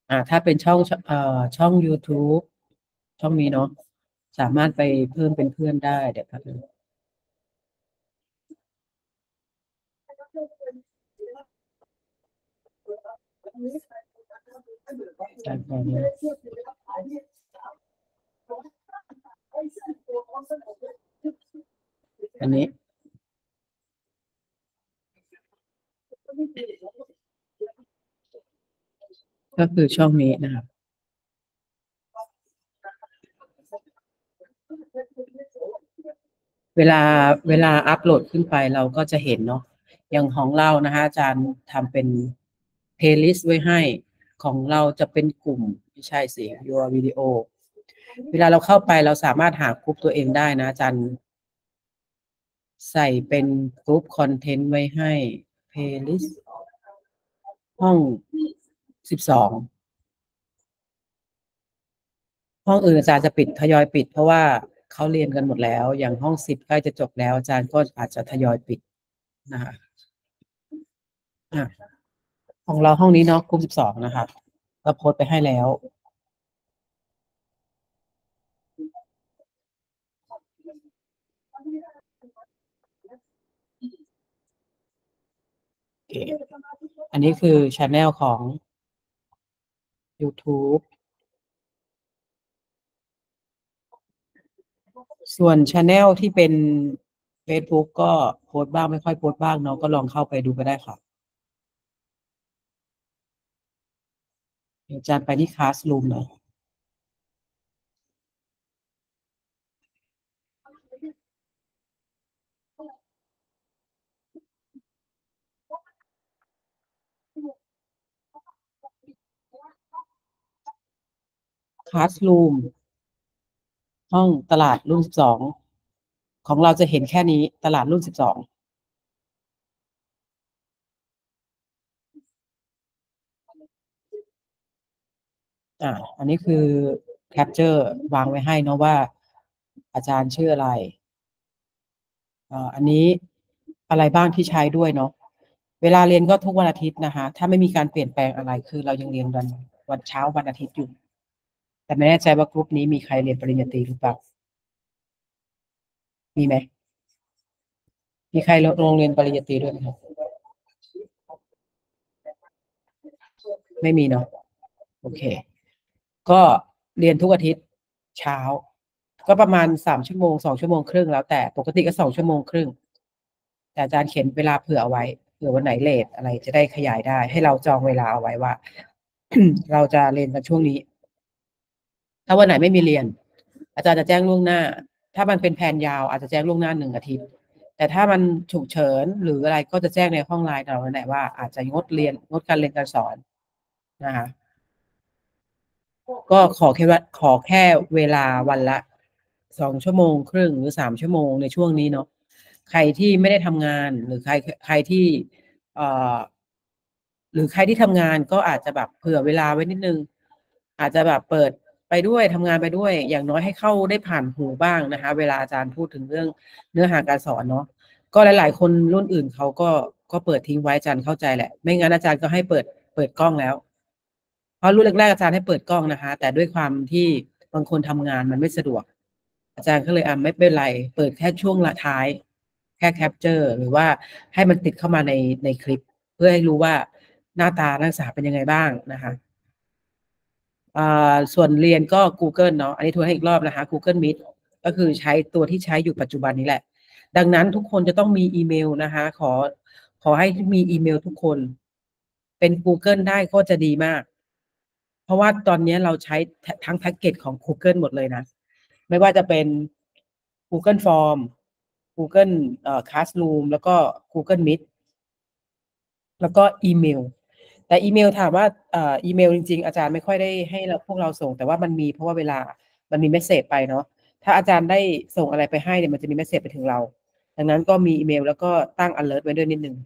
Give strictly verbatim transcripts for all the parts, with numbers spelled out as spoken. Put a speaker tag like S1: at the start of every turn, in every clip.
S1: อ่าถ้าเป็นช่องเอ่อช่อง YouTube ช่องนี้เนาะสามารถไปเพิ่มเป็นเพื่อนได้เดี๋ยวครับการพอนี้อันนี้ก็คือช่องนี้นะครับเวลาเวลาอัปโหลดขึ้นไปเราก็จะเห็นเนาะอย่างของเรานะคะอาจารย์ทำเป็นเพลย์ลิสต์ไว้ให้ของเราจะเป็นกลุ่มไม่ใช่สิ Your Video เวลาเราเข้าไปเราสามารถหากลุ่มตัวเองได้นะอาจารย์ใส่เป็นกลุ่มคอนเทนต์ไว้ให้เพลย์ลิสต์ห้องสิบสองห้องอื่นอาจารย์จะปิดทยอยปิดเพราะว่าเขาเรียนกันหมดแล้วอย่างห้องสิบใกล้จะจบแล้วอาจารย์ก็อาจจะทยอยปิดนะคะอ่ะของเราห้องนี้เนาะกลุ่มสิบสองนะคะก็โพสต์ไปให้แล้วโอเคอันนี้คือช anel ของ YouTube ส่วน channel ที่เป็น Facebook ก็โพสต์บ้างไม่ค่อยโพสต์บ้างเนาะก็ลองเข้าไปดูก็ได้ค่ะเดี๋ยวอาจารย์ไปที่ Classroom หน่อย Classroom ห้องตลาดรุ่นสิบสองของเราจะเห็นแค่นี้ตลาดรุ่นสิบสองอ่าอันนี้คือแคปเจอร์วางไว้ให้เนาะว่าอาจารย์ชื่ออะไรอ่าอันนี้อะไรบ้างที่ใช้ด้วยเนาะเวลาเรียนก็ทุกวันอาทิตย์นะคะถ้าไม่มีการเปลี่ยนแปลงอะไรคือเรายังเรียนวันวันเช้าวันอาทิตย์อยู่แต่ไม่แน่ใจว่ากลุ่มนี้มีใครเรียนปริญญาตรีหรือเปล่ามีไหมมีใครโรงเรียนปริญญาตรีด้วยไหมครับไม่มีเนาะโอเคก็เรียนทุกอาทิตย์เช้า ก็ประมาณสามชั่วโมงสองชั่วโมงครึ่งแล้วแต่ปกติก็สองชั่วโมงครึ่งแต่อาจารย์เขียนเวลาเผื่อเอาไว้เผื่อวันไหนเลทอะไรจะได้ขยายได้ให้เราจองเวลาเอาไว้ว่า เราจะเรียนกันช่วงนี้ถ้าวันไหนไม่มีเรียนอาจารย์จะแจ้งล่วงหน้าถ้ามันเป็นแผนยาวอาจจะแจ้งล่วงหน้าหนึ่งอาทิตย์แต่ถ้ามันฉุกเฉินหรืออะไรก็จะแจ้งในห้องไลน์เราแหละว่าอาจจะงดเรียนงดการเรียนการสอนนะคะก็ขอแค่ว่าขอแค่เวลาวันละสองชั่วโมงครึ่งหรือสามชั่วโมงในช่วงนี้เนาะใครที่ไม่ได้ทำงานหรือใครใครที่เอ่อหรือใครที่ทำงานก็อาจจะแบบเผื่อเวลาไว้นิดนึงอาจจะแบบเปิดไปด้วยทำงานไปด้วยอย่างน้อยให้เข้าได้ผ่านหูบ้างนะคะเวลาอาจารย์พูดถึงเรื่องเนื้อหาการสอนเนาะก็หลายๆคนรุ่นอื่นเขาก็ก็เปิดทิ้งไว้อาจารย์เข้าใจแหละไม่งั้นอาจารย์ก็ให้เปิดเปิดกล้องแล้ว เพราะรุ่นแรกๆอาจารย์ให้เปิดกล้องนะคะแต่ด้วยความที่บางคนทำงานมันไม่สะดวกอาจารย์ก็เลยอ่ะไม่เป็นไรเปิดแค่ช่วงละท้ายแค่แคปเจอร์หรือว่าให้มันติดเข้ามาในในคลิปเพื่อให้รู้ว่าหน้าตานักศึกษาเป็นยังไงบ้างนะคะอ่าส่วนเรียนก็ Google เนาะอันนี้ทวนให้อีกรอบนะคะ Google Meet ก็คือใช้ตัวที่ใช้อยู่ปัจจุบันนี้แหละดังนั้นทุกคนจะต้องมีอีเมลนะคะขอขอให้มีอีเมลทุกคนเป็น Google ได้ก็จะดีมาก เพราะว่าตอนนี้เราใช้ทั้งแพ็กเกจของ Google หมดเลยนะไม่ว่าจะเป็น Google Form Google เอ่อ Classroom แล้วก็ Google Meet แล้วก็อีเมลแต่อีเมลถามว่าเอ่ออีเมลจริงๆอาจารย์ไม่ค่อยได้ให้เราพวกเราส่งแต่ว่ามันมีเพราะว่าเวลามันมีเมสเสจไปเนาะถ้าอาจารย์ได้ส่งอะไรไปให้เนี่ยมันจะมีเมสเสจไปถึงเราดังนั้นก็มีอีเมลแล้วก็ตั้ง alert ไว้ด้วยนิดนึง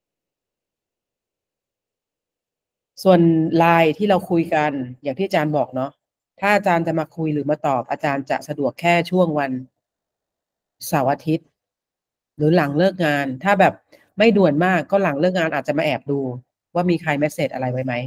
S1: ส่วนไลน์ที่เราคุยกันอย่างที่อาจารย์บอกเนาะถ้าอาจารย์จะมาคุยหรือมาตอบอาจารย์จะสะดวกแค่ช่วงวันเสาร์อาทิตย์หรือหลังเลิกงานถ้าแบบไม่ด่วนมากก็หลังเลิกงานอาจจะมาแอบดูว่ามีใครเมสเสจอะไรไว้ไหม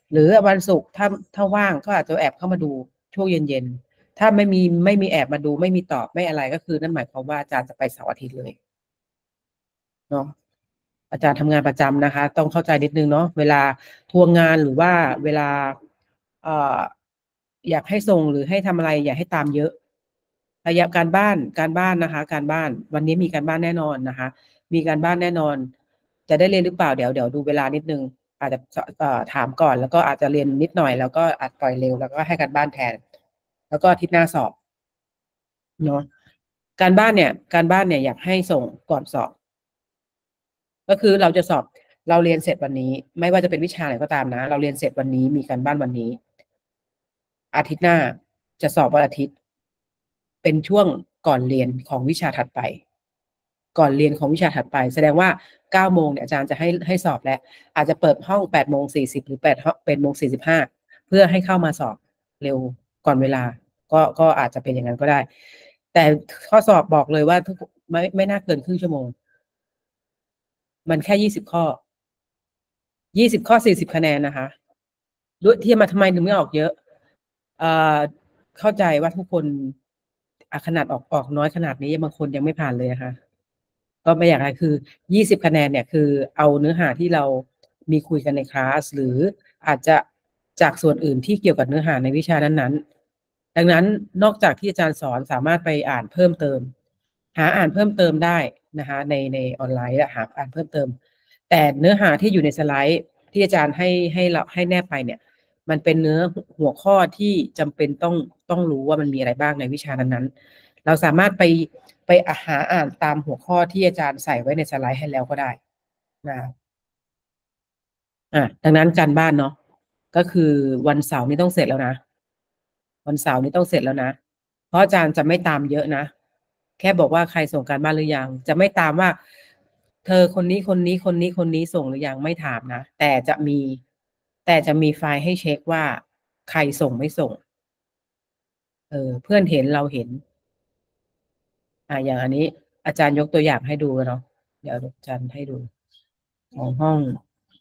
S1: หรือวันศุกร์ถ้าถ้าว่างก็อาจจะแอบเข้ามาดูช่วงเย็นๆถ้าไม่มีไม่มีแอบมาดูไม่มีตอบไม่อะไรก็คือนั่นหมายความว่าอาจารย์จะไปเสาร์อาทิตย์เลยเนาะอาจารย์ทำงานประจำนะคะ ต้องเข้าใจนิดนึงเนาะเวลาทวงงานหรือว่าเวลาเอ่ออยากให้ส่งหรือให้ทำอะไรอย่าให้ตามเยอะระยะการบ้านการบ้านนะคะ การบ้านวันนี้มีการบ้านแน่นอนนะคะ มีการบ้านแน่นอน จะได้เรียนหรือเปล่าเดี๋ยวเดี๋ยวดูเวลานิดนึงอาจจะเอ่อถามก่อนแล้วก็อาจจะเรียนนิดหน่อยแล้วก็อาจปล่อยเร็วแล้วก็ให้การบ้านแทน แล้วก็อาทิตย์หน้าสอบเนาะการบ้านเนี่ยการบ้านเนี่ยอยากให้ส่งก่อนสอบ ก็คือเราจะสอบเราเรียนเสร็จวันนี้ ไม่ว่าจะเป็นวิชาไหนก็ตามนะ เราเรียนเสร็จวันนี้มีการบ้านวันนี้ อาทิตย์หน้าจะสอบวันอาทิตย์ เป็นช่วงก่อนเรียนของวิชาถัดไป ก่อนเรียนของวิชาถัดไป แสดงว่าเก้าโมงเนี่ยอาจารย์จะให้ให้สอบแล้วอาจจะเปิดห้องแปดโมงสี่สิบหรือแปดแปดโมงสี่สิบห้าเพื่อให้เข้ามาสอบเร็วก่อนเวลา ก็ก็อาจจะเป็นอย่างนั้นก็ได้ แต่ข้อสอบบอกเลยว่าทุกไม่ไม่น่าเกินครึ่งชั่วโมง มันแค่ยี่สิบข้อยี่สิบข้อสี่สิบคะแนนนะคะด้วยที่มาทำไมถึงไม่ออกเยอะเอ่อเข้าใจว่าทุกคนอ่ะขนาดออกออกน้อยขนาดนี้บางคนยังไม่ผ่านเลยนะคะก็ไม่อยากให้คือยี่สิบคะแนนเนี่ยคือเอาเนื้อหาที่เรามีคุยกันในคลาสหรืออาจจะจากส่วนอื่นที่เกี่ยวกับเนื้อหาในวิชานั้นๆดังนั้นนอกจากที่อาจารย์สอนสามารถไปอ่านเพิ่มเติมหาอ่านเพิ่มเติมได้นะคะในในออนไลน์หาอ่านเพิ่มเติมแต่เนื้อหาที่อยู่ในสไลด์ที่อาจารย์ให้ให้เราให้แนบไปเนี่ยมันเป็นเนื้อหัวข้อที่จำเป็นต้องต้องรู้ว่ามันมีอะไรบ้างในวิชานั้นๆเราสามารถไปไปหาอ่านตามหัวข้อที่อาจารย์ใส่ไว้ในสไลด์ให้แล้วก็ได้นะอ่ะดังนั้นการบ้านเนาะก็คือวันเสาร์นี้ต้องเสร็จแล้วนะวันเสาร์นี้ต้องเสร็จแล้วนะเพราะอาจารย์จะไม่ตามเยอะนะแค่บอกว่าใครส่งการบ้านหรือยังจะไม่ตามว่าเธอคนนี้คนนี้คนนี้คนนี้ส่งหรือยังไม่ถามนะแต่จะมีแต่จะมีไฟล์ให้เช็คว่าใครส่งไม่ส่งเออเพื่อนเห็นเราเห็นอ่าอย่างอันนี้อาจารย์ยกตัวอย่างให้ดูเนาะเดี๋ยวอาจารย์ให้ดูของห้อง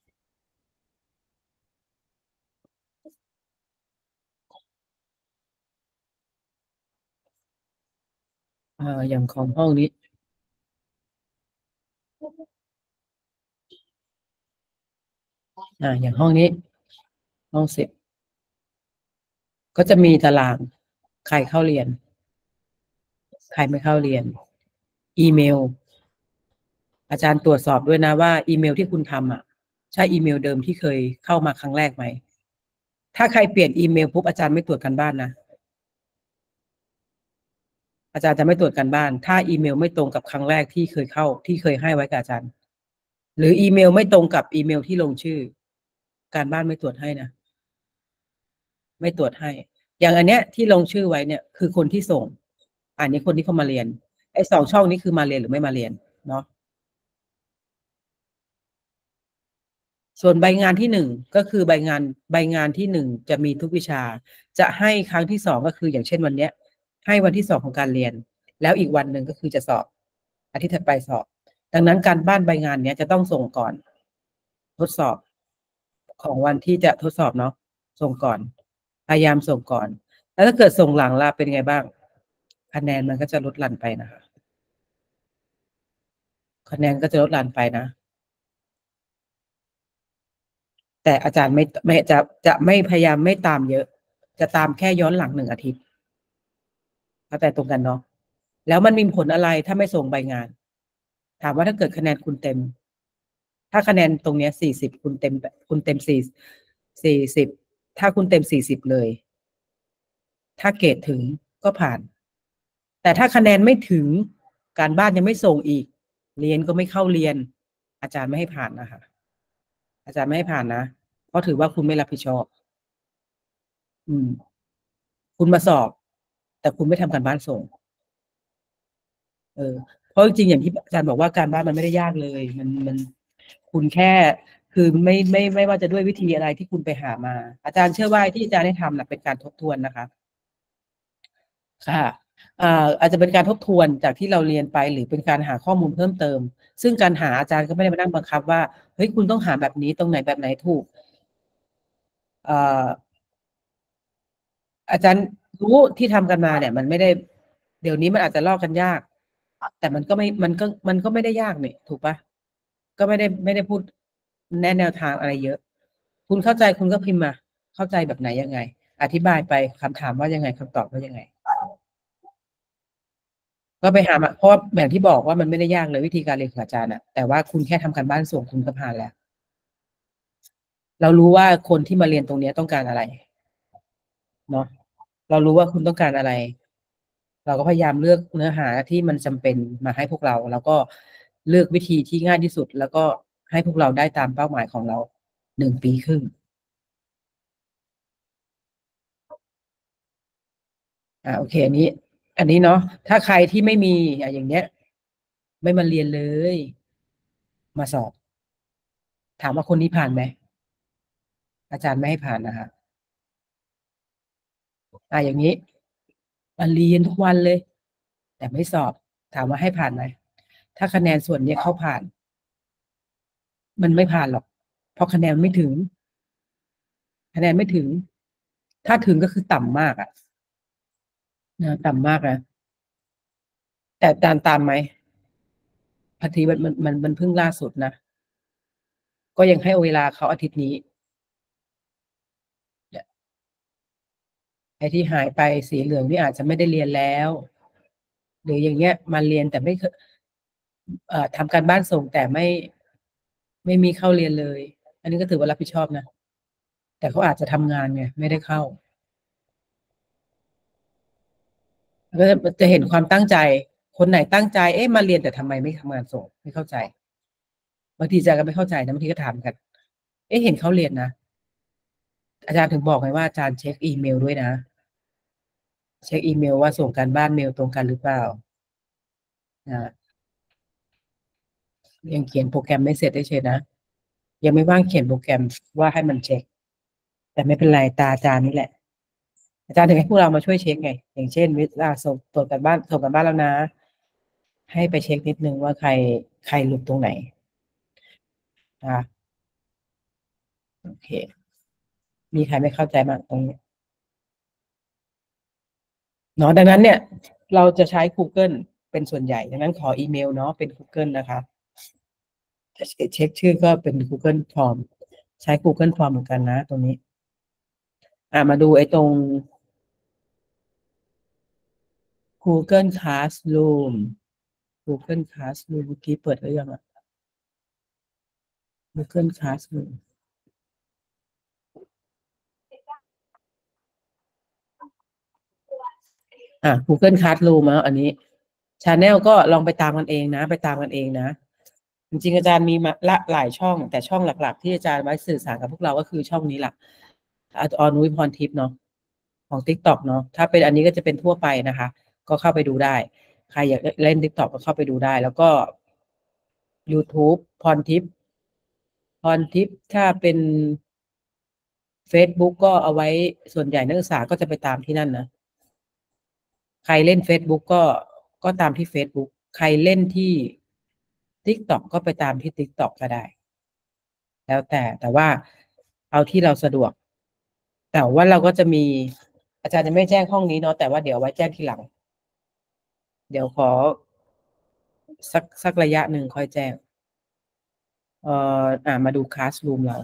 S1: อ่าอย่างของห้องนี้อ่าอย่างห้องนี้ห้องสิบก็จะมีตารางใครเข้าเรียนใครไม่เข้าเรียนอีเมลอาจารย์ตรวจสอบด้วยนะว่าอีเมลที่คุณทำอ่ะใช่อีเมลเดิมที่เคยเข้ามาครั้งแรกไหมถ้าใครเปลี่ยนอีเมลปุ๊บอาจารย์ไม่ตรวจการบ้านนะอาจารย์จะไม่ตรวจการบ้านถ้าอีเมลไม่ตรงกับครั้งแรกที่เคยเข้าที่เคยให้ไว้กับอาจารย์หรืออีเมลไม่ตรงกับอีเมลที่ลงชื่อการบ้านไม่ตรวจให้นะไม่ตรวจให้อย่างอันเนี้ยที่ลงชื่อไว้เนี่ยคือคนที่ส่งอันนี้คนที่เข้ามาเรียนไอ้สองช่องนี้คือมาเรียนหรือไม่มาเรียนเนาะ ส่วนใบงานที่หนึ่งก็คือใบงานใบงานที่หนึ่งจะมีทุกวิชาจะให้ครั้งที่สองก็คืออย่างเช่นวันเนี้ยให้วันที่สองของการเรียนแล้วอีกวันหนึ่งก็คือจะสอบอาทิตย์ถัดไปสอบดังนั้นการบ้านใบงานเนี้ยจะต้องส่งก่อนทดสอบของวันที่จะทดสอบเนาะส่งก่อนพยายามส่งก่อนแล้วถ้าเกิดส่งหลังล่ะเป็นไงบ้างคะแนนมันก็จะลดหลั่นไปนะคะคะแนนก็จะลดหลั่นไปนะแต่อาจารย์ไม่ไม่จะจะไม่พยายามไม่ตามเยอะจะตามแค่ย้อนหลังหนึ่งอาทิตย์ เข้าใจตรงกันเนาะแล้วมันมีผลอะไรถ้าไม่ส่งใบงานถามว่าถ้าเกิดคะแนนคุณเต็มถ้าคะแนนตรงเนี้ยสี่สิบคุณเต็มคุณเต็มสี่สี่สิบถ้าคุณเต็มสี่สิบเลยถ้าเกรดถึงก็ผ่านแต่ถ้าคะแนนไม่ถึงการบ้านยังไม่ส่งอีกเรียนก็ไม่เข้าเรียนอาจารย์ไม่ให้ผ่านนะคะอาจารย์ไม่ให้ผ่านนะเพราะถือว่าคุณไม่รับผิดชอบอืมคุณมาสอบแต่คุณไม่ทำการบ้านส่ง เออเพราะจริงๆอย่างที่อาจารย์บอกว่าการบ้านมันไม่ได้ยากเลยมันมันคุณแค่คือไม่ไม่ไม่ว่าจะด้วยวิธีอะไรที่คุณไปหามาอาจารย์เชื่อว่าที่อาจารย์ได้ทำน่ะเป็นการทบทวนนะคะค่ะอ่าอาจจะเป็นการทบทวนจากที่เราเรียนไปหรือเป็นการหาข้อมูลเพิ่มเติมซึ่งการหาอาจารย์ก็ไม่ได้มานั่งบังคับว่าเฮ้ยคุณต้องหาแบบนี้ตรงไหนแบบไหนถูกเอ่ออาจารย์รู้ที่ทำกันมาเนี่ย มันไม่ได้ เดี๋ยวนี้มันอาจจะลอกกันยาก แต่มันก็ไม่ มันก็ มันก็ไม่ได้ยากนี่ ถูกเปล่า? ก็ไม่ได้ ไม่ได้พูดแนะแนวทางอะไรเยอะ คุณเข้าใจคุณก็พิมพ์มา เข้าใจแบบไหนยังไง อธิบายไป คำถามว่ายังไง คำตอบว่ายังไง ก็ไปหามา เพราะว่าอย่างที่บอกว่ามันไม่ได้ยากเลยวิธีการเรียนของอาจารย์น่ะ แต่ว่าคุณแค่ทำการบ้านส่งคุณก็ผ่านแล้ว เรารู้ว่าคนที่มาเรียนตรงเนี้ยต้องการอะไร เนาะ เรารู้ว่าคุณต้องการอะไร เราก็พยายามเลือกเนื้อหาที่มันจำเป็นมาให้พวกเรา แล้วก็เลือกวิธีที่ง่ายที่สุด แล้วก็ให้พวกเราได้ตามเป้าหมายของเรา หนึ่ง ปีครึ่ง อา โอเค อันนี้ อันนี้เนาะ ถ้าใครที่ไม่มี อ่า อย่างเงี้ย ไม่มาเรียนเลย มาสอบ ถามว่าคนนี้ผ่านไหม? อาจารย์ไม่ให้ผ่านนะคะ อา อย่างงี้ มาเรียนทุกวันเลย แต่ไม่สอบ ถามว่าให้ผ่านไหม? ถ้าคะแนนส่วนเนี้ยเขาผ่าน มันไม่ผ่านหรอก เพราะคะแนนไม่ถึง คะแนนไม่ถึง ถ้าถึงก็คือต่ำมากอะ เออ ต่ำมากนะ แต่อาจารย์ตามไหม? พอดีมัน มัน มัน มันเพิ่งล่าสุดนะ ก็ยังให้เวลาเขาอาทิตย์นี้ เนี่ย ไอ้ที่หายไปสีเหลืองนี่อาจจะไม่ได้เรียนแล้ว หรืออย่างเงี้ย มาเรียนแต่ไม่ ค เอ่อ ทำการบ้านส่งแต่ไม่ ไม่มีเข้าเรียนเลย อันนี้ก็ถือว่ารับผิดชอบนะ แต่เขาอาจจะทำงานไง ไม่ได้เข้า ก็จะ จะเห็นความตั้งใจ คนไหนตั้งใจ เอ๊ะ มาเรียนแต่ทำไมไม่ทำงานส่ง ไม่เข้าใจ บางทีอาจารย์ก็ไม่เข้าใจนะ บางทีก็ถามกัน เอ๊ะ เห็นเขาเรียนนะ อาจารย์ถึงบอกไงว่าอาจารย์เช็กอีเมลด้วยนะ เช็กอีเมลว่าส่งการบ้านเมลตรงกันหรือเปล่า อา ยังเขียนโปรแกรมไม่เสร็จเฉย ๆ นะ ยังไม่ว่างเขียนโปรแกรมว่าให้มันเช็ก แต่ไม่เป็นไร ตาอาจารย์นี่แหละ อาจารย์ถึงให้พวกเรามาช่วยเช็กไง อย่างเช่น วิ อ่า ส่ง ตรวจการบ้าน ส่งการบ้านแล้วนะ ให้ไปเช็กนิดหนึ่งว่าใคร ใครหลุดตรงไหน อา โอเค มีใครไม่เข้าใจบ้างตรงนี้? เนาะ ดังนั้นเนี่ย เราจะใช้กูเกิลเป็นส่วนใหญ่ ดังนั้นขออีเมลเนาะ เป็นกูเกิลนะคะ จะเช เช็กชื่อก็เป็นกูเกิลฟอร์ม ใช้กูเกิลฟอร์มเหมือนกันนะตรงนี้ อา มาดูไอ้ตรง กูเกิล Classroom กูเกิล Classroom เมื่อกี้เปิดหรือยังอะ? กูเกิล Classroom อา กูเกิล Classroom เนาะอันนี้ แชนเนิลก็ลองไปตามกันเองนะ ไปตามกันเองนะ จริง ๆ อาจารย์มีมา ละ หลายช่อง แต่ช่องหลัก ๆ ที่อาจารย์ไว้สื่อสารกับพวกเรา ก็คือช่องนี้แหละ อา ออนุ้ยพรทิพย์เนาะ ของ TikTok เนาะ ถ้าเป็นอันนี้ก็จะเป็นทั่วไปนะคะ ก็เข้าไปดูได้ ใครอยาก ล เล่น TikTok ก็เข้าไปดูได้ แล้วก็ ยูทูบ พรทิพย์ พรทิพย์ ถ้าเป็น เฟซบุ๊กก็เอาไว้ ส่วนใหญ่นักศึกษาก็จะไปตามที่นั่นนะ ใครเล่นเฟซบุ๊กก็ ก็ตามที่เฟซบุ๊ก ใครเล่นที่ TikTok ก็ไปตามที่ TikTok ก็ได้ แล้วแต่ แต่ว่าเอาที่เราสะดวก แต่ว่าเราก็จะมี อาจารย์จะไม่แจ้งห้องนี้เนาะ แต่ว่าเดี๋ยวไว้แจ้งทีหลัง เดี๋ยวขอ สัก สักระยะหนึ่งค่อยแจ้ง เอ่อ อ่า มาดู Classroom เรา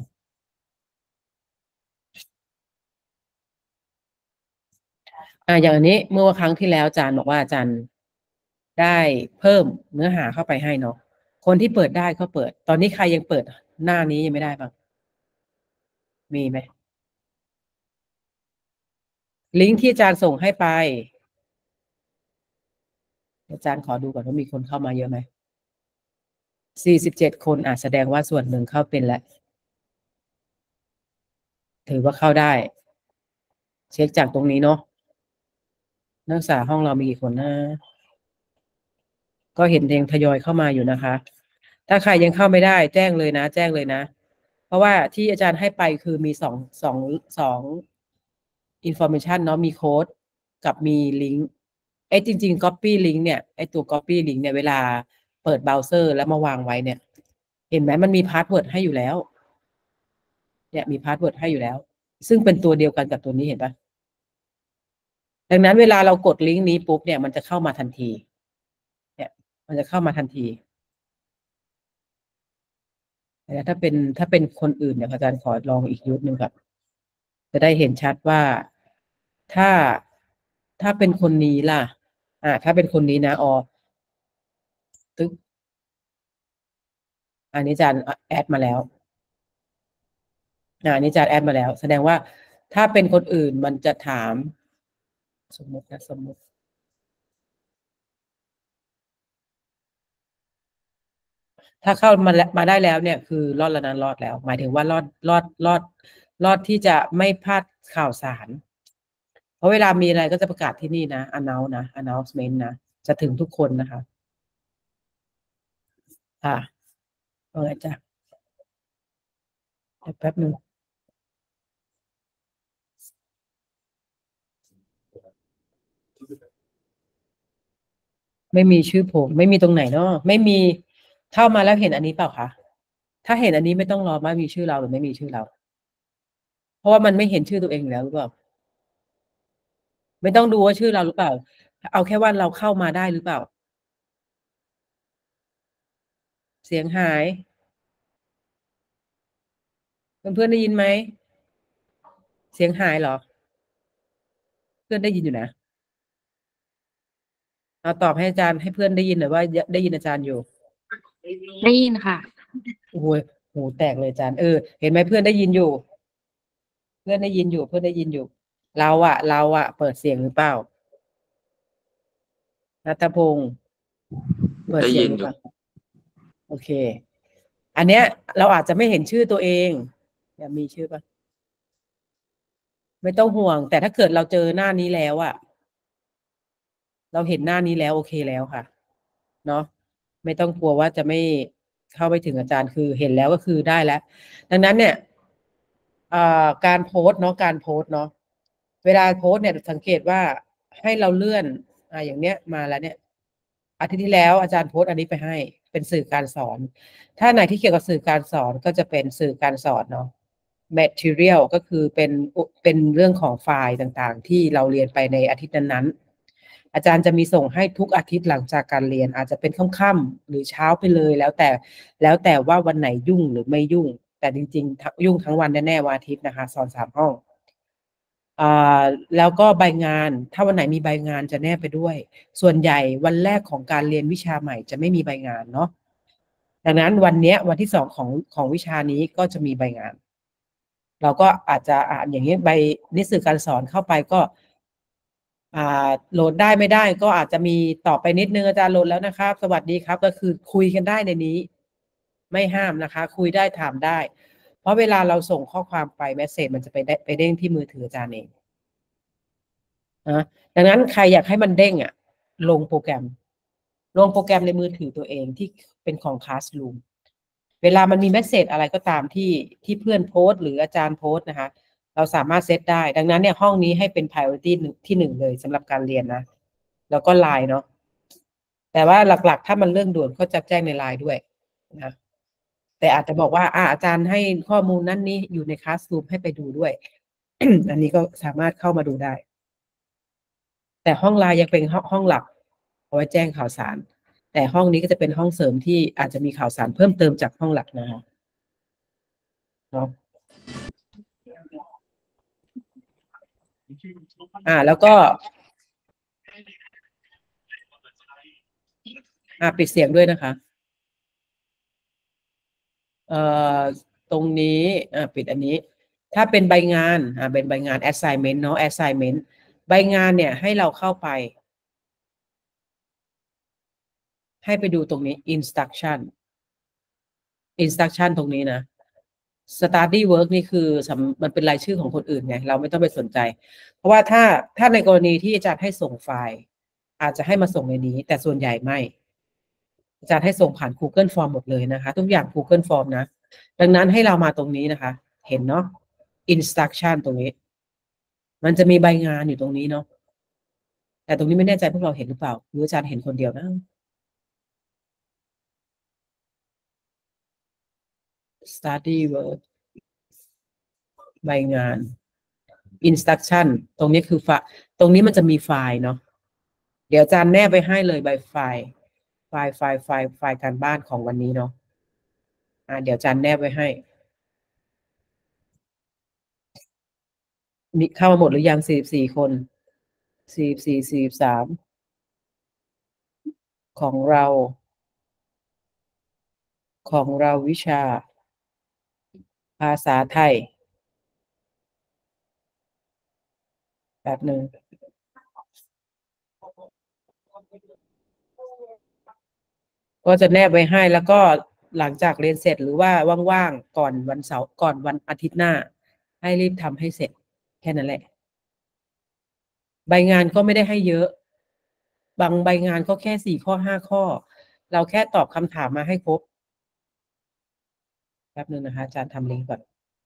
S1: อา อย่างอันนี้เมื่อครั้งที่แล้วอาจารย์บอกว่าอาจารย์ได้เพิ่มเนื้อหาเข้าไปให้เนาะ คนที่เปิดได้ก็เปิด ตอนนี้ใครยังเปิดหน้านี้ยังไม่ได้บ้าง? มีไหม? ลิงก์ที่อาจารย์ส่งให้ไป อาจารย์ขอดูก่อนว่ามีคนเข้ามาเยอะไหม? สี่สิบเจ็ด คน อา แสดงว่าส่วนหนึ่งเข้าเป็นแล้ว ถือว่าเข้าได้ เช็กจากตรงนี้เนาะ นักศึกษาห้องเรามีกี่คนนะ? ก็เห็นยังทยอยเข้ามาอยู่นะคะ ถ้าใครยังเข้าไม่ได้แจ้งเลยนะ แจ้งเลยนะ เพราะว่าที่อาจารย์ให้ไปคือมี สอง สอง สอง information เนาะ มีโคดกับมีลิงก์ ไอ้จริง ๆ Copy ลิงก์เนี่ย ไอ้ตัว Copy ลิงก์เนี่ย เวลาเปิดเบราว์เซอร์แล้วมาวางไว้เนี่ย เห็นไหมมันมีพาสเวิร์ดให้อยู่แล้ว เนี่ยมีพาสเวิร์ดให้อยู่แล้วซึ่งเป็นตัวเดียวกันกับตัวนี้เห็นปะดังนั้นเวลาเรากดลิงก์นี้ปุ๊บเนี่ยมันจะเข้ามาทันทีเนี่ยมันจะเข้ามาทันทีแต่ถ้าเป็นถ้าเป็นคนอื่นเนี่ยอาจารย์ขอลองอีกยุคนึงครับจะได้เห็นชัดว่าถ้าถ้าเป็นคนนี้ล่ะอ่าถ้าเป็นคนนี้นะออตึ๊กอันนี้อาจารย์แอดมาแล้วอ่าอันนี้อาจารย์แอดมาแล้วแสดงว่าถ้าเป็นคนอื่นมันจะถามสมมตินะสมมติถ้าเข้ามาแล้วมาได้แล้วเนี่ยคือรอดแล้วนะรอดแล้ว หมายถึงว่ารอดรอดรอดรอดที่จะไม่พลาดข่าวสาร เพราะเวลามีอะไรก็จะประกาศที่นี่นะ announce นะ announcement นะจะถึงทุกคนนะคะค่ะเอาไงจ้ะเดี๋ยวแป๊บนึงไม่มีชื่อผมไม่มีตรงไหนเนาะไม่มีเข้ามาแล้วเห็นอันนี้เปล่าคะถ้าเห็นอันนี้ไม่ต้องรอว่ามีชื่อเราหรือไม่มีชื่อเราเพราะว่ามันไม่เห็นชื่อตัวเองอยู่แล้วหรือเปล่าไม่ต้องดูว่าชื่อเราหรือเปล่าเอาแค่ว่าเราเข้ามาได้หรือเปล่าเสียงหายเพื่อนๆได้ยินไหมเสียงหายเหรอเพื่อนได้ยินอยู่นะเอาตอบให้อาจารย์ให้เพื่อนได้ยินหน่อยว่าได้ยินอาจารย์อยู่
S2: ได้ยินค่ะ
S1: โอ้ยหูแตกเลยอาจารย์เออเห็นไหมเพื่อนได้ยินอยู่เพื่อนได้ยินอยู่เพื่อนได้ยินอยู่เราอะเราอะเปิดเสียงหรือเปล่าณัฐพงศ์เปิด
S3: ได้
S1: เสียง
S3: ยินอยู่
S1: หรือเปล่าโอเคอันเนี้ยเราอาจจะไม่เห็นชื่อตัวเองอยากมีชื่อปะไม่ต้องห่วงแต่ถ้าเกิดเราเจอหน้านี้แล้วอะเราเห็นหน้านี้แล้วโอเคแล้วค่ะเนาะไม่ต้องกลัวว่าจะไม่เข้าไปถึงอาจารย์คือเห็นแล้วก็คือได้แล้วดังนั้นเนี่ยอ่าการโพสต์เนาะการโพสต์เนาะเวลาโพสต์เนี่ยสังเกตว่าให้เราเลื่อนอ่าอย่างเนี้ยมาแล้วเนี่ยอาทิตย์ที่แล้วอาจารย์โพสต์อันนี้ไปให้เป็นสื่อการสอนถ้าไหนที่เกี่ยวกับสื่อการสอนก็จะเป็นสื่อการสอนเนาะ material ก็คือเป็นเป็นเรื่องของไฟล์ต่างๆที่เราเรียนไปในอาทิตย์นั้นๆอาจารย์จะมีส่งให้ทุกอาทิตย์หลังจากการเรียนอาจจะเป็นค่ำๆหรือเช้าไปเลยแล้วแต่แล้วแต่ว่าวันไหนยุ่งหรือไม่ยุ่งแต่จริงๆยุ่งทั้งวันแน่ๆวันอาทิตย์นะคะสอนสามห้องอ่าแล้วก็ใบงานถ้าวันไหนมีใบงานจะแนบไปด้วยส่วนใหญ่วันแรกของการเรียนวิชาใหม่จะไม่มีใบงานเนาะดังนั้นวันเนี้ยวันที่สองของของวิชานี้ก็จะมีใบงาน เราก็อาจจะอ่านอย่างนี้ใบนิสื่อการสอนเข้าไปก็อ่าโหลดได้ไม่ได้ก็อาจจะมีตอบไปนิดนึงอาจารย์โหลดแล้วนะครับสวัสดีครับก็คือคุยกันได้ในนี้ไม่ห้ามนะคะคุยได้ถามได้เพราะเวลาเราส่งข้อความไปเมสเซจมันจะไปได้ไปเด้งที่มือถืออาจารย์เองนะดังนั้นใครอยากให้มันเด้งอ่ะลงโปรแกรมลงโปรแกรมในมือถือตัวเองที่เป็นของ Classroom เวลามันมีเมสเซจอะไรก็ตามที่ที่เพื่อนโพสต์หรืออาจารย์โพสต์นะคะเราสามารถเซตได้ดังนั้นเนี่ยห้องนี้ให้เป็น priority ที่หนึ่งเลยสำหรับการเรียนนะแล้วก็ไลน์เนาะแต่ว่าหลักๆถ้ามันเรื่องด่วนก็จะแจ้งในไลน์ด้วยนะแต่อาจจะบอกว่าอ่าอาจารย์ให้ข้อมูลนั้นนี้อยู่ในคลาสรูมให้ไปดูด้วย อันนี้ก็สามารถเข้ามาดูได้แต่ห้องไลน์ยังเป็นห้องห้องหลักเอาไว้แจ้งข่าวสารแต่ห้องนี้ก็จะเป็นห้องเสริมที่อาจจะมีข่าวสารเพิ่มเติมจากห้องหลักนะคะเนาะอ่าแล้วก็อ่าปิดเสียงด้วยนะคะเอ่อตรงนี้อ่าปิดอันนี้ถ้าเป็นใบงานอ่าเป็นใบงาน assignment เนาะ assignment ใบงานเนี่ยให้เราเข้าไปให้ไปดูตรงนี้ instruction instruction ตรงนี้นะ study work นี่คือมันเป็นรายชื่อของคนอื่นไงเราไม่ต้องไปสนใจเพราะว่าถ้าถ้าในกรณีที่อาจารย์ให้ส่งไฟล์อาจจะให้มาส่งในนี้แต่ส่วนใหญ่ไม่อาจารย์ให้ส่งผ่าน Google Form หมดเลยนะคะทุกอย่าง Google Form นะดังนั้นให้เรามาตรงนี้นะคะเห็นเนาะ instruction ตรงนี้มันจะมีใบงานอยู่ตรงนี้เนาะแต่ตรงนี้ไม่แน่ใจพวกเราเห็นหรือเปล่าหรืออาจารย์เห็นคนเดียวนะ study work ใบงาน instruction ตรงนี้คือไฟล์ตรงนี้มันจะมีไฟล์เนาะเดี๋ยวอาจารย์แนบไปให้เลยใบไฟล์ไฟล์ไฟล์ไฟล์ไฟล์การบ้านของวันนี้เนาะอ่าเดี๋ยวอาจารย์แนบไว้ให้มีเข้ามาหมดหรือยังสี่สิบสี่คนสี่สิบสี่สี่สิบสามของเราของเราวิชาภาษาไทยแบบหนึ่งก็จะแนบไว้ให้แล้วก็หลังจากเรียนเสร็จหรือว่าว่างๆก่อนวันเสาร์ก่อนวันอาทิตย์หน้าให้รีบทำให้เสร็จแค่นั้นแหละใบงานก็ไม่ได้ให้เยอะบางใบงานก็แค่สี่ข้อห้าข้อเราแค่ตอบคำถามมาให้ครบแป๊บนึงนะคะอาจารย์ทำลิงก์ก่อน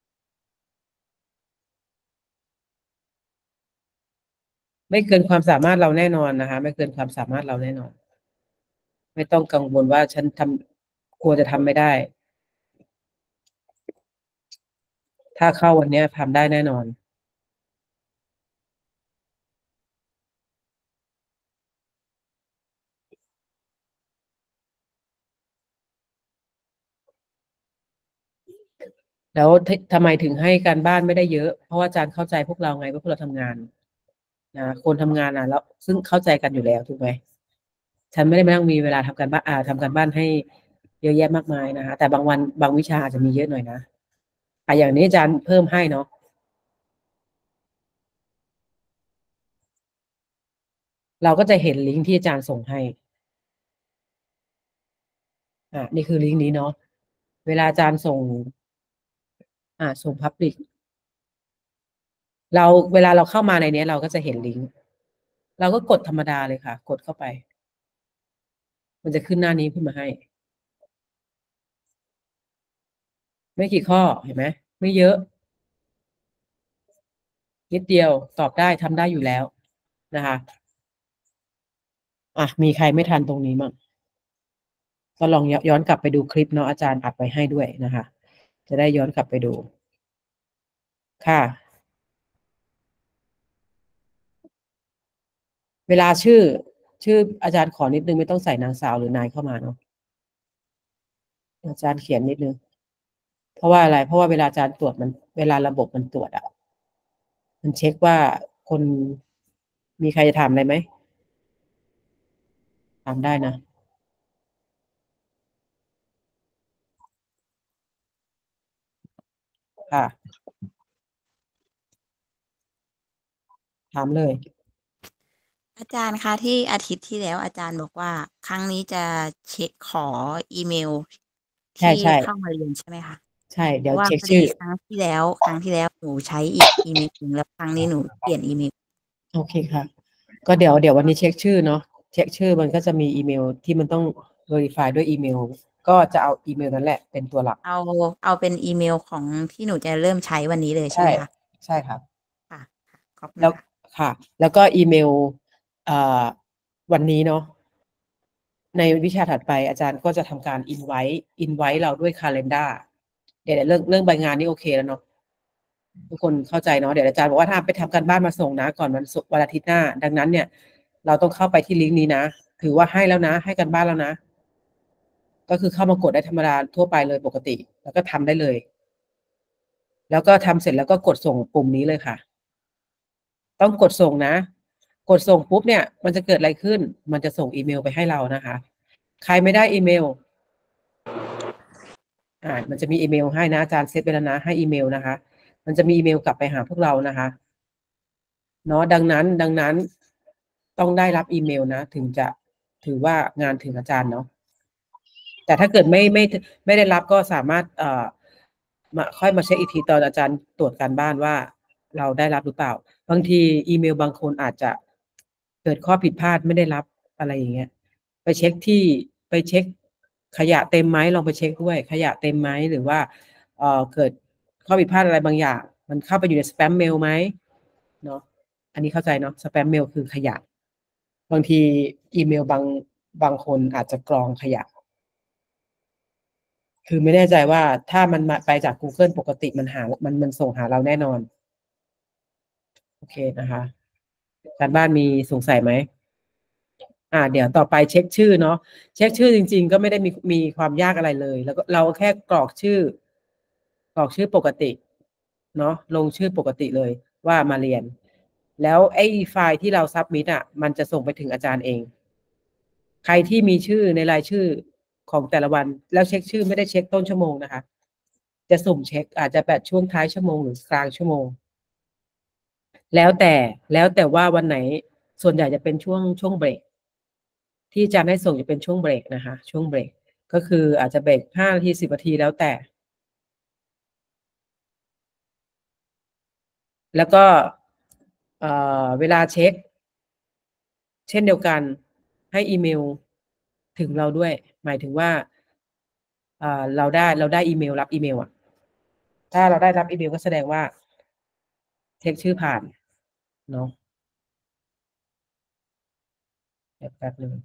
S1: ไม่เกินความสามารถเราแน่นอนนะคะไม่เกินความสามารถเราแน่นอนไม่ต้องกังวลว่าฉันทำกลัวจะทำไม่ได้ถ้าเข้าวันนี้ทำได้แน่นอนแล้วทำไมถึงให้การบ้านไม่ได้เยอะเพราะว่าอาจารย์เข้าใจพวกเราไงว่าพวกเราทำงานนะคนทำงานอ่ะแล้วซึ่งเข้าใจกันอยู่แล้วถูกไหมฉันไม่ได้มานั่งมีเวลาทำการบ้านอ่าทำการบ้านให้เยอะแยะมากมายนะคะแต่บางวันบางวิชาอาจจะมีเยอะหน่อยนะอ่ะอย่างนี้อาจารย์เพิ่มให้เนาะเราก็จะเห็นลิงก์ที่อาจารย์ส่งให้อ่ะนี่คือลิงก์นี้เนาะเวลาอาจารย์ส่งอ่าส่งพับลิกเราเวลาเราเข้ามาในนี้เราก็จะเห็นลิงก์เราก็กดธรรมดาเลยค่ะกดเข้าไปมันจะขึ้นหน้านี้ขึ้นมาให้ไม่กี่ข้อเห็นไหมไม่เยอะนิดเดียวตอบได้ทำได้อยู่แล้วนะคะอ่ะมีใครไม่ทันตรงนี้มั้งก็ลองย้อนกลับไปดูคลิปเนาะอาจารย์อัดไว้ให้ด้วยนะคะจะได้ย้อนกลับไปดูค่ะเวลาชื่อชื่ออาจารย์ขอนิดนึงไม่ต้องใส่นางสาวหรือนายเข้ามาเนาะอาจารย์เขียนนิดนึงเพราะว่าอะไรเพราะว่าเวลาอาจารย์ตรวจมันเวลาระบบมันตรวจอ่ะมันเช็คว่าคนมีใครจะถามอะไรไหมถามได้นะค่ะถามเลย
S2: อาจารย์คะที่อาทิตย์ที่แล้วอาจารย์บอกว่าครั้งนี้จะเช็คขออีเมล
S1: ใช่
S2: ที่
S1: ใช่
S2: เข้ามาเรียนใช่ไหมคะ
S1: ใช่เดี๋ยว
S2: เพราะว่า
S1: เช็คชื่อ
S2: พอดีครั้งที่แล้วครั้งที่แล้วหนูใช้อีกอีเมลหนึ่งแล้วครั้งนี้หนูเปลี่ยนอีเมล
S1: โอเคค่ะก็เดี๋ยวเดี๋ยววันนี้เช็คชื่อเนาะเช็คชื่อมันก็จะมีอีเมลที่มันต้อง verify ด้วยอีเมลก็จะเอาอีเมลนั้นแหละเป็นตัวหลัก
S2: เอาเอาเป็นอีเมลของที่หนูจะเริ่มใช้วันนี้เลยใช่
S1: ใช่
S2: ไหมคะ
S1: ใช่ครับ
S2: ค่ะค่ะขอบคุณ
S1: แล้ว
S2: ค่ะ
S1: ค่ะแล้วก็อีเมลเอ่อวันนี้เนาะในวิชาถัดไปอาจารย์ก็จะทำการอินไว้อินไว้เราด้วย calendar เดี๋ยวเรื่องเรื่องใบงานนี่โอเคแล้วเนาะทุกคนเข้าใจเนาะเดี๋ยวอาจารย์บอกว่าถ้าไปทำการบ้านมาส่งนะก่อนวันศุกร์วันอาทิตย์หน้าดังนั้นเนี่ยเราต้องเข้าไปที่ลิงก์นี้นะถือว่าให้แล้วนะให้กันบ้านแล้วนะก็คือเข้ามากดได้ธรรมดาทั่วไปเลยปกติแล้วก็ทำได้เลยแล้วก็ทำเสร็จแล้วก็กดส่งปุ่มนี้เลยค่ะต้องกดส่งนะกดส่งปุ๊บเนี่ยมันจะเกิดอะไรขึ้นมันจะส่งอีเมลไปให้เรานะคะใครไม่ได้อีเมลอ่ามันจะมีอีเมลให้นะอาจารย์เซตไปแล้วนะให้อีเมลนะคะมันจะมีอีเมลกลับไปหาพวกเรานะคะเนาะดังนั้นดังนั้นต้องได้รับอีเมลนะถึงจะถือว่างานถึงอาจารย์เนาะแต่ถ้าเกิดไม่ไม่ไม่ได้รับก็สามารถเอ่อมาค่อยมาเช็คอีกทีตอนอาจารย์ตรวจการบ้านว่าเราได้รับหรือเปล่าบางทีอีเมลบางคนอาจจะเกิดข้อผิดพลาดไม่ได้รับอะไรอย่างเงี้ยไปเช็คที่ไปเช็คขยะเต็มไหมลองไปเช็คด้วยขยะเต็มไหมหรือว่าเอ่อเกิดข้อผิดพลาดอะไรบางอย่างมันเข้าไปอยู่ในสแปมเมลไหมเนาะอันนี้เข้าใจเนาะสแปมเมลคือขยะบางทีอีเมลบางบางคนอาจจะกรองขยะคือไม่แน่ใจว่าถ้ามันมาไปจาก Google ปกติมันหามันมันส่งหาเราแน่นอนโอเคนะคะการบ้านมีสงสัยไหมอ่าเดี๋ยวต่อไปเช็คชื่อเนาะเช็คชื่อจริงๆก็ไม่ได้มีมีความยากอะไรเลย แล้วก็เราแค่กรอกชื่อกรอกชื่อปกติเนาะลงชื่อปกติเลยว่ามาเรียน แล้วไอ้ไฟล์ที่เราซับมิดอ่ะมันจะส่งไปถึงอาจารย์เอง ใครที่มีชื่อในรายชื่อของแต่ละวัน แล้วเช็คชื่อไม่ได้เช็คต้นชั่วโมงนะคะ จะสุ่มเช็คอาจจะแบบช่วงท้ายชั่วโมงหรือกลางชั่วโมง แล้วแต่แล้วแต่ว่าวันไหนส่วนใหญ่จะเป็นช่วงช่วงเบรกที่อาจารย์ให้ส่งจะเป็นช่วงเบรกนะคะช่วงเบรกก็คืออาจจะเบรกห้านาทีสิบนาทีแล้วแต่ แล้วก็เอ่อเวลาเช็คเช่นเดียวกันให้อีเมลถึงเราด้วยหมายถึงว่าเอ่อเราได้เราได้อีเมลรับอีเมลอ่ะถ้าเราได้รับอีเมลก็แสดงว่าเช็คชื่อผ่านเนาะเดี๋ยวแป๊บนึง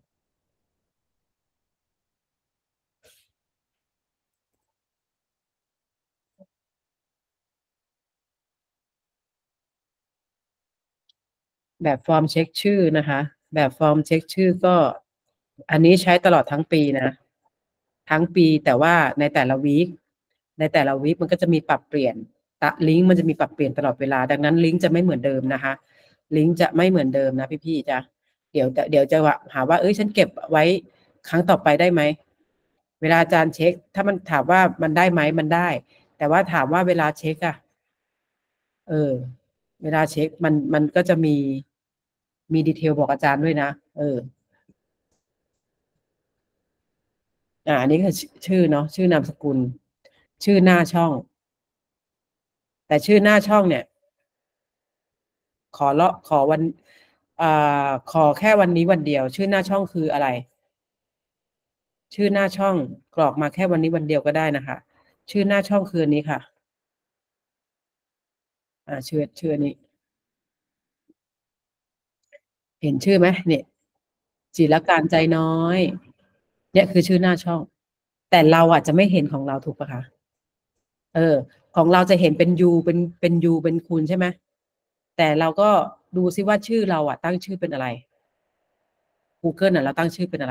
S1: แบบฟอร์มเช็คชื่อนะคะแบบฟอร์มเช็คชื่อก็อันนี้ใช้ตลอดทั้งปีนะทั้งปีแต่ว่าในแต่ละวีคในแต่ละวีคมันก็จะมีปรับเปลี่ยนตะลิงก์มันจะมีปรับเปลี่ยนตลอดเวลาดังนั้นลิงก์จะไม่เหมือนเดิมนะคะลิงก์จะไม่เหมือนเดิมนะพี่ๆจ้ะเดี๋ยวเดี๋ยวจะหาว่าเอ้ยฉันเก็บไว้ครั้งต่อไปได้ไหมเวลาอาจารย์เช็คถ้ามันถามว่ามันได้ไหมมันได้แต่ว่าถามว่าเวลาเช็คอะเออเวลาเช็คมันมันก็จะมีมีดีเทลบอกอาจารย์ด้วยนะเอออ่าอันนี้คือชื่อเนาะชื่อนามสกุลชื่อหน้าช่องแต่ชื่อหน้าช่องเนี่ยขอเลาะขอวันอ่าขอแค่วันนี้วันเดียวชื่อหน้าช่องคืออะไรชื่อหน้าช่องกรอกมาแค่วันนี้วันเดียวก็ได้นะคะชื่อหน้าช่องคืออันนี้ค่ะอ่าชื่อชื่ออันนี้เห็นชื่อไหมเนี่ยจิรการใจน้อยเนี่ยคือชื่อหน้าช่องแต่เราอ่ะจะไม่เห็นของเราถูกปะคะเออของเราจะเห็นเป็นยูเป็นเป็นยูเป็นคูณใช่ไหมแต่เราก็ดูซิว่าชื่อเราอ่ะตั้งชื่อเป็นอะไร Google อ่ะเราตั้งชื่อเป็นอะไร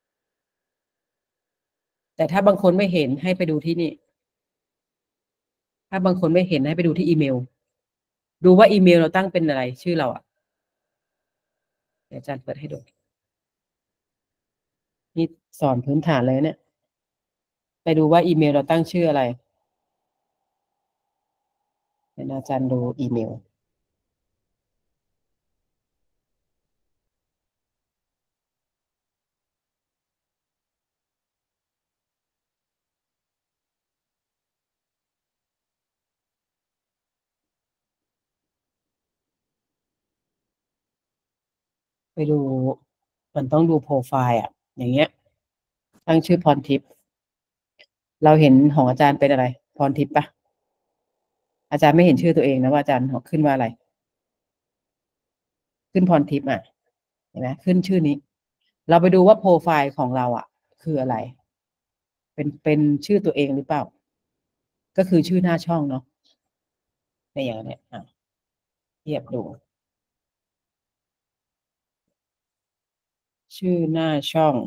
S1: แต่ถ้าบางคนไม่เห็นให้ไปดูที่นี่ ถ้าบางคนไม่เห็นให้ไปดูที่อีเมล ดูว่าอีเมลเราตั้งเป็นอะไรชื่อเราอ่ะเดี๋ยวอาจารย์เปิดให้ดูนี่สอนพื้นฐานเลยเนี่ยไปดูว่าอีเมลเราตั้งชื่ออะไรเดี๋ยวอาจารย์ดูอีเมลไปดูมันต้องดูโปรไฟล์อ่ะอย่างเงี้ยตั้งชื่อพรทิพย์เราเห็นของอาจารย์เป็นอะไรพรทิพย์ปะอาจารย์ไม่เห็นชื่อตัวเองนะว่าอาจารย์ขึ้นว่าอะไรขึ้นพรทิพย์อ่ะเห็นไหมขึ้นชื่อนี้เราไปดูว่าโปรไฟล์ของเราอ่ะคืออะไรเป็นเป็นชื่อตัวเองหรือเปล่าก็คือชื่อหน้าช่องเนาะในอย่างเนี้ยอ่ะเทียบดูชื่อหน้าช่อง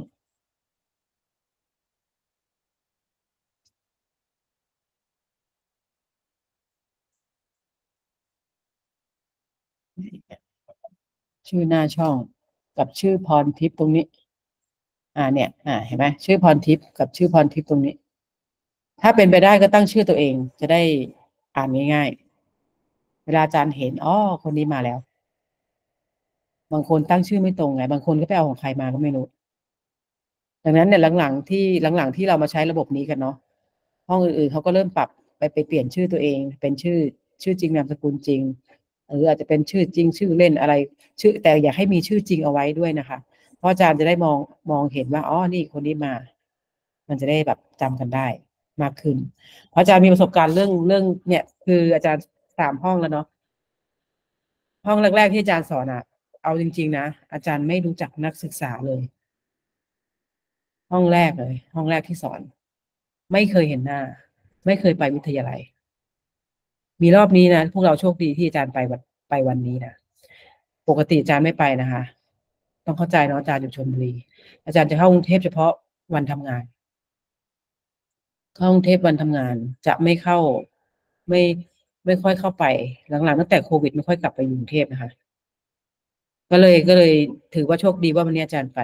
S1: ชื่อหน้าช่องกับชื่อพรทิพย์ตรงนี้อ่าเนี่ยอ่าเห็นไหมชื่อพรทิพย์กับชื่อพรทิพย์ตรงนี้ถ้าเป็นไปได้ก็ตั้งชื่อตัวเองจะได้อ่านง่ายๆเวลาอาจารย์เห็นอ๋อคนนี้มาแล้วบางคนตั้งชื่อไม่ตรงไงบางคนก็ไปเอาของใครมาก็ไม่รู้ดังนั้นเนี่ยหลังๆที่หลังๆที่เรามาใช้ระบบนี้กันเนาะห้องอื่นๆเขาก็เริ่มปรับไปไปเปลี่ยนชื่อตัวเองเป็นชื่อชื่อจริงนามสกุลจริงหรืออาจจะเป็นชื่อจริงชื่อเล่นอะไรชื่อแต่อยากให้มีชื่อจริงเอาไว้ด้วยนะคะเพราะอาจารย์จะได้มองมองเห็นว่าอ๋อนี่คนนี้มามันจะได้แบบจำกันได้มากขึ้นเพราะอาจารย์มีประสบการณ์เรื่องเรื่องเนี่ยคืออาจารย์สามห้องแล้วเนาะห้องแรกๆที่อาจารย์สอนอ่ะเอาจริงๆนะอาจารย์ไม่รู้จักนักศึกษาเลยห้องแรกเลยห้องแรกที่สอนไม่เคยเห็นหน้าไม่เคยไปวิทยาลัยมีรอบนี้นะพวกเราโชคดีที่อาจารย์ไปแบบไปไปวันนี้นะปกติอาจารย์ไม่ไปนะคะ ต้องเข้าใจเนาะอาจารย์อยู่ชลบุรีอาจารย์จะเข้ากรุงเทพเฉพาะวันทำงานเข้ากรุงเทพวันทำงานจะไม่เข้าไม่ไม่ค่อยเข้าไปหลังๆตั้งแต่โควิดไม่ค่อยกลับไปกรุงเทพนะคะก็เลยก็เลยถือว่าโชคดีว่าวันนี้อาจารย์ไป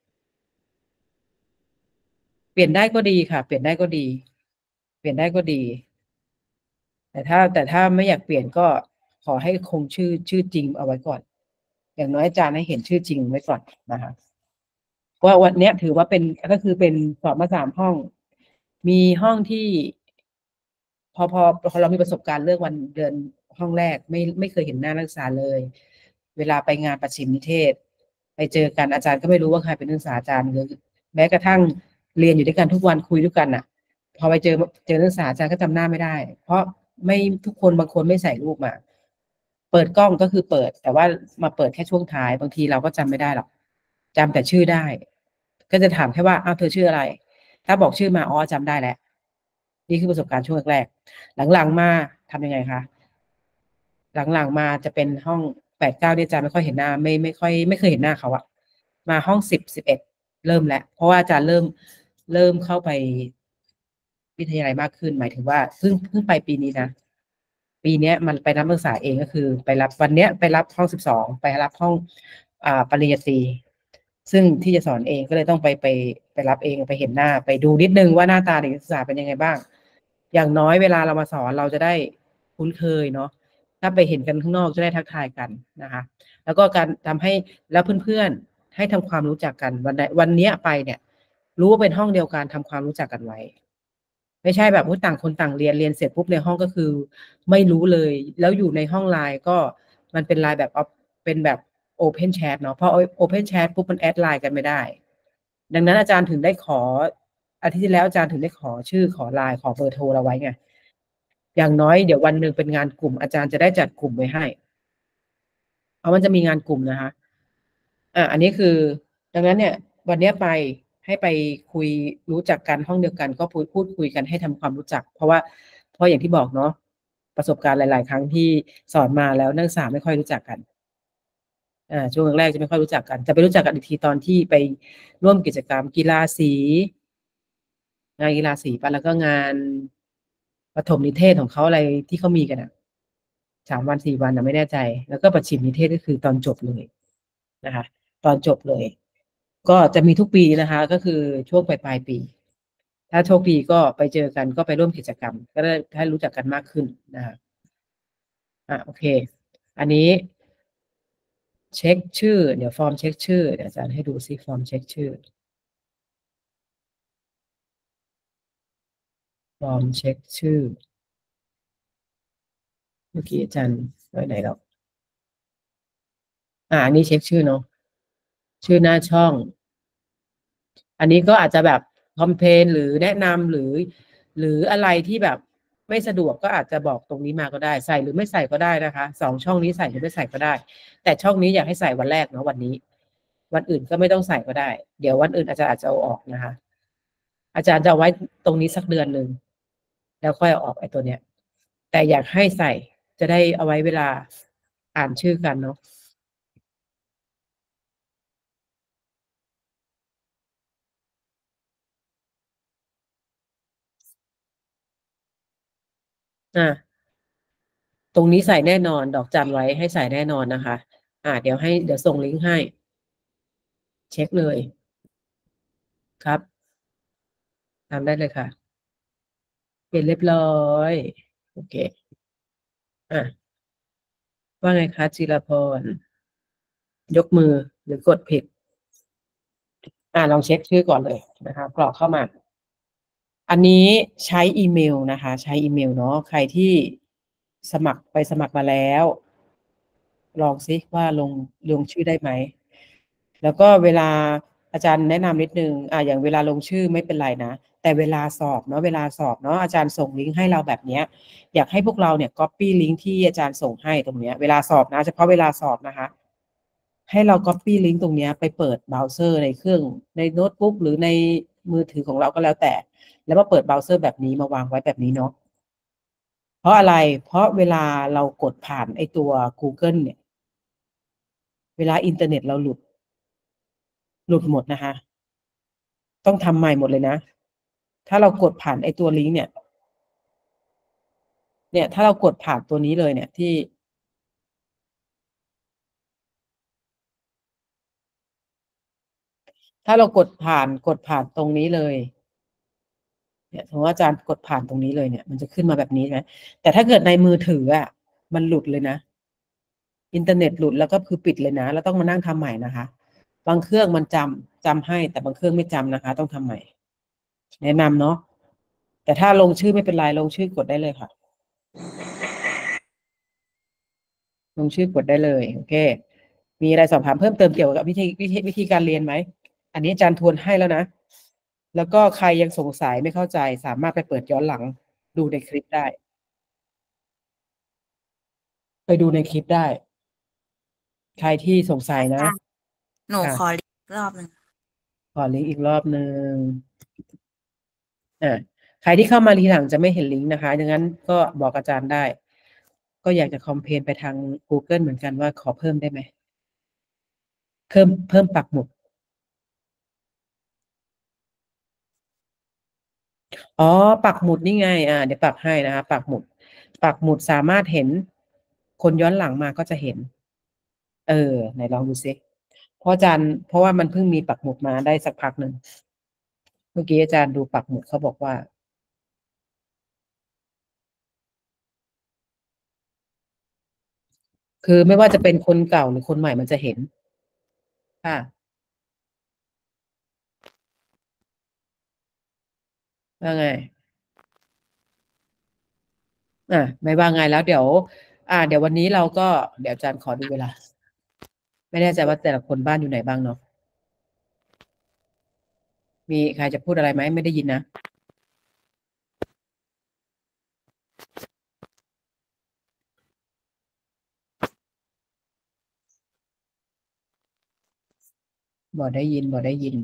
S1: เปลี่ยนได้ก็ดีค่ะเปลี่ยนได้ก็ดีเปลี่ยนได้ก็ดี แต่ถ้าแต่ถ้าไม่อยากเปลี่ยนก็ขอให้คงชื่อชื่อจริงเอาไว้ก่อนอย่างน้อยอาจารย์ให้เห็นชื่อจริงไว้ก่อนนะคะว่าวันเนี้ยถือว่าเป็นก็คือเป็นสอบมาสามห้องมีห้องที่พอพอพอเรามีประสบการณ์เรื่องวันเดือนห้องแรกไม่ไม่เคยเห็นหน้านักศึกษาเลย เวลาไปงานประชิมนิเทศไปเจอกันอาจารย์ก็ไม่รู้ว่าใครเป็นนักศึกษาอาจารย์หรือแม้กระทั่งเรียนอยู่ด้วยกันทุกวันคุยด้วยกันอ่ะพอไปเจอเจอนักศึกษาอาจารย์ก็จำหน้าไม่ได้ เพราะไม่ทุกคนบางคนไม่ใส่รูปมาเปิดกล้องก็คือเปิดแต่ว่ามาเปิดแค่ช่วงท้ายบางทีเราก็จำไม่ได้หรอกจำแต่ชื่อได้ ก็จะถามแค่ว่าอ้าวเธอชื่ออะไร ถ้าบอกชื่อมาอ๋อจำได้แล้วนี่คือประสบการณ์ช่วงแรกๆหลังๆมาทำยังไงคะหลังๆมาจะเป็นห้องแปดเก้าเนี่ยอาจารย์ไม่ค่อยเห็นหน้าไม่ไม่ค่อยไม่เคยเห็นหน้าเขาอะมาห้องสิบสิบเอ็ดเริ่มแล้วเพราะว่าอาจารย์เริ่มเริ่มเข้าไปวิทยาลัยมากขึ้นหมายถึงว่าเพิ่งเพิ่งไปปีนี้นะปีเนี้ยมันไปรับนักศึกษาเองก็คือไปรับวันเนี้ยไปรับห้องสิบสองไปรับห้องอ่าปริญญาตรีซึ่งที่จะสอนเองก็เลยต้องไปไปไปรับเองไปเห็นหน้าไปดูนิดนึงว่าหน้าตาเด็กศึกษาเป็นยังไงบ้างอย่างน้อยเวลาเรามาสอนเราจะได้คุ้นเคยเนาะถ้าไปเห็นกันข้างนอกจะได้ทักทายกันนะคะแล้วก็การทำให้แล้วเพื่อนๆให้ทำความรู้จักกันวันวันนี้ไปเนี่ยรู้ว่าเป็นห้องเดียวกันทำความรู้จักกันไว้ไม่ใช่แบบต่างคนต่างเรียนเรียนเสร็จปุ๊บในห้องก็คือไม่รู้เลยแล้วอยู่ในห้องไลน์ก็มันเป็นไลน์แบบเป็นแบบโอเพนแชทเนาะเพราะโอเพนแชทปุ๊บมันแอดไลน์กันไม่ได้ดังนั้นอาจารย์ถึงได้ขออาทิตย์ที่แล้วอาจารย์ถึงได้ขอชื่อขอไลน์ขอเบอร์โทรเราไว้ไงอย่างน้อยเดี๋ยววันหนึ่งเป็นงานกลุ่มอาจารย์จะได้จัดกลุ่มไว้ให้เพราะมันจะมีงานกลุ่มนะคะอ่ะอันนี้คือดังนั้นเนี่ยวันนี้ไปให้ไปคุยรู้จักกันห้องเดียวกันก็พูดพูดคุยกันให้ทำความรู้จักเพราะว่าเพราะอย่างที่บอกเนาะประสบการณ์หลายๆครั้งที่สอนมาแล้วนักศึกษาไม่ค่อยรู้จักกันอ่าช่วงแรกๆจะไม่ค่อยรู้จักกันจะไปรู้จักกันอีกทีตอนที่ไปร่วมกิจกรรมกีฬาสีงานกีฬาสีปะแล้วก็งานประถมนิเทศของเขาอะไรที่เขามีกันอ่ะสามวันสี่วันนะไม่แน่ใจแล้วก็ประชิมนิเทศก็คือตอนจบเลยนะคะตอนจบเลย ก็จะมีทุกปีนะคะก็คือช่วงปลายปลายปีถ้าโชคดีก็ไปเจอกันก็ไปร่วมกิจกรรมก็ได้ให้รู้จักกันมากขึ้นนะคะอ่ะโอเคอันนี้เช็คชื่อเดี๋ยวฟอร์มเช็คชื่อเดี๋ยวอาจารย์ให้ดูซิฟอร์มเช็คชื่อฟอร์มเช็คชื่อเมื่อกี้อาจารย์ไว้ไหนแล้วอ่าอันนี้เช็คชื่อเนาะชื่อหน้าช่อง อันนี้ก็อาจจะแบบคอมเพลนหรือแนะนำหรือหรืออะไรที่แบบไม่สะดวกก็อาจจะบอกตรงนี้มาก็ได้ใส่หรือไม่ใส่ก็ได้นะคะสองช่องนี้ใส่หรือไม่ใส่ก็ได้ แต่ช่องนี้อยากให้ใส่วันแรกเนาะวันนี้วันอื่นก็ไม่ต้องใส่ก็ได้เดี๋ยววันอื่นอาจารย์อาจจะเอาออกนะคะอาจารย์จะเอาไว้ตรงนี้สักเดือนหนึ่งแล้วค่อยเอาออกไอ้ตัวเนี้ยแต่อยากให้ใส่จะได้เอาไว้เวลาอ่านชื่อกันเนาะอ่าตรงนี้ใส่แน่นอนดอกจันไว้ให้ใส่แน่นอนนะคะอ่าเดี๋ยวให้เดี๋ยวส่งลิงก์ให้เช็คเลยครับทำได้เลยค่ะเปลี่ยนเรียบร้อยโอเคอ่ะว่าไงคะจิรพรยกมือหรือกดผิดอ่าลองเช็คชื่อก่อนเลยนะคะกรอกเข้ามาอันนี้ใช้อีเมลนะคะใช้อีเมลเนาะใครที่สมัครไปสมัครมาแล้วลองซิว่าลงลงชื่อได้ไหมแล้วก็เวลาอาจารย์แนะนำนิดนึงอ่าอย่างเวลาลงชื่อไม่เป็นไรนะแต่เวลาสอบเนาะเวลาสอบเนาะอาจารย์ส่งลิงก์ให้เราแบบเนี้ยอยากให้พวกเราเนี่ย copy ลิงก์ที่อาจารย์ส่งให้ตรงเนี้ยเวลาสอบนะเฉพาะเวลาสอบนะคะให้เรา copy ลิงก์ตรงเนี้ยไปเปิดเบราว์เซอร์ในเครื่องในโน้ตบุ๊กหรือในมือถือของเราก็แล้วแต่แล้วมาเปิดเบราว์เซอร์แบบนี้มาวางไว้แบบนี้เนาะเพราะอะไร เพราะเวลาเรากดผ่านไอตัว Google เนี่ย เวลาอินเทอร์เน็ตเราหลุด หลุดหมดนะคะ ต้องทำใหม่หมดเลยนะ ถ้าเรากดผ่านไอตัวลิงก์เนี่ย เนี่ย ถ้าเรากดผ่านตัวนี้เลยเนี่ยที่ ถ้าเรากดผ่าน กดผ่านตรงนี้เลย เนี่ยสมมติว่าอาจารย์กดผ่านตรงนี้เลยเนี่ย มันจะขึ้นมาแบบนี้ใช่ไหม แต่ถ้าเกิดในมือถืออ่ะ มันหลุดเลยนะ อินเทอร์เน็ตหลุดแล้วก็คือปิดเลยนะ แล้วต้องมานั่งทำใหม่นะคะ บางเครื่องมันจำ จำให้ แต่บางเครื่องไม่จำนะคะ ต้องทำใหม่ แนะนำเนาะ แต่ถ้าลงชื่อไม่เป็นไร ลงชื่อกดได้เลยค่ะ ลงชื่อกดได้เลย โอเค มีอะไรสอบถามเพิ่มเติมเกี่ยวกับวิธี วิธี วิธีการเรียนไหม อันนี้อาจารย์ทวนให้แล้วนะ แล้วก็ใครยังสงสัยไม่เข้าใจ สามารถไปเปิดย้อนหลังดูในคลิปได้ ไปดูในคลิปได้ ใครที่สงสัยนะ
S2: หนู
S1: ค่ะ
S2: ขออีกรอบหนึ่ง
S1: ขอลิงก์อีกรอบหนึ่ง อ่า ใครที่เข้ามาทีหลังจะไม่เห็นลิงก์นะคะ ดังนั้นก็บอกอาจารย์ได้ ก็อยากจะคอมเพลนไปทาง Google เหมือนกันว่าขอเพิ่มได้ไหม เพิ่ม เพิ่มปักหมุด อ๋อ ปักหมุดนี่ไง อ่า เดี๋ยวปักให้นะคะ ปักหมุด ปักหมุดสามารถเห็น คนย้อนหลังมาก็จะเห็น เออ ไหนลองดูซิ เพราะอาจารย์ เพราะว่ามันเพิ่งมีปักหมุดมาได้สักพักหนึ่ง เมื่อกี้อาจารย์ดูปักหมุดเขาบอกว่า คือไม่ว่าจะเป็นคนเก่าหรือคนใหม่มันจะเห็น ค่ะ ว่าไง อ่า ไม่ว่าไงแล้วเดี๋ยว อ่า เดี๋ยววันนี้เราก็ เดี๋ยวอาจารย์ขอดูเวลา ไม่แน่ใจว่าแต่ละคนบ้านอยู่ไหนบ้างเนาะ มีใครจะพูดอะไรไหม ไม่ได้ยินนะ บ่ได้ยิน บ่ได้ยิน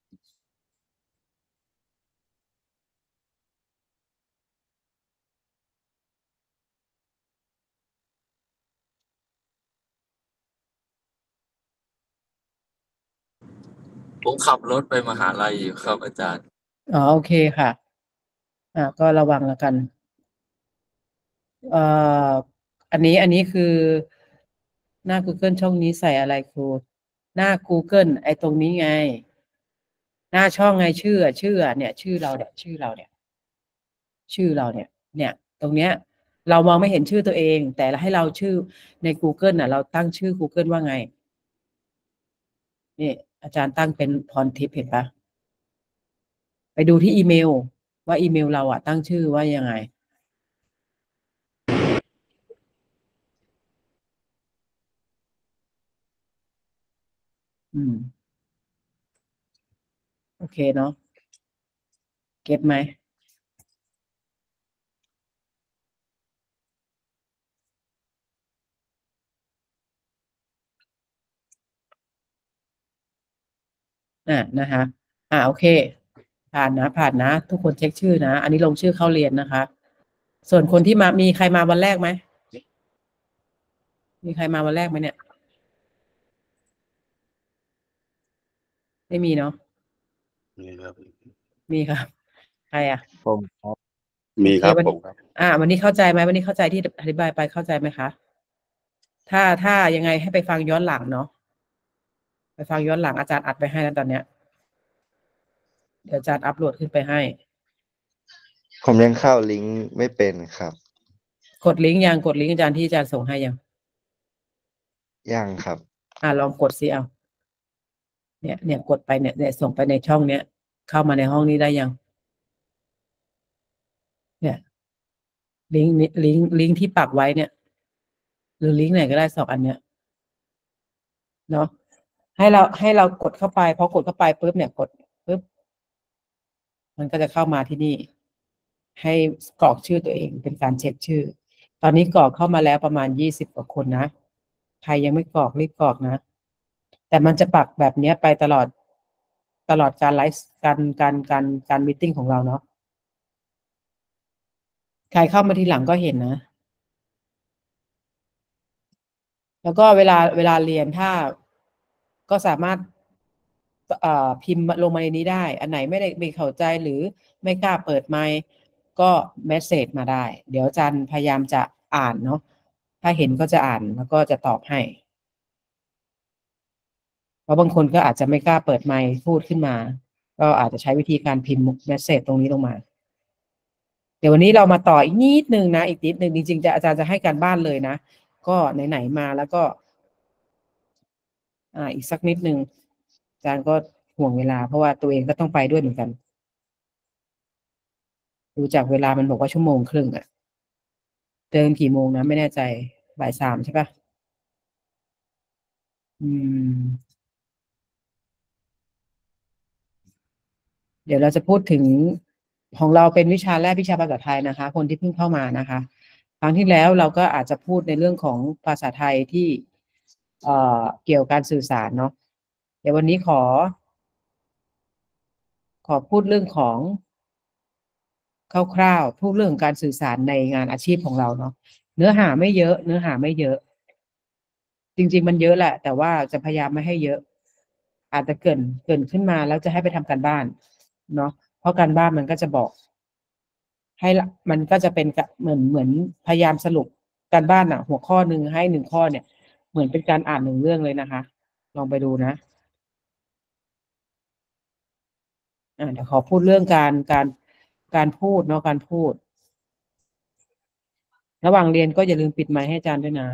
S3: ผมขับรถไปมหาลัยอยู่ครับอาจารย์
S1: อ๋อ โอเคค่ะ อ่า ก็ระวังแล้วกัน เอ่อ อันนี้ อันนี้คือ หน้า Google ช่องนี้ใส่อะไรครู หน้า Google ไอ้ตรงนี้ไง หน้าช่องไง ชื่ออะ ชื่ออะ เนี่ย ชื่อเราเนี่ย ชื่อเราเนี่ย ชื่อเราเนี่ย เนี่ย ตรงเนี้ย เรามองไม่เห็นชื่อตัวเอง แต่ให้เราชื่อใน Google น่ะ เราตั้งชื่อ Google ว่าไง นี่ อาจารย์ตั้งเป็นพรทิพย์เห็นเปล่า? ไปดูที่อีเมลว่า อีเมลเราอะตั้งชื่อว่ายังไง อืม โอเคเนาะ เก็ตไหม? อา นะคะ อ่า โอเค ผ่านนะ ผ่านนะ ทุกคนเช็กชื่อนะ อันนี้ลงชื่อเข้าเรียนนะคะ ส่วนคนที่มา มีใครมาวันแรกไหม? มีใครมาวันแรกไหมเนี่ย? ไม่มีเนาะ
S4: มีครับ
S1: มี ครับ ใครอะ?
S4: ผมครับ
S1: โอ
S4: มี
S1: เค
S4: ครับ
S1: วัน
S4: ผมครับ
S1: อ่า วันนี้เข้าใจไหม? วันนี้เข้าใจที่ ด อธิบายไปเข้าใจไหมคะ? ถ้า ถ้ายังไงให้ไปฟังย้อนหลังเนาะ ไปฟังย้อนหลัง อาจารย์อัดไว้ให้แล้วตอนเนี้ย เดี๋ยวอาจารย์อัปโหลดขึ้นไปให้
S4: ผมยังเข้าลิงก์ไม่เป็นครับ
S1: กดลิงก์ยัง? กดลิงก์อาจารย์ที่อาจารย์ส่งให้ยัง?
S4: ยังครับ
S1: อา ลองกดสิเอา เนี่ย เนี่ย กดไปเนี่ย เนี่ย ส่งไปในช่องเนี้ย เข้ามาในห้องนี้ได้ยัง? เนี่ย ลิงก์นี้ ลิงก์ ลิงก์ที่ปักไว้เนี่ย หรือลิงก์ไหนก็ได้ สอง อันเนี้ย เนาะ ให้เรา ให้เรากดเข้าไป พอกดเข้าไปปุ๊บเนี่ย กดปุ๊บ มันก็จะเข้ามาที่นี่ ให้ ส กรอกชื่อตัวเองเป็นการเช็กชื่อ ตอนนี้กรอกเข้ามาแล้วประมาณ ยี่สิบ กว่าคนนะ ใครยังไม่กรอกรีบกรอกนะ แต่มันจะปักแบบเนี้ยไปตลอด ตลอดการไลฟ์ ส การ การ การ การมีตติงของเราเนาะใครเข้ามาทีหลังก็เห็นนะ แล้วก็เวลาเวลาเรียนถ้าก็สามารถเอ่อพิมพ์ลงมาในนี้ได้ อันไหนไม่ได้ไม่เข้าใจหรือไม่กล้าเปิดไมค์ก็เมสเซจมาได้ เดี๋ยวอาจารย์พยายามจะอ่านเนาะถ้าเห็นก็จะอ่านแล้วก็จะตอบให้ เพราะบางคนก็อาจจะไม่กล้าเปิดไมค์พูดขึ้นมา ก็อาจจะใช้วิธีการพิมพ์เมสเซจตรงนี้ลงมา เดี๋ยววันนี้เรามาต่ออีกนิดนึงนะอีกนิดนึงจริงๆจะอาจารย์จะให้การบ้านเลยนะก็ไหนๆมาแล้วก็ อ่าอีกสักนิดนึงอาจารย์ก็ห่วงเวลาเพราะว่าตัวเองก็ต้องไปด้วยเหมือนกันดูจากเวลามันบอกว่าชั่วโมงครึ่งอะเดินกี่โมงนะไม่แน่ใจบ่ายสามใช่ปะอืมเดี๋ยวเราจะพูดถึงของเราเป็นวิชาแรกวิชาภาษาไทยนะคะ คนที่เพิ่งเข้ามานะคะครั้งที่แล้วเราก็อาจจะพูดในเรื่องของภาษาไทยที่เอ่อเกี่ยวกับการสื่อสารเนาะเดี๋ยววันนี้ขอ ขอพูดเรื่องของคร่าวๆพูดเรื่องการสื่อสารในงานอาชีพของเราเนาะเนื้อหาไม่เยอะ เนื้อหาไม่เยอะ จริงๆมันเยอะแหละ แต่ว่าจะพยายามไม่ให้เยอะ อาจจะเกรินเกรินขึ้นมาแล้วจะให้ไปทำการบ้านเนาะเพราะการบ้านมันก็จะบอก ให้ละมันก็จะเป็นเหมือนเหมือนพยายามสรุปการบ้านอ่ะ หัวข้อหนึ่งให้หนึ่งข้อเนี่ย เหมือนเป็นการอ่านหนึ่งเรื่องเลยนะคะ ลองไปดูนะอ่าเดี๋ยวขอพูดเรื่องการการการพูดเนาะการพูด ระหว่างเรียนก็อย่าลืมปิดไมค์ให้อาจารย์ด้วยนะ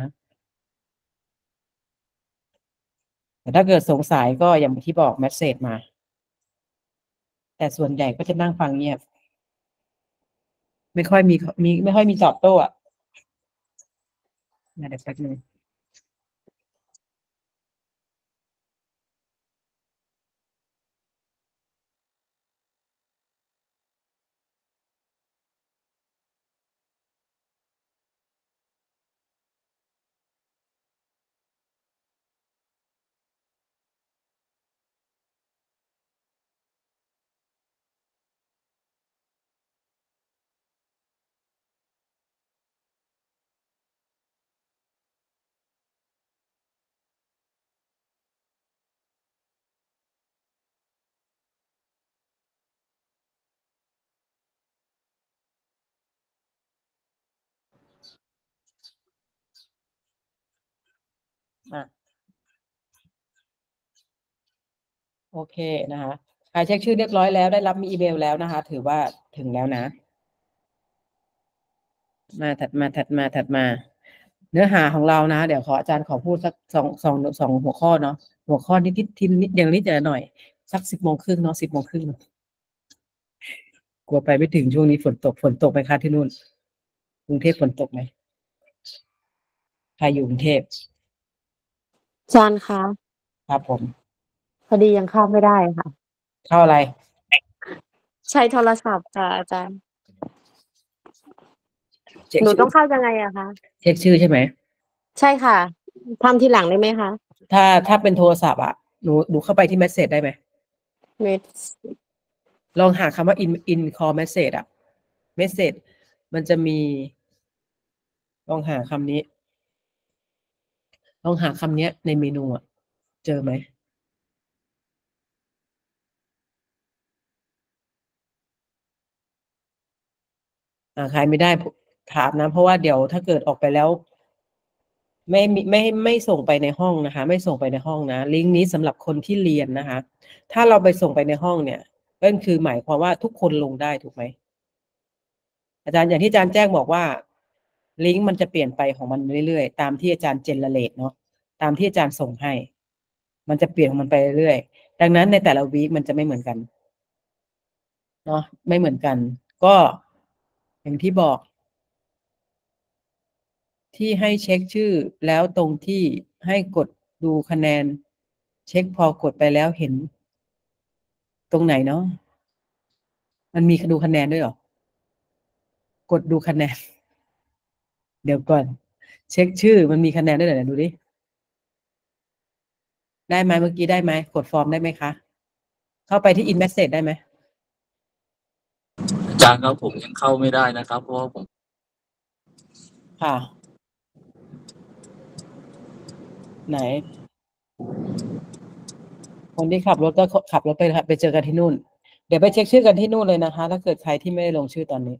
S1: แต่ถ้าเกิดสงสัยก็อย่างที่บอกเมสเซจมา แต่ส่วนใหญ่ก็จะนั่งฟังเงียบ ไม่ค่อยมีมีไม่ค่อยมีตอบโต้อะเดี๋ยวแป๊บนึงอ่ะโอเคนะคะใครเช็คชื่อเรียบร้อยแล้วได้รับมีอีเมลแล้วนะคะ ถือว่าถึงแล้วนะ มาถัดมาถัดมาถัดมา เนื้อหาของเรานะ เดี๋ยวขออาจารย์ขอพูดสักสองสองสองหัวข้อเนาะหัวข้อนิดนิดทีนิดอย่างนิดอย่างหน่อยสักสิบโมงครึ่งเนาะสิบโมงครึ่งกลัวไปไม่ถึงช่วงนี้ฝนตกฝนตกไหมคะที่นู่นกรุงเทพฝนตกไหมใครอยู่กรุงเทพ
S5: อาจารย์คะ
S1: ครับผม
S5: พอดียังเข้าไม่ได้ค่ะ
S1: เข้าอะไร
S5: ใช้โทรศัพท์ค่ะอาจารย์
S1: เช็ค
S5: หนู
S1: ชื่
S5: ต้
S1: อ
S5: องเข้ายังไงอะคะ
S1: เช็คชื่อใช่ไหม
S5: ใช่ค่ะทำทีหลังได้ไหมคะ
S1: ถ้าถ้าเป็นโทรศัพท์อ่ะหนูหนูเข้าไปที่เมสเซจได้ไหม
S5: เมส
S1: ลองหาคำว่า in in call message อ่ะ message มันจะมี ลองหาคำนี้ ลองหาคำนี้ในเมนูอ่ะ เจอไหม อ่าใครไม่ได้ถามนะ เพราะว่าเดี๋ยวถ้าเกิดออกไปแล้ว ไม่มีไม่ไม่ส่งไปในห้องนะคะ ไม่ส่งไปในห้องนะลิงก์นี้สำหรับคนที่เรียนนะคะ ถ้าเราไปส่งไปในห้องเนี่ยก็คือหมายความว่าทุกคนลงได้ถูกไหมอาจารย์อย่างที่อาจารย์แจ้งบอกว่าลิงก์มันจะเปลี่ยนไปของมันเรื่อยๆตามที่อาจารย์เจนเนเรตเนาะตามที่อาจารย์ส่งให้ มันจะเปลี่ยนของมันไปเรื่อยๆดังนั้นในแต่ละวีคมันจะไม่เหมือนกันเนาะไม่เหมือนกัน ก็อย่างที่บอก ที่ให้เช็คชื่อแล้วตรงที่ให้กดดูคะแนน เช็คพอกดไปแล้วเห็น ตรงไหนเนาะมันมีดูคะแนนด้วยเหรอกดดูคะแนน เดี๋ยวก่อน เช็คชื่อมันมีคะแนนด้วยเหรอดูดิได้ไหมเมื่อกี้ได้ไหมกดฟอร์มได้ไหมคะ เข้าไปที่ in message ได้ไหม
S3: อาจารย์ครับผมยังเข้าไม่ได้นะครับเพราะว่าผม
S1: ค่ะ ไหน คนที่ขับรถก็ขับรถไปไปเจอกันที่นู่น เดี๋ยวไปเช็คชื่อกันที่นู่นเลยนะคะ ถ้าเกิดใครที่ไม่ได้ลงชื่อตอนนี้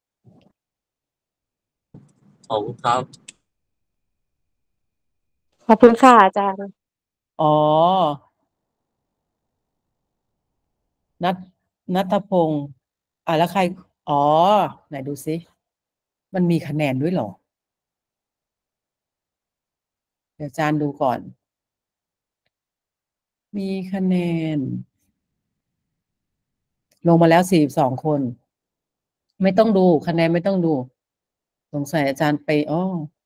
S3: ขอบคุณครับ
S5: ขอบคุณค่ะอาจารย์
S1: อ๋อ นัท ณัฐพงศ์ อ่า แล้วใคร อ๋อ ไหนดูซิ มันมีคะแนนด้วยเหรอ? เดี๋ยวอาจารย์ดูก่อน มีคะแนน ลงมาแล้ว สี่สิบสอง คน ไม่ต้องดู คะแนนไม่ต้องดู สงสัยอาจารย์ไป อ้อ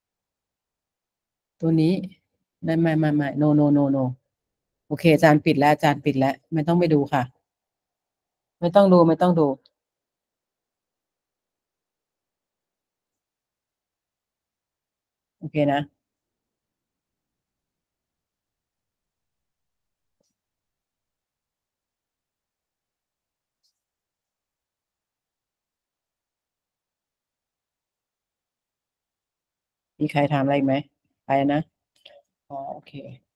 S1: ตัวนี้ ไม่ ไม่ ๆ ๆ โน ๆ ๆ ๆ โอเค อาจารย์ปิดแล้ว อาจารย์ปิดแล้ว ไม่ต้องไปดูค่ะ ไม่ต้องดู ๆ โอเคนะ มีใครถามอะไรอีกไหม? ไปแล้วนะ อ๋อ โอเค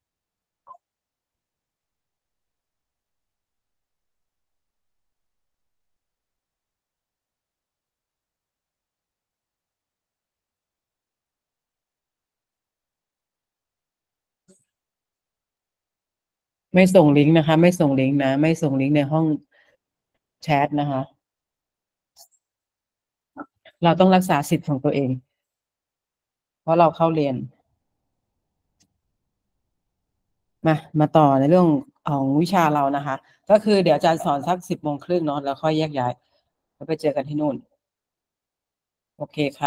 S1: ไม่ส่งลิงก์นะคะ ไม่ส่งลิงก์นะ ไม่ส่งลิงก์ในห้อง แชตนะคะ เราต้องรักษาสิทธิ์ของตัวเอง เพราะเราเข้าเรียน มา มาต่อในเรื่องของวิชาเรานะคะ ก็คือเดี๋ยวอาจารย์สอนสัก สิบโมงครึ่ง เนาะ แล้วค่อยแยกย้าย แล้วไปเจอกันที่นู่น โอเคค่ะ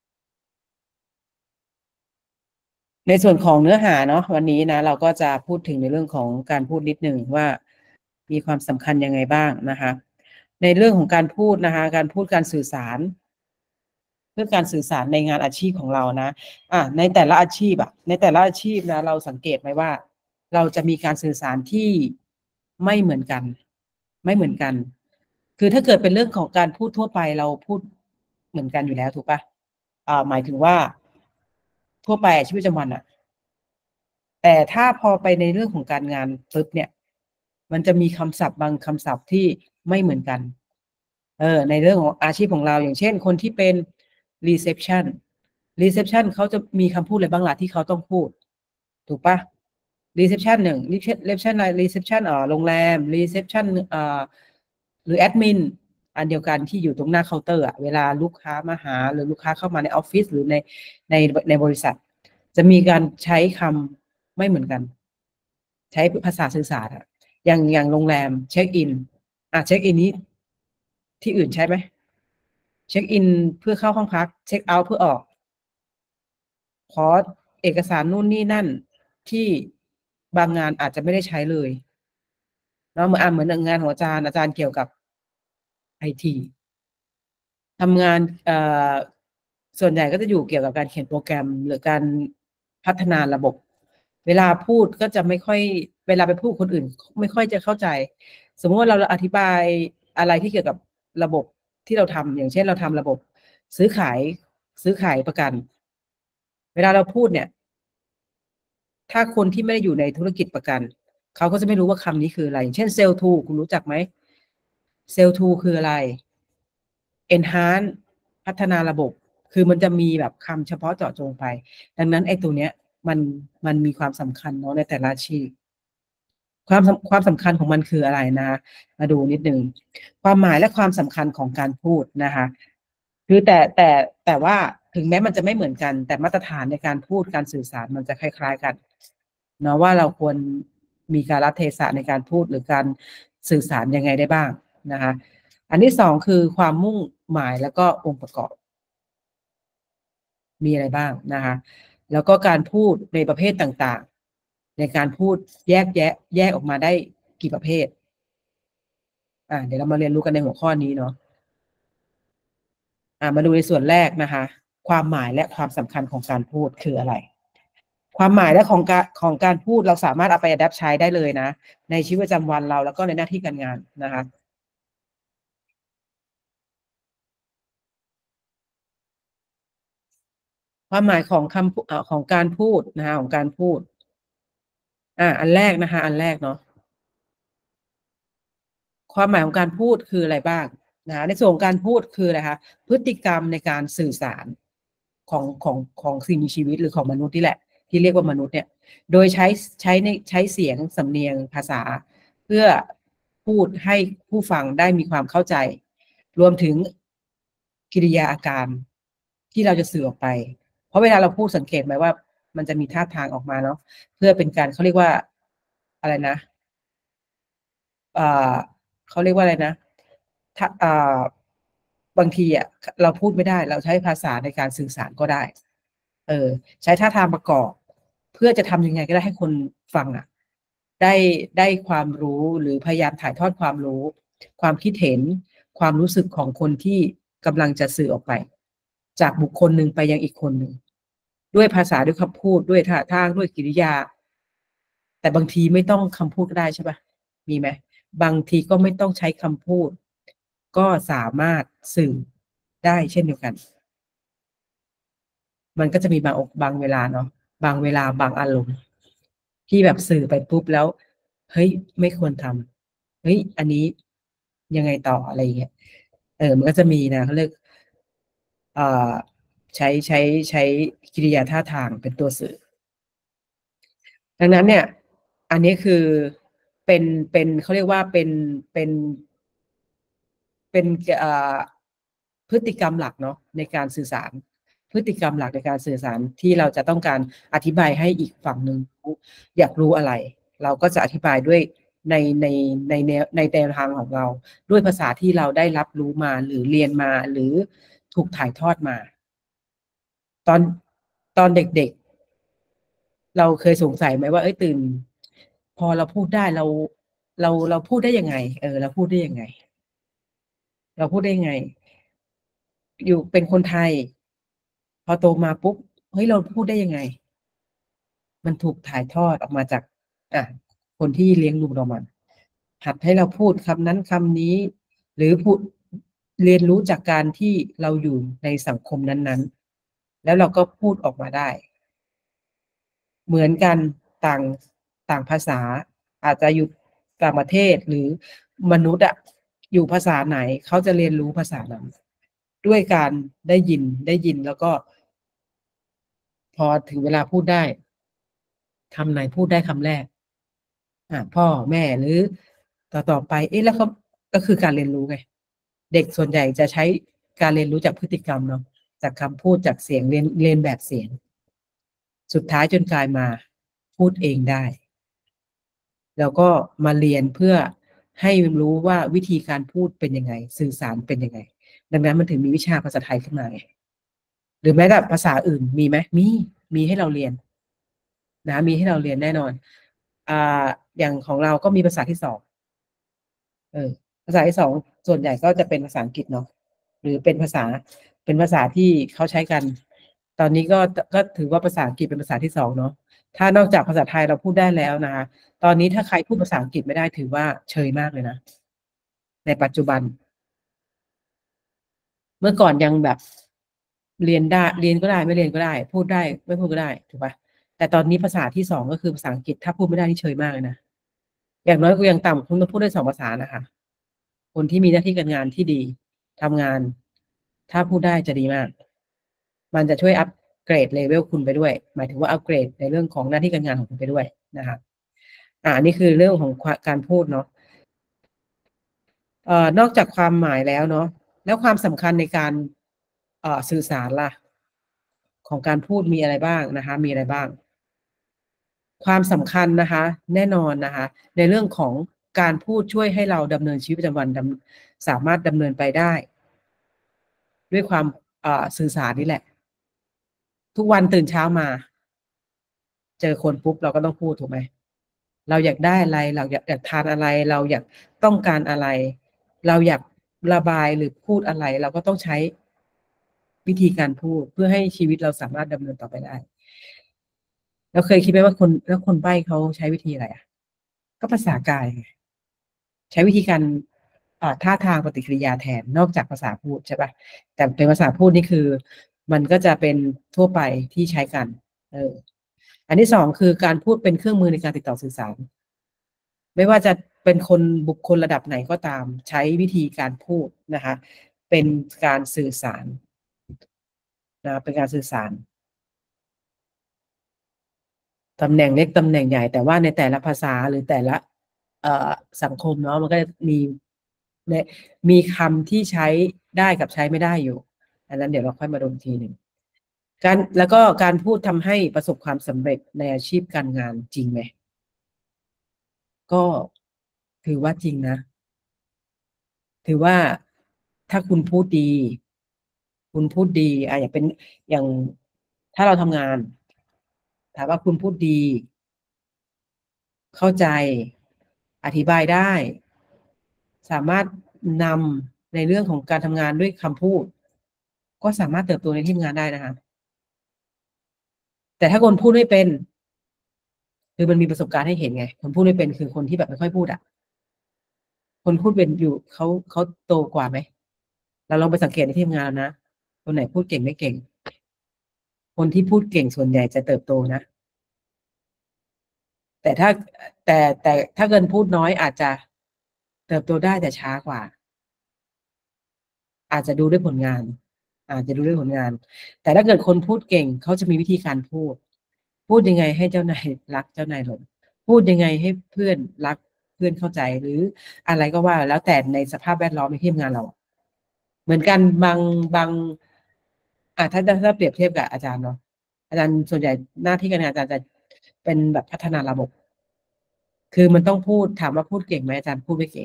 S1: ในส่วนของเนื้อหาเนาะ วันนี้นะ เราก็จะพูดถึงในเรื่องของการพูดนิดหนึ่งว่า มีความสำคัญยังไงบ้างนะคะ ในเรื่องของการพูดนะคะ การพูด การสื่อสาร เพื่อการสื่อสารในงานอาชีพของเรานะ อ่า ในแต่ละอาชีพอะ ในแต่ละอาชีพนะ เราสังเกตไหมว่า เราจะมีการสื่อสารที่ไม่เหมือนกัน ไม่เหมือนกัน คือถ้าเกิดเป็นเรื่องของการพูดทั่วไป เราพูดเหมือนกันอยู่แล้ว ถูกเปล่า? อ่า หมายถึงว่า ทั่วไปอะชีวิตประจำวันน่ะ แต่ถ้าพอไปในเรื่องของการงานปุ๊บเนี่ย มันจะมีคำศัพท์บางคำศัพท์ที่ไม่เหมือนกัน เออ ในเรื่องของอาชีพของเรา อย่างเช่น คนที่เป็น รีเซปชัน รีเซปชัน เขาจะมีคำพูดอะไรบ้างล่ะที่เขาต้องพูด ถูกเปล่า? รีเซปชัน หนึ่ง รีเซป รีเซปชัน อะไร รีเซปชัน เอ่อ โรงแรม รีเซปชัน อ่า หรือแอดมิน อันเดียวกันที่อยู่ตรงหน้าเคาน์เตอร์อะ เวลาลูกค้ามาหา หรือลูกค้าเข้ามาในออฟฟิศ หรือใน ใน บ ในบริษัท จะมีการใช้คำไม่เหมือนกัน ใช้ภาษาสื่อสารอะ อย่าง อย่างโรงแรมเช็กอิน อะ เช็กอินนี้ ที่อื่นใช้ไหม? เช็กอินเพื่อเข้าห้องพัก เช็กเอาต์เพื่อออก ขอเอกสารนู่นนี่นั่น ที่บางงานอาจจะไม่ได้ใช้เลย เนาะ เหมือน อะ เหมือนอย่างงานของอาจารย์ อาจารย์เกี่ยวกับ ไอที ทำงาน เอ่อ ส่วนใหญ่ก็จะอยู่เกี่ยวกับการเขียนโปรแกรม หรือการพัฒนาระบบ เวลาพูดก็จะไม่ค่อย เวลาไปพูดกับคนอื่น ไม่ค่อยจะเข้าใจ สมมุติว่าเราอธิบายอะไรที่เกี่ยวกับระบบที่เราทำ อย่างเช่น เราทำระบบซื้อขาย ซื้อขายประกัน เวลาเราพูดเนี่ย ถ้าคนที่ไม่ได้อยู่ในธุรกิจประกัน เขาก็จะไม่รู้ว่าคำนี้คืออะไร อย่างเช่น Sell to คุณรู้จักไหม? Sell to คืออะไร? Enhance พัฒนาระบบ คือมันจะมีแบบคำเฉพาะเจาะจงไป ดังนั้นไอ้ตัวเนี้ย มัน มันมีความสำคัญเนาะในแต่ละอาชีพ ความสำ ความสำคัญของมันคืออะไรนะคะ มาดูนิดหนึ่ง ความหมายและความสำคัญของการพูดนะคะ คือแต่ แต่ แต่ว่าถึงแม้มันจะไม่เหมือนกัน แต่มาตรฐานในการพูด การสื่อสารมันจะคล้าย ๆ กัน เนาะว่าเราควรมีกาลเทศะในการพูด หรือการสื่อสารยังไงได้บ้างนะคะ อันที่ สอง คือความมุ่งหมายแล้วก็องค์ประกอบ มีอะไรบ้างนะคะ แล้วก็การพูดในประเภทต่าง ๆ ในการพูดแยกแยะ แยกออกมาได้กี่ประเภท? อ่า เดี๋ยวเรามาเรียนรู้กันในหัวข้อนี้เนาะ อ่า มาดูในส่วนแรกนะคะ ความหมายและความสำคัญของการพูดคืออะไร? ความหมายและของการ ของการพูดเราสามารถเอาไป อะแดปต์ ใช้ได้เลยนะ ในชีวิตประจำวันเรา แล้วก็ในหน้าที่การงานนะคะความหมายของคำพูดเอ่อของการพูดนะคะของการพูด อ่า อันแรกนะคะ อันแรกเนาะความหมายของการพูดคืออะไรบ้างนะคะในส่วนของการพูดคืออะไรคะพฤติกรรมในการสื่อสารของของของสิ่งมีชีวิตหรือของมนุษย์นี่แหละ ที่เรียกว่ามนุษย์เนี่ย โดยใช้ใช้ในใช้เสียงสำเนียงภาษา เพื่อพูดให้ผู้ฟังได้มีความเข้าใจ รวมถึงกิริยาอาการที่เราจะสื่อออกไป เพราะเวลาเราพูดสังเกตไหมว่า มันจะมีท่าทางออกมาเนาะเพื่อเป็นการเขาเรียกว่าอะไรนะอ่าเขาเรียกว่าอะไรนะถ้าอ่าบางทีอ่ะเราพูดไม่ได้ เราใช้ภาษาในการสื่อสารก็ได้ เออ ใช้ท่าทางประกอบ เพื่อจะทำยังไงก็ได้ให้คนฟังอ่ะ ได้ได้ความรู้หรือพยายามถ่ายทอดความรู้ ความคิดเห็น ความรู้สึกของคนที่กำลังจะสื่อออกไป จากบุคคลหนึ่งไปยังอีกคนหนึ่งด้วยภาษาด้วยคำพูดด้วยท่าทางด้วยกิริยา แต่บางทีไม่ต้องคำพูดก็ได้ใช่ปะมีไหมบางทีก็ไม่ต้องใช้คำพูด ก็สามารถสื่อได้เช่นเดียวกัน มันก็จะมีบางบางเวลาเนาะบางเวลาบางอารมณ์ ที่แบบสื่อไปปุ๊บแล้วเฮ้ยไม่ควรทำเฮ้ยอันนี้ยังไงต่ออะไรอย่างเงี้ยเออมันก็จะมีนะเขาเรียกเอ่อใช้ใช้ใช้กิริยาท่าทางเป็นตัวสื่อ ดังนั้นเนี่ย อันนี้คือเป็นเป็นเขาเรียกว่าเป็นเป็นเป็นเอ่อพฤติกรรมหลักเนาะในการสื่อสาร พฤติกรรมหลักในการสื่อสารที่เราจะต้องการอธิบายให้อีกฝั่งหนึ่งอยากรู้อะไร เราก็จะอธิบายด้วยในในในแนวในแนวทางของเรา ด้วยภาษาที่เราได้รับรู้มาหรือเรียนมาหรือถูกถ่ายทอดมา ตอนตอนเด็กๆ เราเคยสงสัยไหมว่าเอ้ยตื่น พอเราพูดได้เราเราเราพูดได้ยังไง เออ เราพูดได้ยังไง เราพูดได้ยังไง อยู่เป็นคนไทย พอโตมาปุ๊บเฮ้ยเราพูดได้ยังไง มันถูกถ่ายทอดออกมาจากอ่ะคนที่เลี้ยงดูเรามาหัดให้เราพูดคำนั้นคำนี้ หรือพูดเรียนรู้จากการที่เราอยู่ในสังคมนั้นๆ แล้วเราก็พูดออกมาได้ เหมือนกันต่างต่างภาษา อาจจะอยู่ต่างประเทศหรือมนุษย์อะอยู่ภาษาไหนเขาจะเรียนรู้ภาษานั้น ด้วยการได้ยินได้ยินแล้วก็ พอถึงเวลาพูดได้คำไหนพูดได้คำแรกอ่าพ่อแม่หรือต่อต่อไป เอ๊ะแล้วเขาก็คือการเรียนรู้ไง เด็กส่วนใหญ่จะใช้การเรียนรู้จากพฤติกรรมเนาะจากคำพูดจากเสียงเรียนเรียนแบบเสียง สุดท้ายจนกลายมาพูดเองได้ แล้วก็มาเรียนเพื่อให้รู้ว่าวิธีการพูดเป็นยังไง สื่อสารเป็นยังไง ดังนั้นมันถึงมีวิชาภาษาไทยขึ้นมาไงหรือแม้แต่ภาษาอื่นมีไหมมีมีให้เราเรียนนะมีให้เราเรียนแน่นอนอ่าอย่างของเราก็มีภาษาที่สองเออภาษาที่สองส่วนใหญ่ก็จะเป็นภาษาอังกฤษเนาะหรือเป็นภาษาเป็นภาษาที่เขาใช้กัน ตอนนี้ก็ก็ถือว่าภาษาอังกฤษเป็นภาษาที่สองเนาะถ้านอกจากภาษาไทยเราพูดได้แล้วนะคะตอนนี้ถ้าใครพูดภาษาอังกฤษไม่ได้ถือว่าเชยมากเลยนะในปัจจุบัน เมื่อก่อนยังแบบเรียนได้เรียนก็ได้ไม่เรียนก็ได้ พูดได้ไม่พูดก็ได้ถูกปะแต่ตอนนี้ภาษาที่สองก็คือภาษาอังกฤษถ้าพูดไม่ได้นี่เชยมากเลยนะอย่างน้อยก็ยังต่ำคุณต้องพูดได้สองภาษานะคะคนที่มีหน้าที่การงานที่ดีทำงาน ถ้าพูดได้จะดีมาก มันจะช่วยอัปเกรดเลเวลคุณไปด้วย หมายถึงว่าอัปเกรดในเรื่องของหน้าที่การงานของคุณไปด้วยนะคะอ่านี่คือเรื่องของการพูดเนาะเอ่อนอกจากความหมายแล้วเนาะแล้วความสำคัญในการเอ่อสื่อสารล่ะของการพูดมีอะไรบ้างนะคะมีอะไรบ้าง ความสำคัญนะคะแน่นอนนะคะในเรื่องของการพูดช่วยให้เราดำเนินชีวิตประจำวันสามารถดำเนินไปได้ ด้วยความสื่อสารนี่แหละ ทุกวันตื่นเช้ามา เจอคนปุ๊บเราก็ต้องพูดถูกไหมเราอยากได้อะไรเราอยากอยากทานอะไร เราอยากต้องการอะไร เราอยากระบายหรือพูดอะไร เราก็ต้องใช้วิธีการพูดเพื่อให้ชีวิตเราสามารถดำเนินต่อไปได้เราเคยคิดไหมว่าคนแล้วคนใบ้เขาใช้วิธีอะไรอ่ะก็ภาษากายไงใช้วิธีการท่าทางปฏิกิริยาแทนนอกจากภาษาพูดใช่ปะแต่เป็นภาษาพูดนี่คือมันก็จะเป็นทั่วไปที่ใช้กันเอออันที่สองคือการพูดเป็นเครื่องมือในการติดต่อสื่อสารไม่ว่าจะเป็นคนบุคคลระดับไหนก็ตามใช้วิธีการพูดนะคะเป็นการสื่อสารนะเป็นการสื่อสารตำแหน่งเล็กตำแหน่งใหญ่แต่ว่าในแต่ละภาษาหรือแต่ละเอ่อสังคมเนาะมันก็มีมีคำที่ใช้ได้กับใช้ไม่ได้อยู่อันนั้นเดี๋ยวเราค่อยมาดูทีหนึ่งการแล้วก็การพูดทำให้ประสบความสำเร็จในอาชีพการงานจริงไหมก็ถือว่าจริงนะถือว่าถ้าคุณพูดดีคุณพูดดีอ่ะอย่างเป็นอย่างถ้าเราทำงานถามว่าคุณพูดดีเข้าใจอธิบายได้ สามารถนำในเรื่องของการทำงานด้วยคำพูด ก็สามารถเติบโตในที่ทำงานได้นะคะแต่ถ้าคนพูดไม่เป็นคือมันมีประสบการณ์ให้เห็นไงคนพูดไม่เป็นคือคนที่แบบไม่ค่อยพูดอ่ะคนพูดเป็นอยู่เขาเขาโตกว่าไหมเราลองไปสังเกตในที่ทำงานนะคนไหนพูดเก่งไม่เก่ง คนที่พูดเก่งส่วนใหญ่จะเติบโตนะแต่ถ้าแต่แต่ถ้าเกินพูดน้อยอาจจะเติบโตได้แต่ช้ากว่า อาจจะดูด้วยผลงาน อาจจะดูด้วยผลงาน แต่ถ้าเกิดคนพูดเก่งเขาจะมีวิธีการพูด พูดยังไงให้เจ้านายรักเจ้านายหลงพูดยังไงให้เพื่อนรักเพื่อนเข้าใจหรืออะไรก็ว่าแล้วแต่ในสภาพแวดล้อมในที่ทำงานเรา เหมือนกันบางบางอ่ะถ้าถ้าเปรียบเทียบกับอาจารย์เนาะอาจารย์ส่วนใหญ่หน้าที่การงานอาจารย์จะเป็นแบบพัฒนาระบบ คือมันต้องพูดถามว่าพูดเก่งไหมอาจารย์พูดไม่เก่ง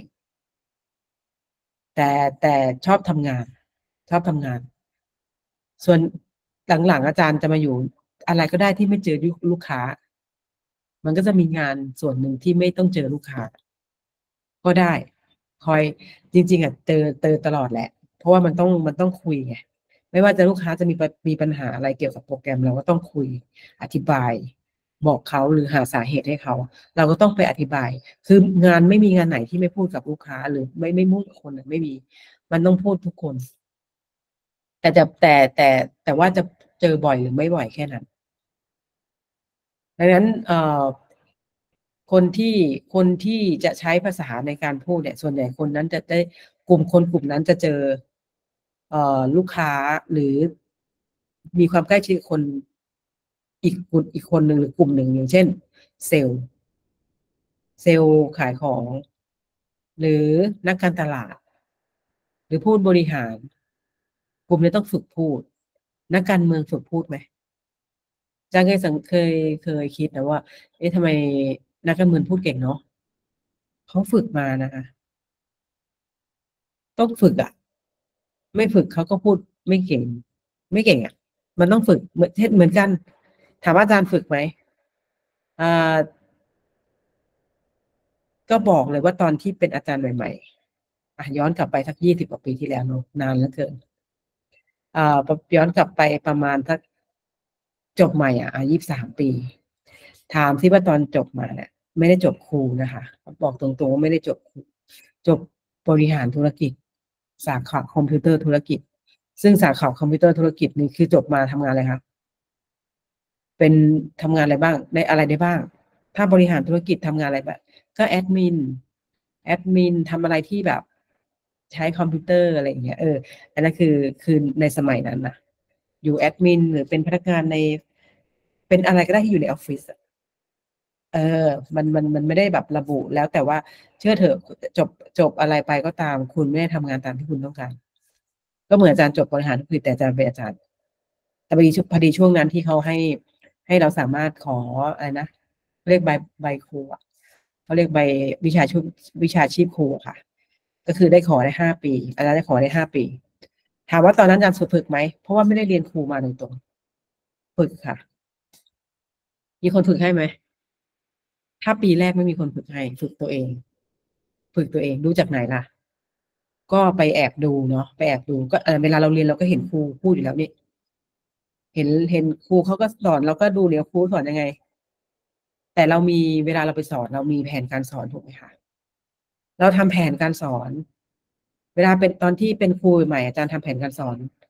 S1: แต่แต่ชอบทำงาน ชอบทำงาน ส่วนหลังๆอาจารย์จะมาอยู่อะไรก็ได้ที่ไม่เจอลูกค้า มันก็จะมีงานส่วนหนึ่งที่ไม่ต้องเจอลูกค้า ก็ได้ คอยจริงๆอ่ะเจอเจอตลอดแหละ เพราะว่ามันต้องมันต้องคุยไงไม่ว่าจะลูกค้าจะมีมีปัญหาอะไรเกี่ยวกับโปรแกรมเราก็ต้องคุยอธิบาย บอกเขาหรือหาสาเหตุให้เขา เราก็ต้องไปอธิบาย คืองานไม่มีงานไหนที่ไม่พูดกับลูกค้าหรือไม่ไม่พูดกับคนไม่มี มันต้องพูดทุกคน แต่จะแต่แต่แต่ว่าจะเจอบ่อยหรือไม่บ่อยแค่นั้นดังนั้นเอ่อคนที่คนที่จะใช้ภาษาในการพูดเนี่ยส่วนใหญ่คนนั้นจะได้กลุ่มคนกลุ่มนั้นจะเจอเอ่อลูกค้าหรือมีความใกล้ชิดคนอีกกลุ่มอีกคนหนึ่งหรือกลุ่มหนึ่งอย่างเช่นเซลล์เซลล์ขายของ หรือนักการตลาด หรือผู้บริหาร กลุ่มนี้ต้องฝึกพูด นักการเมืองฝึกพูดไหมจังเคยสังเคยเคยคิดนะว่า เอ๊ะทำไมนักการเมืองพูดเก่งเนาะเขาฝึกมานะคะต้องฝึกอ่ะ ไม่ฝึกเขาก็พูดไม่เก่ง ไม่เก่งอ่ะ มันต้องฝึกเหมือนเหมือนกัน ถามว่าอาจารย์ฝึกไหมอ่าก็บอกเลยว่าตอนที่เป็นอาจารย์ใหม่ๆอ่ะย้อนกลับไปสักยี่สิบกว่าปีที่แล้วเนาะนานเหลือเกินอ่าย้อนกลับไปประมาณสักจบใหม่อ่ะยี่สิบสามปี ถามที่ว่าตอนจบมาเนี่ยไม่ได้จบครูนะคะบอกตรงๆว่าไม่ได้จบครูจบบริหารธุรกิจ สาขาคอมพิวเตอร์ธุรกิจ ซึ่งสาขาคอมพิวเตอร์ธุรกิจนี่คือจบมาทำงานอะไรคะเป็นทำงานอะไรบ้างในอะไรได้บ้าง ถ้าบริหารธุรกิจทำงานอะไรแบบก็แอดมินแอดมินทำอะไรที่แบบใช้คอมพิวเตอร์อะไรอย่างเงี้ยเอออันนั้นคือคือในสมัยนั้นนะอยู่แอดมินหรือเป็นพนักงานในเป็นอะไรก็ได้ที่อยู่ในออฟฟิศเออมันมันมันไม่ได้แบบระบุแล้วแต่ว่าเชื่อเถอะจบจบอะไรไปก็ตามคุณไม่ได้ทำงานตามที่คุณต้องการก็เหมือนอาจารย์จบบริหารธุรกิจแต่อาจารย์เป็นอาจารย์แต่พอดีพอดีช่วงนั้นที่เขาให้ให้เราสามารถขออะไรนะเรียกใบใบครูอ่ะเขาเรียกใบวิชาชีพวิชาชีพครูค่ะ ก็คือได้ขอได้ห้าปีอาจารย์ได้ขอได้ห้าปี ถามว่าตอนนั้นอาจารย์ฝึกไหม เพราะว่าไม่ได้เรียนครูมาโดยตรงฝึกค่ะ มีคนฝึกให้ไหม ถ้าปีแรกไม่มีคนฝึกให้ ฝึกตัวเอง ฝึกตัวเองดูจากไหนล่ะ ก็ไปแอบดูเนาะไปแอบดูก็เออเวลาเราเรียนเราก็เห็นครูพูดอยู่แล้วนี่ เห็นเห็นครูเขาก็สอนเราก็ดูเดี๋ยวครูสอนยังไง แต่เรามีเวลาเราไปสอนเรามีแผนการสอนถูกไหมคะ เราทำแผนการสอน เวลาเป็นตอนที่เป็นครูใหม่อาจารย์ทำแผนการสอน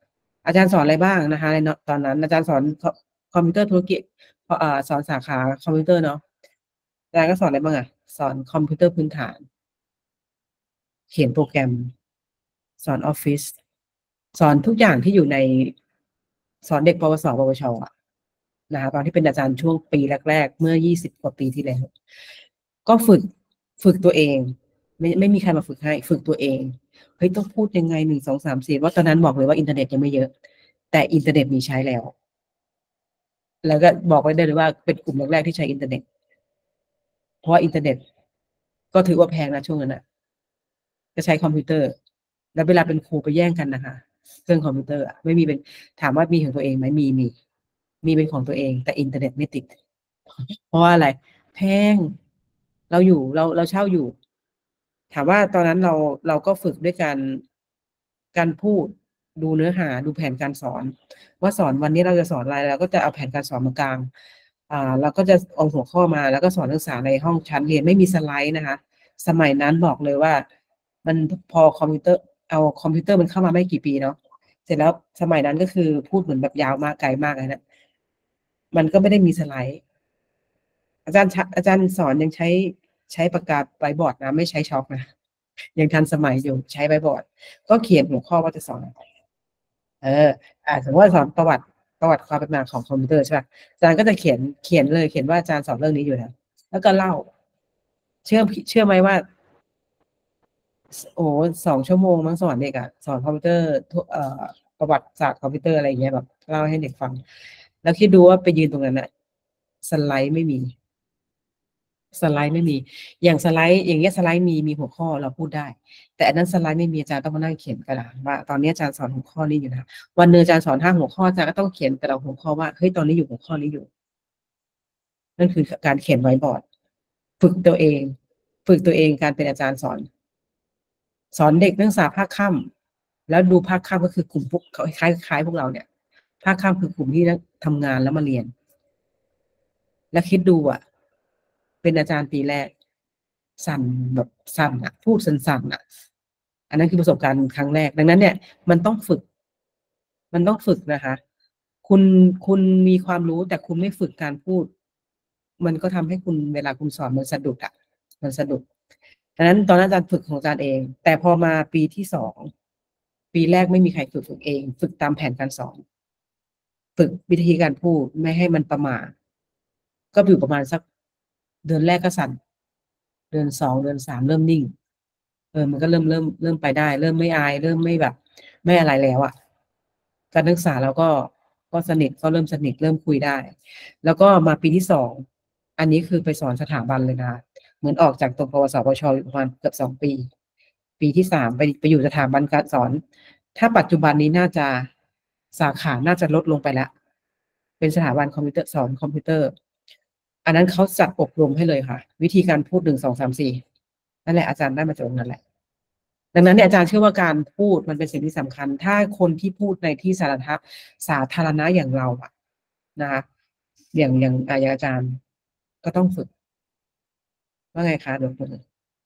S1: อาจารย์สอนอะไรบ้างนะคะในตอนนั้นอาจารย์สอนคอมพิวเตอร์ธุรกิจเอ่อสอนสาขาคอมพิวเตอร์เนาะอาจารย์ก็สอนอะไรบ้างอะสอนคอมพิวเตอร์พื้นฐาน เขียนโปรแกรม สอนออฟฟิศสอนทุกอย่างที่อยู่ในสอนเด็กปวสปวชอะนะคะตอนที่เป็นอาจารย์ช่วงปีแรกๆเมื่อยี่สิบกว่าปีที่แล้วก็ฝึกฝึกตัวเอง ไม่ไม่มีใครมาฝึกให้ฝึกตัวเองเฮ้ยต้องพูดยังไงหนึ่งสองสามสี่ว่าตอนนั้นบอกเลยว่าอินเทอร์เน็ตยังไม่เยอะ แต่อินเทอร์เน็ตมีใช้แล้ว แล้วก็บอกไว้ได้เลยว่าเป็นกลุ่มแรกๆที่ใช้อินเทอร์เน็ต เพราะว่าอินเทอร์เน็ต ก็ถือว่าแพงนะช่วงนั้นนะจะใช้คอมพิวเตอร์ แล้วเวลาเป็นครูไปแย่งกันนะคะเครื่องคอมพิวเตอร์อะไม่มีเป็นถามว่ามีของตัวเองไหมมีมีมีเป็นของตัวเอง แต่อินเทอร์เน็ตไม่ติด เพราะว่าอะไรแพงเราอยู่เราเราเช่าอยู่ ถามว่าตอนนั้นเราเราก็ฝึกด้วยการการพูดดูเนื้อหาดูแผนการสอน ว่าสอนวันนี้เราจะสอนอะไรเราก็จะเอาแผนการสอนมากลางอ่าเราก็จะเอาหัวข้อมาแล้วก็สอนนักศึกษาในห้องชั้นเรียนไม่มีสไลด์นะคะ สมัยนั้นบอกเลยว่า มันพอคอมพิวเตอร์เอาคอมพิวเตอร์มันเข้ามาไม่กี่ปีเนาะเสร็จแล้วสมัยนั้นก็คือพูดเหมือนแบบยาวมากไกลมากเลยนะมันก็ไม่ได้มีสไลด์ อาจารย์อาจารย์สอนยังใช้ใช้ปากกาไวบอร์ดนะไม่ใช้ช็อกนะยังทันสมัยอยู่ใช้ไวบอร์ดก็เขียนหัวข้อว่าจะสอนอะไรเอออ่าสมมติว่าสอนประวัติประวัติความเป็นมาของคอมพิวเตอร์ใช่ป่ะอาจารย์ก็จะเขียนเขียนเลยเขียนว่าอาจารย์สอนเรื่องนี้อยู่แล้วแล้วก็เล่า เชื่อเชื่อไหมว่า โอ้สองชั่วโมงมั้งสอนเด็กอะสอนคอมพิวเตอร์เอ่อประวัติศาสตร์คอมพิวเตอร์อะไรอย่างเงี้ยแบบเล่าให้เด็กฟัง แล้วคิดดูว่าไปยืนตรงนั้นอะสไลด์ไม่มีสไลด์ไม่มี อย่างสไลด์อย่างเงี้ยสไลด์มีมีหัวข้อเราพูดได้ แต่อันนั้นสไลด์ไม่มีอาจารย์ต้องมานั่งเขียนกระดาษว่าตอนนี้อาจารย์สอนหัวข้อนี้อยู่นะวันหนึ่งอาจารย์สอนห้าหัวข้ออาจารย์ก็ต้องเขียนแต่ละหัวข้อว่าเฮ้ยตอนนี้อยู่หัวข้อนี้อยู่ นั่นคือการเขียนไว้บอร์ด ฝึกตัวเอง ฝึกตัวเองการเป็นอาจารย์สอน สอนเด็กนักศึกษาภาคค่ำแล้วดูภาคค่ำก็คือกลุ่มพวกเขาคล้ายคล้ายพวกเราเนี่ย ภาคค่ำคือกลุ่มที่ทำงานแล้วมาเรียน แล้วคิดดูอ่ะ เป็นอาจารย์ปีแรก สั่นแบบสั่นอ่ะ พูดสั่นๆอ่ะ อันนั้นคือประสบการณ์ครั้งแรก ดังนั้นเนี่ย มันต้องฝึก มันต้องฝึกนะคะ คุณคุณมีความรู้แต่คุณไม่ฝึกการพูด มันก็ทำให้คุณเวลาคุณสอนมันสะดุดอ่ะ มันสะดุดดังนั้นตอนนั้นอาจารย์ฝึกของอาจารย์เอง แต่พอมาปีที่สองปีแรกไม่มีใครฝึกฝึกเอง ฝึกตามแผนการสอน ฝึกวิธีการพูดไม่ให้มันประมาทก็อยู่ประมาณสักเดือนแรกก็สั่นเดือนสองเดือนสามเริ่มนิ่งเออมันก็เริ่มเริ่มเริ่มไปได้ เริ่มไม่อาย เริ่มไม่แบบ ไม่อะไรแล้วอ่ะการศึกษาเราก็ก็สนิทก็เริ่มสนิทเริ่มคุยได้ แล้วก็มาปีที่สองอันนี้คือไปสอนสถาบันเลยนะเหมือนออกจากตรงปวสปชอยู่ประมาณเกือบสองปี ปีที่สามไปไปอยู่สถาบันการสอน ถ้าปัจจุบันนี้น่าจะสาขาน่าจะลดลงไปแล้ว เป็นสถาบันคอมพิวเตอร์สอนคอมพิวเตอร์ อันนั้นเขาจัดอบรมให้เลยค่ะ วิธีการพูดหนึ่งสองสามสี่นั่นแหละอาจารย์ได้มาจากตรงนั้นแหละ ดังนั้นเนี่ยอาจารย์เชื่อว่าการพูดมันเป็นสิ่งที่สำคัญ ถ้าคนที่พูดในที่สาธารณะสาธารณะอย่างเราอะนะคะอย่างอย่างอย่างอาจารย์ก็ต้องฝึก ว่าไงคะเดี๋ยวคุณ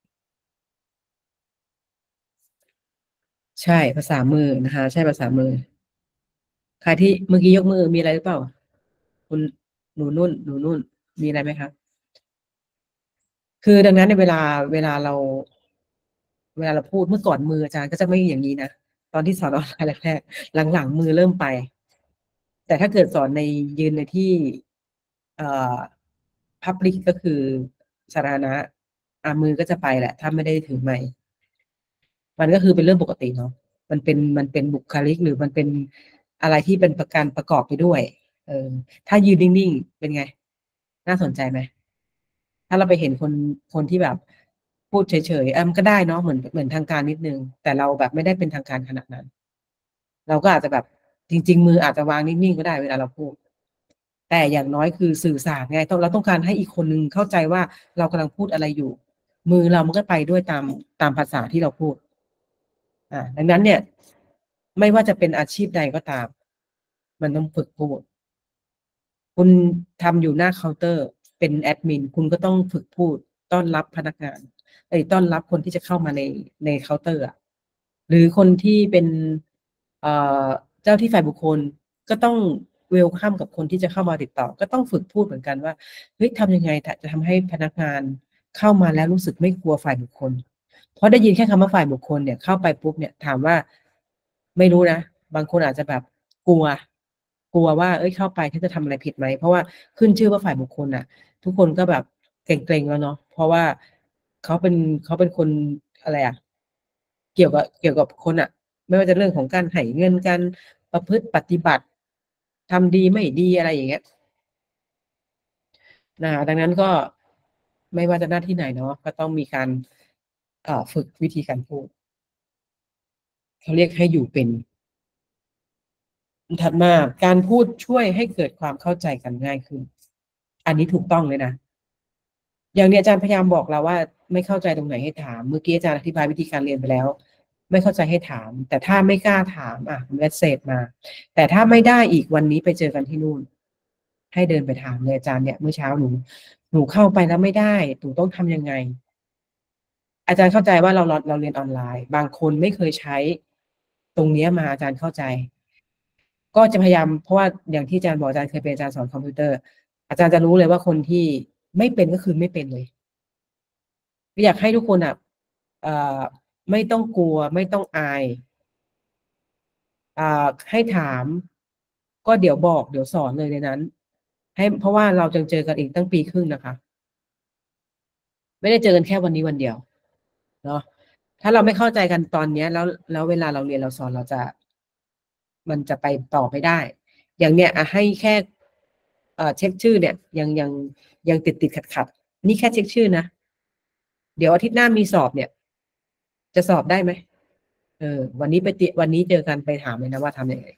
S1: ใช่ภาษามือนะคะ ใช่ภาษามือ ใครที่เมื่อกี้ยกมือมีอะไรหรือเปล่า คุณหนูนุ่นหนูนุ่นมีอะไรไหมคะคือดังนั้นในเวลาเวลาเรา เวลาเราพูดเมื่อก่อนมืออาจารย์ก็จะไม่อย่างนี้นะตอนที่สอนออนไลน์แรกๆหลังๆมือเริ่มไป แต่ถ้าเกิดสอนในยืนในที่เอ่อ public ก็คือสาธารณะอ่ามือก็จะไปแหละ ถ้าไม่ได้ถือไมค์มันก็คือเป็นเรื่องปกติเนาะมันเป็นมันเป็นบุคลิกหรือมันเป็นอะไรที่เป็นประการประกอบไปด้วย เออ ถ้ายืนนิ่งๆเป็นไง น่าสนใจไหม ถ้าเราไปเห็นคนคนที่แบบพูดเฉยๆอ่ะมันก็ได้เนาะเหมือนเหมือนทางการนิดนึง แต่เราแบบไม่ได้เป็นทางการขนาดนั้น เราก็อาจจะแบบจริงๆมืออาจจะวางนิ่งๆก็ได้เวลาเราพูด แต่อย่างน้อยคือสื่อสารไงต้องเราต้องการให้อีกคนนึงเข้าใจว่าเรากำลังพูดอะไรอยู่ มือเรามันก็ไปด้วยตามตามภาษาที่เราพูด อ่าดังนั้นเนี่ย ไม่ว่าจะเป็นอาชีพใดก็ตาม มันต้องฝึกพูด คุณทำอยู่หน้าเคาน์เตอร์เป็นแอดมินคุณก็ต้องฝึกพูดต้อนรับพนักงานเอ้ยต้อนรับคนที่จะเข้ามาในในเคาน์เตอร์อ่ะหรือคนที่เป็นเอ่อเจ้าจ้าที่ฝ่ายบุคคลก็ต้องเวลคัมกับคนที่จะเข้ามาติดต่อก็ต้องฝึกพูดเหมือนกันว่าเฮ้ยทำยังไงจะทำให้พนักงานเข้ามาแล้วรู้สึกไม่กลัวฝ่ายบุคคลเพราะได้ยินแค่คำว่าฝ่ายบุคคลเนี่ยเข้าไปปุ๊บเนี่ยถามว่าไม่รู้นะบางคนอาจจะแบบกลัวกลัวว่าเอ้ยเข้าไปเขาจะทำอะไรผิดไหมเพราะว่าขึ้นชื่อว่าฝ่ายบุคคลน่ะทุกคนก็แบบเกรงๆแล้วเนาะเพราะว่าเขาเป็นเขาเป็นคนอะไรอะเกี่ยวกับเกี่ยวกับคนอะไม่ว่าจะเรื่องของการให้เงินการประพฤติปฏิบัติทำดีไม่ดีอะไรอย่างเงี้ยนะดังนั้นก็ไม่ว่าจะหน้าที่ไหนเนาะก็ต้องมีการเอ่อฝึกวิธีการพูดเขาเรียกให้อยู่เป็นถัดมาการพูดช่วยให้เกิดความเข้าใจกันง่ายขึ้นอันนี้ถูกต้องเลยนะอย่างนี้อาจารย์พยายามบอกเราว่าไม่เข้าใจตรงไหนให้ถามเมื่อกี้อาจารย์อธิบายวิธีการเรียนไปแล้วไม่เข้าใจให้ถามแต่ถ้าไม่กล้าถามอ่ะเมสเซจมาแต่ถ้าไม่ได้อีกวันนี้ไปเจอกันที่นู่นให้เดินไปถามเลยอาจารย์เนี่ยเมื่อเช้าหนูหนูเข้าไปแล้วไม่ได้หนูต้องทำยังไงอาจารย์เข้าใจว่าเราเราเราเรียนออนไลน์บางคนไม่เคยใช้ตรงนี้มาอาจารย์เข้าใจก็จะพยายามเพราะว่าอย่างที่อาจารย์บอกอาจารย์เคยเป็นอาจารย์สอนคอมพิวเตอร์อาจารย์จะรู้เลยว่าคนที่ไม่เป็นก็คือไม่เป็นเลยอยากให้ทุกคนอ่ะเอ่อไม่ต้องกลัวไม่ต้องอายอ่าให้ถามก็เดี๋ยวบอกเดี๋ยวสอนเลยในนั้นให้เพราะว่าเราจะเจอกันอีกตั้งปีครึ่งนะคะไม่ได้เจอกันแค่วันนี้วันเดียวเนาะถ้าเราไม่เข้าใจกันตอนนี้แล้วแล้วเวลาเราเรียนเราสอนเราจะมันจะไปต่อไม่ได้อย่างเนี้ยอ่ะให้แค่เอ่อเช็คชื่อเนี่ยยังยังยังติดติดขัดขัดนี่แค่เช็คชื่อนะเดี๋ยวอาทิตย์หน้ามีสอบเนี่ยจะสอบได้ไหมเออวันนี้ไปติวันนี้เจอกันไปถามเลยนะว่าทำยังไง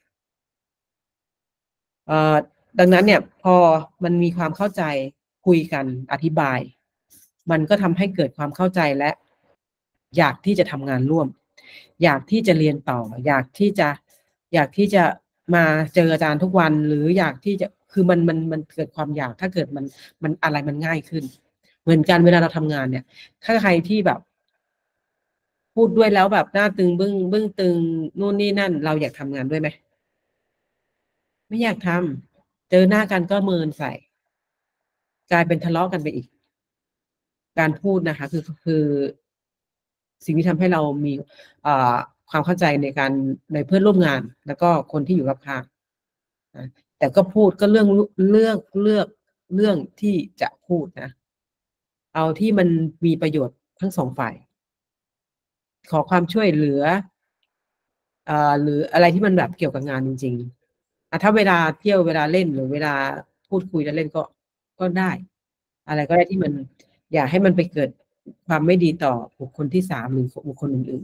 S1: เอ่อดังนั้นเนี่ยพอมันมีความเข้าใจคุยกันอธิบายมันก็ทำให้เกิดความเข้าใจและอยากที่จะทำงานร่วมอยากที่จะเรียนต่ออยากที่จะอยากที่จะมาเจออาจารย์ทุกวันหรืออยากที่จะคือมันมันมันเกิดความอยากถ้าเกิดมันมันอะไรมันง่ายขึ้นเหมือนกันเวลาเราทำงานเนี่ยถ้าใครที่แบบพูดด้วยแล้วแบบหน้าตึงบึ้งบึ้งตึงนู่นนี่นั่นเราอยากทำงานด้วยไหมไม่อยากทำเจอหน้ากันก็เมินใส่กลายเป็นทะเลาะกันไปอีกการพูดนะคะคือคือสิ่งที่ทำให้เรามีอ่าความเข้าใจในการในเพื่อนร่วมงานแล้วก็คนที่อยู่รอบข้างนะแต่ก็พูดก็เรื่องเรื่องเลือกเรื่องที่จะพูดนะเอาที่มันมีประโยชน์ทั้งสองฝ่ายขอความช่วยเหลืออ่าหรืออะไรที่มันแบบเกี่ยวกับงานจริงๆอ่ะถ้าเวลาเที่ยวเวลาเล่นหรือเวลาพูดคุยแล้วเล่นก็ก็ได้ อะไรก็ได้ที่มันอย่าให้มันไปเกิดความไม่ดีต่อบุคคลที่สามหรือบุคคลอื่น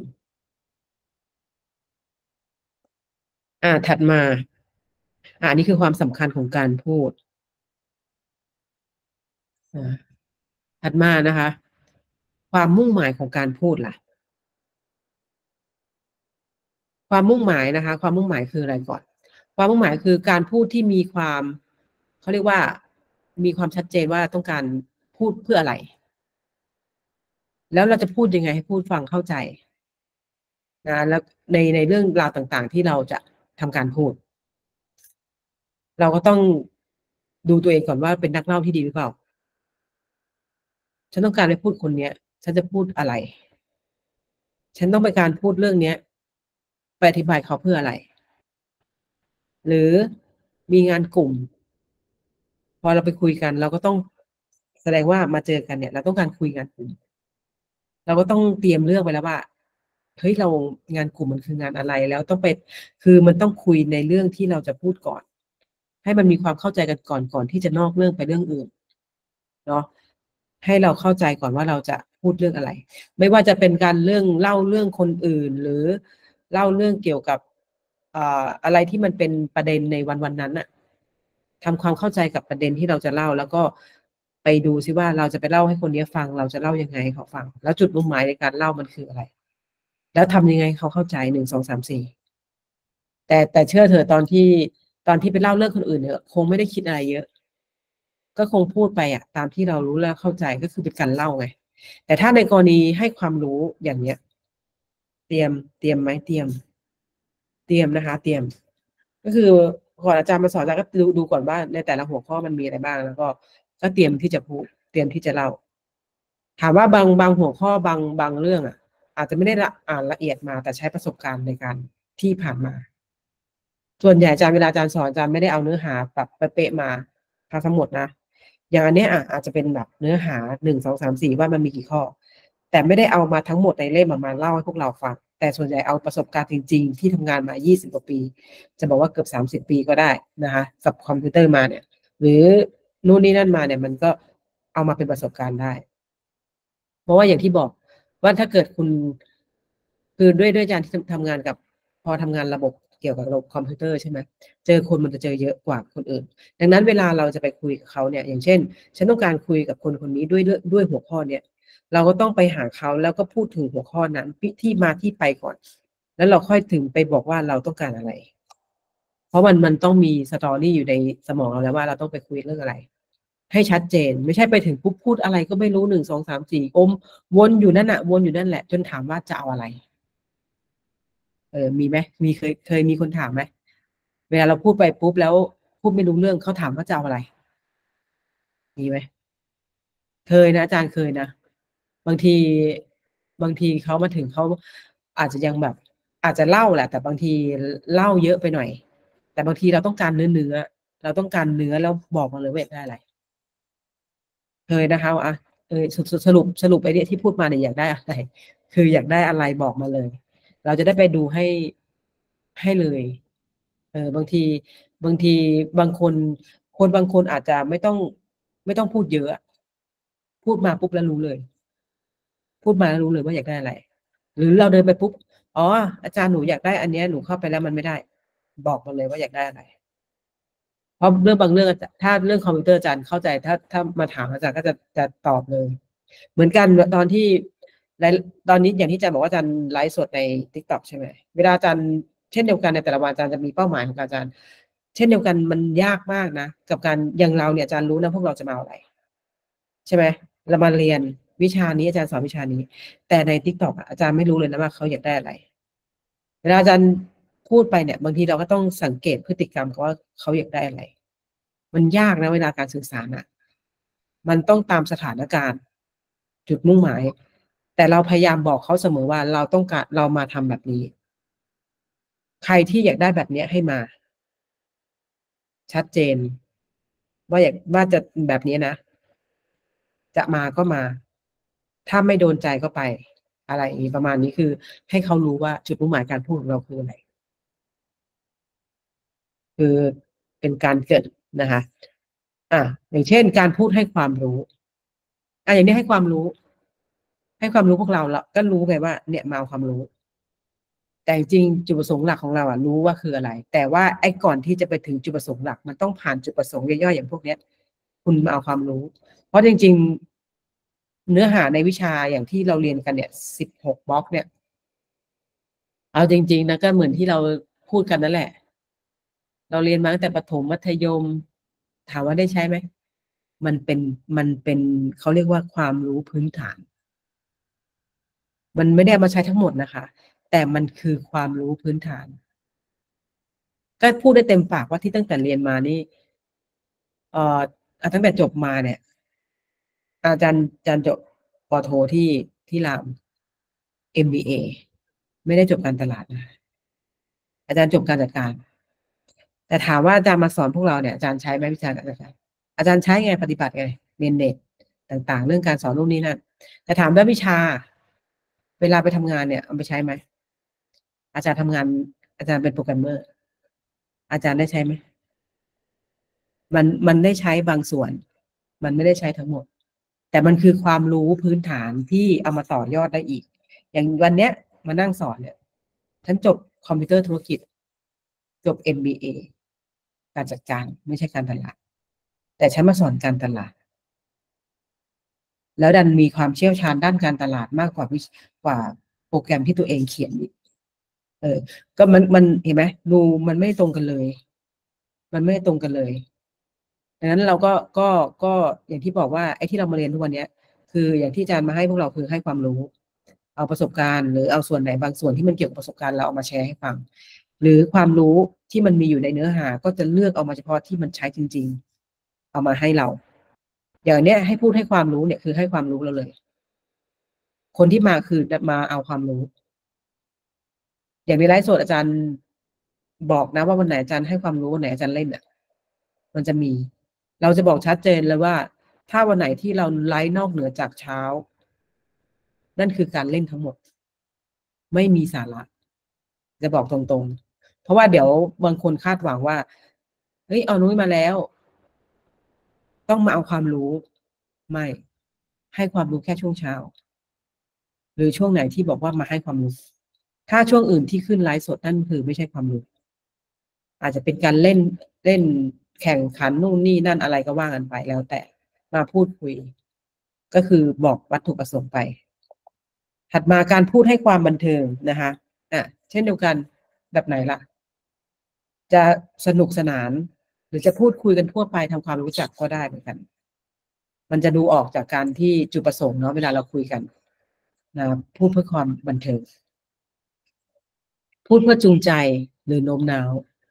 S1: ๆอ่าถัดมาอ่านี่คือความสำคัญของการพูดอ่าถัดมานะคะ ความมุ่งหมายของการพูดล่ะ ความมุ่งหมายนะคะ ความมุ่งหมายคืออะไรก่อน ความมุ่งหมายคือการพูดที่มีความเขาเรียกว่ามีความชัดเจนว่าต้องการพูดเพื่ออะไร แล้วเราจะพูดยังไงให้พูดฟังเข้าใจนะแล้วในในเรื่องราวต่างๆที่เราจะทำการพูด เราก็ต้องดูตัวเองก่อนว่าเป็นนักเล่าที่ดีหรือเปล่า ฉันต้องการไปพูดคนเนี้ย ฉันจะพูดอะไร ฉันต้องไปการพูดเรื่องเนี้ยไปอธิบายเขาเพื่ออะไร หรือมีงานกลุ่ม พอเราไปคุยกัน เราก็ต้องแสดงว่ามาเจอกันเนี่ย เราต้องการคุยงานกลุ่ม เราก็ต้องเตรียมเรื่องไปแล้วว่าเฮ้ยเรางานกลุ่มมันคืองานอะไรแล้วต้องไปคือมันต้องคุยในเรื่องที่เราจะพูดก่อน ให้มันมีความเข้าใจกันก่อนก่อนที่จะนอกเรื่องไปเรื่องอื่นเนาะให้เราเข้าใจก่อนว่าเราจะพูดเรื่องอะไร ไม่ว่าจะเป็นการเรื่องเล่าเรื่องคนอื่น หรือเล่าเรื่องเกี่ยวกับอ่าอะไรที่มันเป็นประเด็นในวันวันนั้นอะทำความเข้าใจกับประเด็นที่เราจะเล่าแล้วก็ไปดูซิว่าเราจะไปเล่าให้คนนี้ฟังเราจะเล่ายังไงให้เขาฟัง แล้วจุดมุ่งหมายในการเล่ามันคืออะไร แล้วทำยังไงเขาเข้าใจหนึ่งสองสามสี่แต่แต่เชื่อเถอะตอนที่ตอนที่ไปเล่าเรื่องคนอื่นเนี่ยคงไม่ได้คิดอะไรเยอะ ก็คงพูดไปอะตามที่เรารู้และเข้าใจก็คือเป็นการเล่าไงแต่ถ้าในกรณีให้ความรู้อย่างเนี้ยเตรียมเตรียมไหมเตรียม เตรียมนะคะ เตรียมก็คือก่อนอาจารย์มาสอนอาจารย์ก็ดูดูก่อนว่าในแต่ละหัวข้อมันมีอะไรบ้าง แล้วก็ก็เตรียมที่จะพูดเตรียมที่จะเล่า ถามว่าบางบางหัวข้อบางบางเรื่องอ่ะ อาจจะไม่ได้ละอ่านละเอียดมาแต่ใช้ประสบการณ์ในการที่ผ่านมา ส่วนใหญ่อาจารย์เวลาอาจารย์สอนอาจารย์ไม่ได้เอาเนื้อหาแบบเป๊ะๆมาทั้งหมดนะ อย่างอันเนี้ยอ่ะอาจจะเป็นแบบเนื้อหาหนึ่งสองสามสี่ว่ามันมีกี่ข้อ แต่ไม่ได้เอามาทั้งหมดในเล่มมาเล่าให้พวกเราฟัง แต่ส่วนใหญ่เอาประสบการณ์จริงๆที่ทำงานมายี่สิบกว่าปี จะบอกว่าเกือบสามสิบปีก็ได้นะคะกับคอมพิวเตอร์มาเนี่ย หรือนู่นนี่นั่นมาเนี่ยมันก็เอามาเป็นประสบการณ์ได้ เพราะว่าอย่างที่บอกว่าถ้าเกิดคุณคือด้วยด้วยการที่ทำงานกับพอทำงานระบบเกี่ยวกับระบบคอมพิวเตอร์ใช่ไหมเจอคนมันจะเจอเยอะกว่าคนอื่น ดังนั้นเวลาเราจะไปคุยกับเขาเนี่ย อย่างเช่น ฉันต้องการคุยกับคนคนนี้ด้วยด้วยด้วยหัวข้อเนี่ย เราก็ต้องไปหาเขาแล้วก็พูดถึงหัวข้อนั้นที่มาที่ไปก่อน แล้วเราค่อยถึงไปบอกว่าเราต้องการอะไร เพราะมันมันต้องมีสตอรี่อยู่ในสมองเราแล้วว่าเราต้องไปคุยเรื่องอะไร ให้ชัดเจนไม่ใช่ไปถึงปุ๊บพูดอะไรก็ไม่รู้หนึ่งสองสามสี่อมวนอยู่นั่นน่ะวนอยู่นั่นแหละจนถามว่าจะเอาอะไร เออมีไหมมีเคยเคยมีคนถามไหมเวลาเราพูดไปปุ๊บแล้วพูดไม่รู้เรื่องเขาถามว่าจะเอาอะไร มีไหมเคยนะอาจารย์เคยนะ บางทีบางทีเขามาถึงเขาอาจจะยังแบบ อาจจะเล่าแหละ แต่บางทีเล่าเยอะไปหน่อย แต่บางทีเราต้องการเนื้อเนื้อเราต้องการเนื้อแล้วบอกมาเลยว่าอยากได้อะไรเคยนะคะอ่ะเออสรุปสรุปสรุปไปเนี่ยที่พูดมาเนี่ยอยากได้อะไร คืออยากได้อะไรบอกมาเลย เราจะได้ไปดูให้ให้เลย เออบางทีบางทีบางคนคนบางคนอาจจะไม่ต้องไม่ต้องพูดเยอะ พูดมาปุ๊บแล้วรู้เลย พูดมาแล้วรู้เลยว่าอยากได้อะไร หรือเราเดินไปปุ๊บอ๋ออาจารย์หนูอยากได้อันเนี้ยหนูเข้าไปแล้วมันไม่ได้ บอกมาเลยว่าอยากได้อะไร เพราะเรื่องบางเรื่องถ้าเรื่องคอมพิวเตอร์อาจารย์เข้าใจถ้าถ้ามาถามอาจารย์ก็จะจะตอบเลย เหมือนกันตอนที่ไลฟ์ตอนนี้อย่างที่อาจารย์บอกว่าอาจารย์ไลฟ์สดใน TikTok ใช่ไหมเวลาอาจารย์เช่นเดียวกันในแต่ละวันอาจารย์จะมีเป้าหมายของอาจารย์ เช่นเดียวกันมันยากมากนะกับการอย่างเราเนี่ยอาจารย์รู้นะพวกเราจะมาเอาอะไร ใช่ไหมเรามาเรียนวิชานี้อาจารย์สอนวิชานี้ แต่ใน TikTok อ่ะอาจารย์ไม่รู้เลยนะว่าเขาอยากได้อะไร เวลาอาจารย์พูดไปเนี่ย บางทีเราก็ต้องสังเกตพฤติกรรมเขาว่าเขาอยากได้อะไร มันยากนะเวลาการสื่อสารอ่ะ มันต้องตามสถานการณ์ จุดมุ่งหมาย แต่เราพยายามบอกเขาเสมอว่าเราต้องการเรามาทำแบบนี้ ใครที่อยากได้แบบนี้ให้มา ชัดเจน ว่าอยากว่าจะแบบนี้นะ จะมาก็มา ถ้าไม่โดนใจก็ไป อะไรอย่างนี้ประมาณนี้คือให้เขารู้ว่าจุดมุ่งหมายการพูดของเราคืออะไร คือเป็นการเกิดนะคะ อ่ะอย่างเช่น การพูดให้ความรู้อ่ะอย่างนี้ให้ความรู้ ให้ความรู้พวกเราเราก็รู้ไงว่า เนี่ยมาเอาความรู้ แต่จริงจุดประสงค์หลักของเราอ่ะรู้ว่าคืออะไร แต่ว่าไอ้ก่อนที่จะไปถึงจุดประสงค์หลักมันต้องผ่านจุดประสงค์ย่อยๆอย่างพวกเนี้ย คุณมาเอาความรู้ เพราะจริงๆ เนื้อหาในวิชาอย่างที่เราเรียนกันเนี่ยสิบหกบล็อกเนี่ย เอาจริงๆนะก็เหมือนที่เราพูดกันนั่นแหละ เราเรียนมาตั้งแต่ประถมมัธยม ถามว่าได้ใช้ไหม มันเป็นมันเป็นเขาเรียกว่าความรู้พื้นฐาน มันไม่ได้มาใช้ทั้งหมดนะคะ แต่มันคือความรู้พื้นฐาน ก็พูดได้เต็มปากว่าที่ตั้งแต่เรียนมานี่เอ่อตั้งแต่จบมาเนี่ย อาจารย์อาจารย์จบปโทที่ที่ราม เอ็ม บี เอ ไม่ได้จบการตลาดนะอาจารย์จบการจัดการ แต่ถามว่าอาจารย์มาสอนพวกเราเนี่ยอาจารย์ใช้ไหมวิชาการจัดการอาจารย์ใช้ไงปฏิบัติไงเรียนเน็ตต่างๆ เรื่องการสอนนู่นนี่นั่นแต่ถามว่าวิชา เวลาไปทำงานเนี่ยเอาไปใช้ไหมอาจารย์ทำงาน อาจารย์เป็นโปรแกรมเมอร์ อาจารย์ได้ใช้ไหมมันมันได้ใช้บางส่วน มันไม่ได้ใช้ทั้งหมด แต่มันคือความรู้พื้นฐานที่เอามาต่อยอดได้อีก อย่างวันเนี้ยมานั่งสอนเนี่ยฉันจบคอมพิวเตอร์ธุรกิจ จบ เอ็ม บี เอ การจัดการไม่ใช่การตลาด แต่ฉันมาสอนการตลาด แล้วดันมีความเชี่ยวชาญด้านการตลาดมากกว่าวิกว่าโปรแกรมที่ตัวเองเขียนอีกเออ ก็มันมันเห็นไหมดูมันไม่ตรงกันเลย มันไม่ตรงกันเลยดังนั้นเราก็ก็ก็อย่างที่บอกว่าไอ้ที่เรามาเรียนทุกวันนี้คืออย่างที่อาจารย์มาให้พวกเราคือให้ความรู้ เอาประสบการณ์หรือเอาส่วนไหนบางส่วนที่มันเกี่ยวกับประสบการณ์เราเอามาแชร์ให้ฟังหรือความรู้ที่มันมีอยู่ในเนื้อหาก็จะเลือกเอามาเฉพาะที่มันใช้จริงๆเอามาให้เราอย่างเนี้ยให้พูดให้ความรู้เนี่ยคือให้ความรู้เราเลยคนที่มาคือมาเอาความรู้อย่างในไลฟ์สดอาจารย์บอกนะว่าวันไหนอาจารย์ให้ความรู้วันไหนอาจารย์เล่นอ่ะมันจะมีเราจะบอกชัดเจนเลยว่าถ้าวันไหนที่เราไลฟ์นอกเหนือจากเช้านั่นคือการเล่นทั้งหมดไม่มีสาระจะบอกตรงๆเพราะว่าเดี๋ยวบางคนคาดหวังว่าเฮ้ยเอานุ้ยมาแล้วต้องมาเอาความรู้ไม่ให้ความรู้แค่ช่วงเช้าหรือช่วงไหนที่บอกว่ามาให้ความรู้ถ้าช่วงอื่นที่ขึ้นไลฟ์สดนั่นคือไม่ใช่ความรู้อาจจะเป็นการเล่นเล่นแข่งขันนู่นนี่นั่นอะไรก็ว่ากันไปแล้วแต่มาพูดคุยก็คือบอกวัตถุประสงค์ไปถัดมาการพูดให้ความบันเทิงนะคะอ่ะเช่นเดียวกันแบบไหนล่ะจะสนุกสนานหรือจะพูดคุยกันทั่วไปทำความรู้จักก็ได้เหมือนกันมันจะดูออกจากการที่จุดประสงค์เนาะเวลาเราคุยกันนะพูดเพื่อความบันเทิงพูดเพื่อจูงใจหรือโน้มน้าว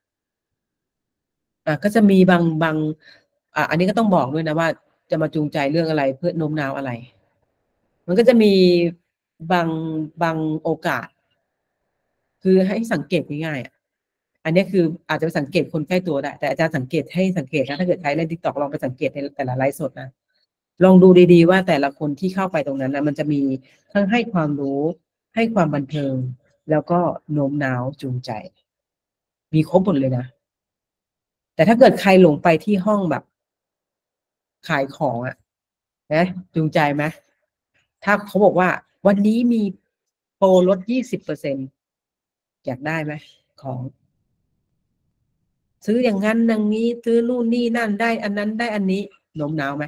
S1: อ่ะก็จะมีบางบางอ่ะอันนี้ก็ต้องบอกด้วยนะว่าจะมาจูงใจเรื่องอะไรเพื่อโน้มน้าวอะไรมันก็จะมีบางบางโอกาสคือให้สังเกตง่ายๆอ่ะอันนี้คืออาจจะไปสังเกตคนใกล้ตัวได้แต่อาจารย์สังเกตให้สังเกตนะถ้าเกิดใครเล่น TikTok ลองไปสังเกตในแต่ละไลฟ์สดนะลองดูดีๆว่าแต่ละคนที่เข้าไปตรงนั้นนะมันจะมีทั้งให้ความรู้ให้ความบันเทิงแล้วก็โน้มน้าวจูงใจมีครบหมดเลยนะแต่ถ้าเกิดใครหลงไปที่ห้องแบบขายของอะนะจูงใจไหมถ้าเขาบอกว่าวันนี้มีโปรลด ยี่สิบเปอร์เซ็นต์ อยากได้ไหมของซื้ออย่างนั้นอย่างนี้ซื้อนู่นนี่นั่นได้อันนั้นได้อันนี้โน้มน้าวไหม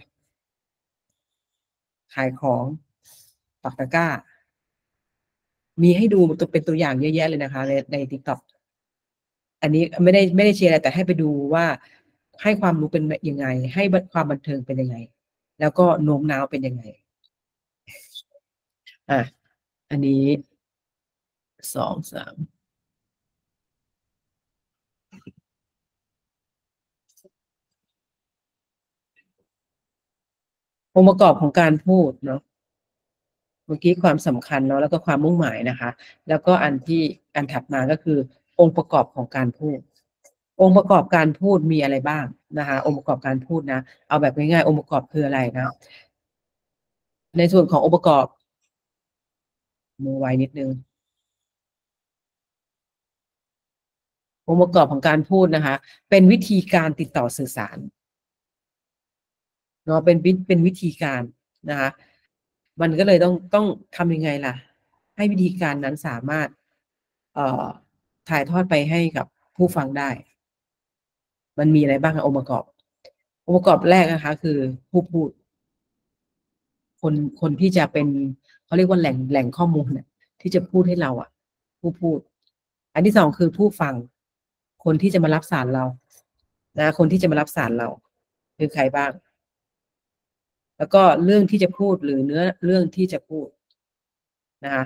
S1: ขายของปักตะกร้ามีให้ดูตัวเป็นตัวอย่างเยอะแยะเลยนะคะในใน TikTok อันนี้ไม่ได้ไม่ได้เชียร์อะไรแต่ให้ไปดูว่าให้ความรู้เป็นยังไงให้ความบันเทิงเป็นยังไงแล้วก็โน้มน้าวเป็นยังไงอ่ะอันนี้สองสามองค์ประกอบของการพูดเนาะเมื่อกี้ความสำคัญเนาะแล้วก็ความมุ่งหมายนะคะแล้วก็อันที่อันถัดมาก็คือองค์ประกอบของการพูดองค์ประกอบการพูดมีอะไรบ้างนะคะองค์ประกอบการพูดนะเอาแบบง่ายๆองค์ประกอบคืออะไรนะในส่วนขององค์ประกอบมือไว้นิดนึงองค์ประกอบของการพูดนะคะเป็นวิธีการติดต่อสื่อสารเนาะเป็นวิเป็นวิธีการนะคะมันก็เลยต้องต้องทำยังไงล่ะให้วิธีการนั้นสามารถเอ่อถ่ายทอดไปให้กับผู้ฟังได้มันมีอะไรบ้างคะองค์ประกอบองค์ประกอบแรกนะคะคือผู้พูดคนคนที่จะเป็นเขาเรียกว่าแหล่งแหล่งข้อมูลเนี่ยที่จะพูดให้เราอ่ะผู้พูดอันที่สองคือผู้ฟังคนที่จะมารับสารเรานะคนที่จะมารับสารเราคือใครบ้างแล้วก็เรื่องที่จะพูดหรือเนื้อเรื่องที่จะพูดนะคะ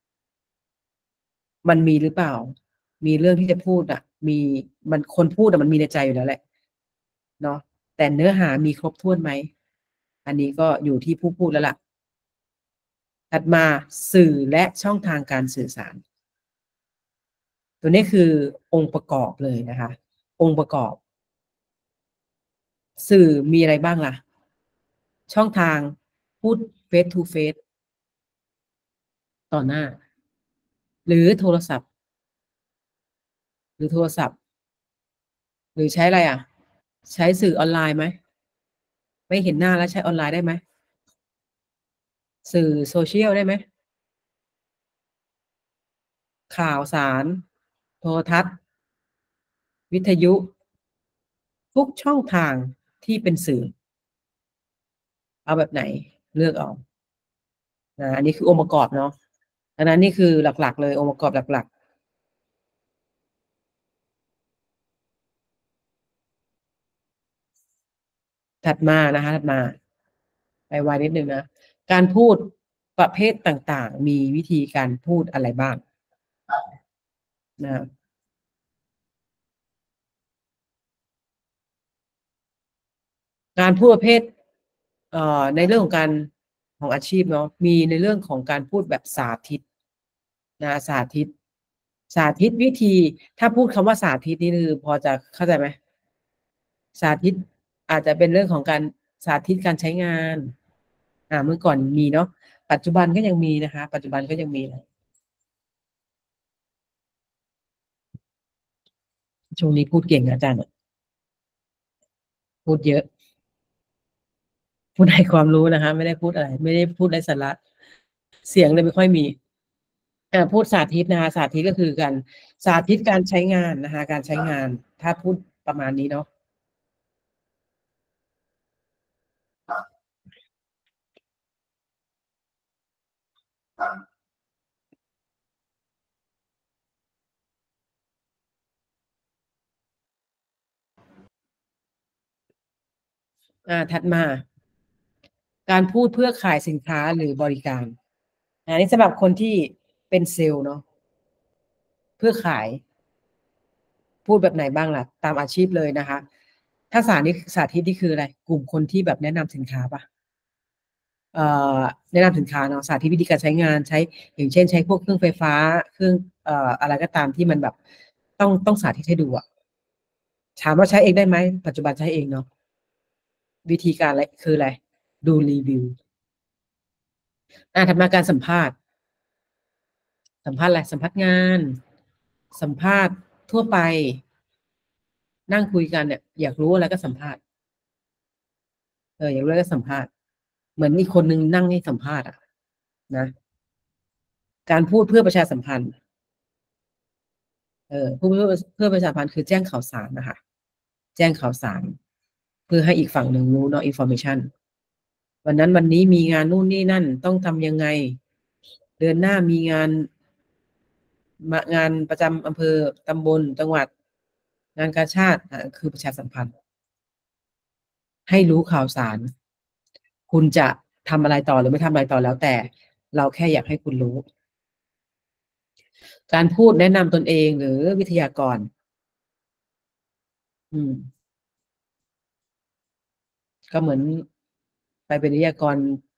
S1: มันมีหรือเปล่ามีเรื่องที่จะพูดอ่ะมีมันคนพูดอ่ะมันมีในใจอยู่แล้วแหละเนาะแต่เนื้อหามีครบถ้วนไหมอันนี้ก็อยู่ที่ผู้พูดแล้วล่ะถัดมาสื่อและช่องทางการสื่อสารตัวนี้คือองค์ประกอบเลยนะคะองค์ประกอบสื่อมีอะไรบ้างล่ะช่องทางพูด face to face ต่อหน้าหรือโทรศัพท์หรือโทรศัพท์หรือใช้อะไรอ่ะใช้สื่อออนไลน์ไหมไม่เห็นหน้าแล้วใช้ออนไลน์ได้ไหมสื่อโซเชียลได้ไหมข่าวสารโทรทัศน์วิทยุทุกช่องทางที่เป็นสื่อเอาแบบไหนเลือกเอานะอันนี้คือองค์ประกอบเนาะอันนั้นนี่คือหลักๆเลยองค์ประกอบหลักๆถัดมานะคะถัดมาไปไวนิดนึงนะการพูดประเภทต่างๆมีวิธีการพูดอะไรบ้างนะการพูดประเภทเอ่อในเรื่องของการของอาชีพเนาะมีในเรื่องของการพูดแบบสาธิตนะสาธิต สาธิตวิธี ถ้าพูดคำว่าสาธิตนี่คือพอจะเข้าใจไหมสาธิตอาจจะเป็นเรื่องของการสาธิตการใช้งานอ่าเมื่อก่อนมีเนาะปัจจุบันก็ยังมีนะคะ ปัจจุบันก็ยังมีนะช่วงนี้พูดเก่งนะอาจารย์อะพูดเยอะ พูดให้ความรู้นะคะ ไม่ได้พูดอะไร ไม่ได้พูดไร้สาระ เสียงเลยไม่ค่อยมีอ่าพูดสาธิตนะคะ สาธิตก็คือการสาธิตการใช้งานนะคะ การใช้งาน ถ้าพูดประมาณนี้เนาะอ่าถัดมา การพูดเพื่อขายสินค้าหรือบริการอันนี้สำหรับคนที่เป็นเซลล์เนาะเพื่อขาย พูดแบบไหนบ้างล่ะ ตามอาชีพเลยนะคะ ถ้าสาธิตสาธิตนี่คืออะไร กลุ่มคนที่แบบแนะนำสินค้าปะเอ่อแนะนำสินค้าเนาะสาธิตวิธีการใช้งานใช้ อย่างเช่นใช้พวกเครื่องไฟฟ้า เครื่องเอ่ออะไรก็ตามที่มันแบบต้องต้องสาธิตให้ดูอะถามว่าใช้เองได้ไหมปัจจุบันใช้เองเนาะวิธีการอะไรคืออะไร ดูรีวิวอ่าทำมาการสัมภาษณ์ สัมภาษณ์อะไรสัมภาษณ์งาน สัมภาษณ์ทั่วไป นั่งคุยกันเนี่ย อยากรู้อะไรก็สัมภาษณ์เอออยากรู้อะไรก็สัมภาษณ์ เหมือนมีคนนึงนั่งให้สัมภาษณ์อ่ะนะ การพูดเพื่อประชาสัมพันธ์ เออพูดเพื่อเพื่อประชาสัมพันธ์คือแจ้งข่าวสารนะคะ แจ้งข่าวสาร เพื่อให้อีกฝั่งหนึ่งรู้เนาะ information วันนั้นวันนี้มีงานนู่นนี่นั่นต้องทำยังไง เดือนหน้ามีงานงานประจำอำเภอตำบลจังหวัด งานกาชาดอ่ะคือประชาสัมพันธ์ ให้รู้ข่าวสาร คุณจะทำอะไรต่อหรือไม่ทำอะไรต่อแล้วแต่ เราแค่อยากให้คุณรู้ การพูดแนะนำตนเองหรือวิทยากร อืม ก็เหมือนไปเป็นวิทยากร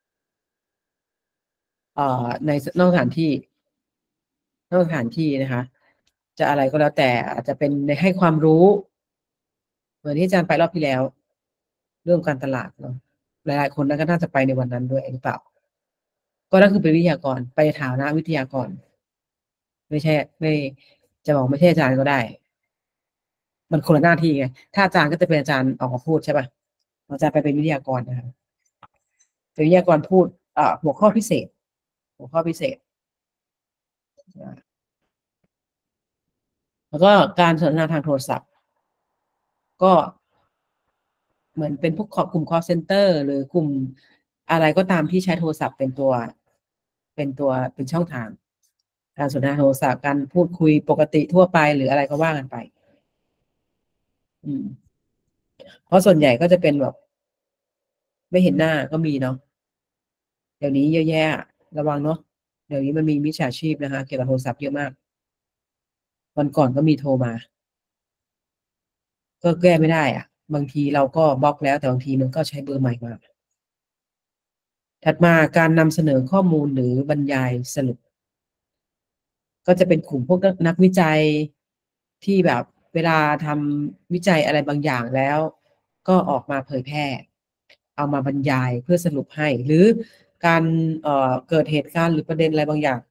S1: เอ่อในนอกสถานที่นอกสถานที่นะคะ จะอะไรก็แล้วแต่อาจจะเป็นในให้ความรู้ เหมือนที่อาจารย์ไปรอบที่แล้ว เรื่องการตลาดเนาะหลายๆคนนั้นก็น่าจะไปในวันนั้นด้วยหรือเปล่า ก็นั่นคือเป็นวิทยากรไปฐานะวิทยากร ไม่ใช่ไม่จะบอกไม่ใช่อาจารย์ก็ได้ มันคนละหน้าที่ไงถ้าอาจารย์ก็จะเป็นอาจารย์ออกมาพูดใช่ป่ะอาจารย์ไปเป็นวิทยากรนะครับเป็นวิทยากรพูดอ่าหัวข้อพิเศษ หัวข้อพิเศษ แล้วก็การสนทนาทางโทรศัพท์ ก็เหมือนเป็นพวกขอบกลุ่ม call center หรือกลุ่มอะไรก็ตามที่ใช้โทรศัพท์เป็นตัว เป็นตัวเป็นช่องทาง การสนทนาโทรศัพท์การพูดคุยปกติทั่วไปหรืออะไรก็ว่ากันไป อืม เพราะส่วนใหญ่ก็จะเป็นแบบ ไม่เห็นหน้าก็มีเนาะเดี๋ยวนี้เยอะแยะระวังเนาะเดี๋ยวนี้มันมีมิจฉาชีพนะคะเกี่ยวกับโทรศัพท์เยอะมาก วันก่อนก็มีโทรมา ก็แก้ไม่ได้อ่ะ บางทีเราก็บล็อกแล้วแต่บางทีมันก็ใช้เบอร์ใหม่มา ถัดมาการนำเสนอข้อมูลหรือบรรยายสรุป ก็จะเป็นกลุ่มพวกนักวิจัยที่แบบเวลาทำวิจัยอะไรบางอย่างแล้ว ก็ออกมาเผยแพร่ เอามาบรรยายเพื่อสรุปให้ หรือการเอ่อเกิดเหตุการณ์หรือประเด็นอะไรบางอย่าง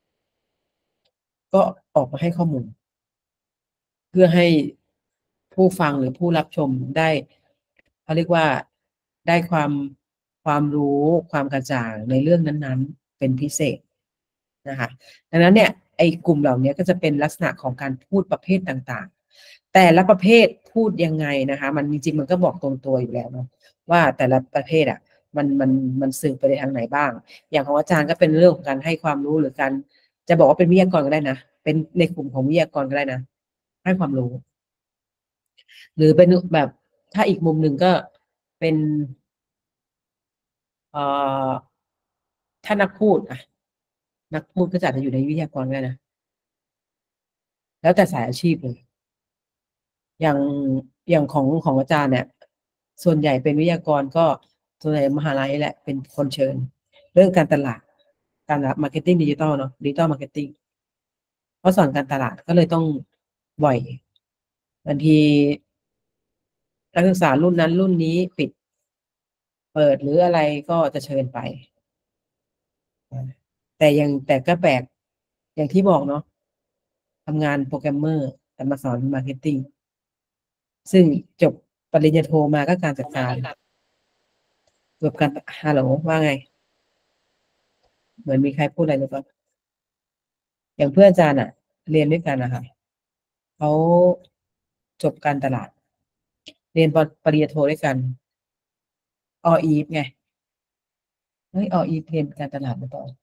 S1: ก็ออกมาให้ข้อมูล เพื่อให้ผู้ฟังหรือผู้รับชมได้เขาเรียกว่าได้ความความรู้ความกระจ่างในเรื่องนั้นๆเป็นพิเศษนะคะดังนั้นเนี่ยไอ้กลุ่มเหล่านี้ก็จะเป็นลักษณะของการพูดประเภทต่างๆ แต่ละประเภทพูดยังไงนะคะมันจริงๆมันก็บอกตรงตัวอยู่แล้วเนาะว่าแต่ละประเภทอ่ะมันมันมันสื่อไปในทางไหนบ้าง อย่างของอาจารย์ก็เป็นเรื่องของการให้ความรู้หรือการจะบอกว่าเป็นวิทยากรก็ได้นะเป็นในกลุ่มของวิทยากรก็ได้นะให้ความรู้ หรือเป็นแบบถ้าอีกมุมหนึ่งก็เป็นเอ่อถ้านักพูดอ่ะนักพูดก็จะอาจจะอยู่ในวิทยากรก็ได้นะแล้วแต่สายอาชีพเลยอย่างอย่างของของอาจารย์เนี่ยส่วนใหญ่เป็นวิทยากรก็ส่วนใหญ่มหาลัยแหละเป็นคนเชิญ เรื่องการตลาดการมาร์เก็ตติ้งดิจิตอลเนาะดิจิตอลมาร์เก็ตติ้งเพราะสอนการตลาดก็เลยต้องบ่อยบางทีนักศึกษารุ่นนั้นรุ่นนี้ปิดเปิดหรืออะไรก็จะเชิญไป แต่ยังแต่ก็แปลกอย่างที่บอกเนาะทำงานโปรแกรมเมอร์แต่มาสอนมาร์เก็ตติ้งซึ่งจบปริญญาโทมาก็การจัดการจบการฮัลโหลว่าไง เหมือนมีใครพูดอะไรหรือเปล่าอย่างเพื่อนอาจารย์อะเรียนด้วยกันนะคะเขาจบการตลาด เรียนปริญญาโทด้วยกันออีฟไงเฮ้ยออีฟเรียนการตลาดหรือเปล่า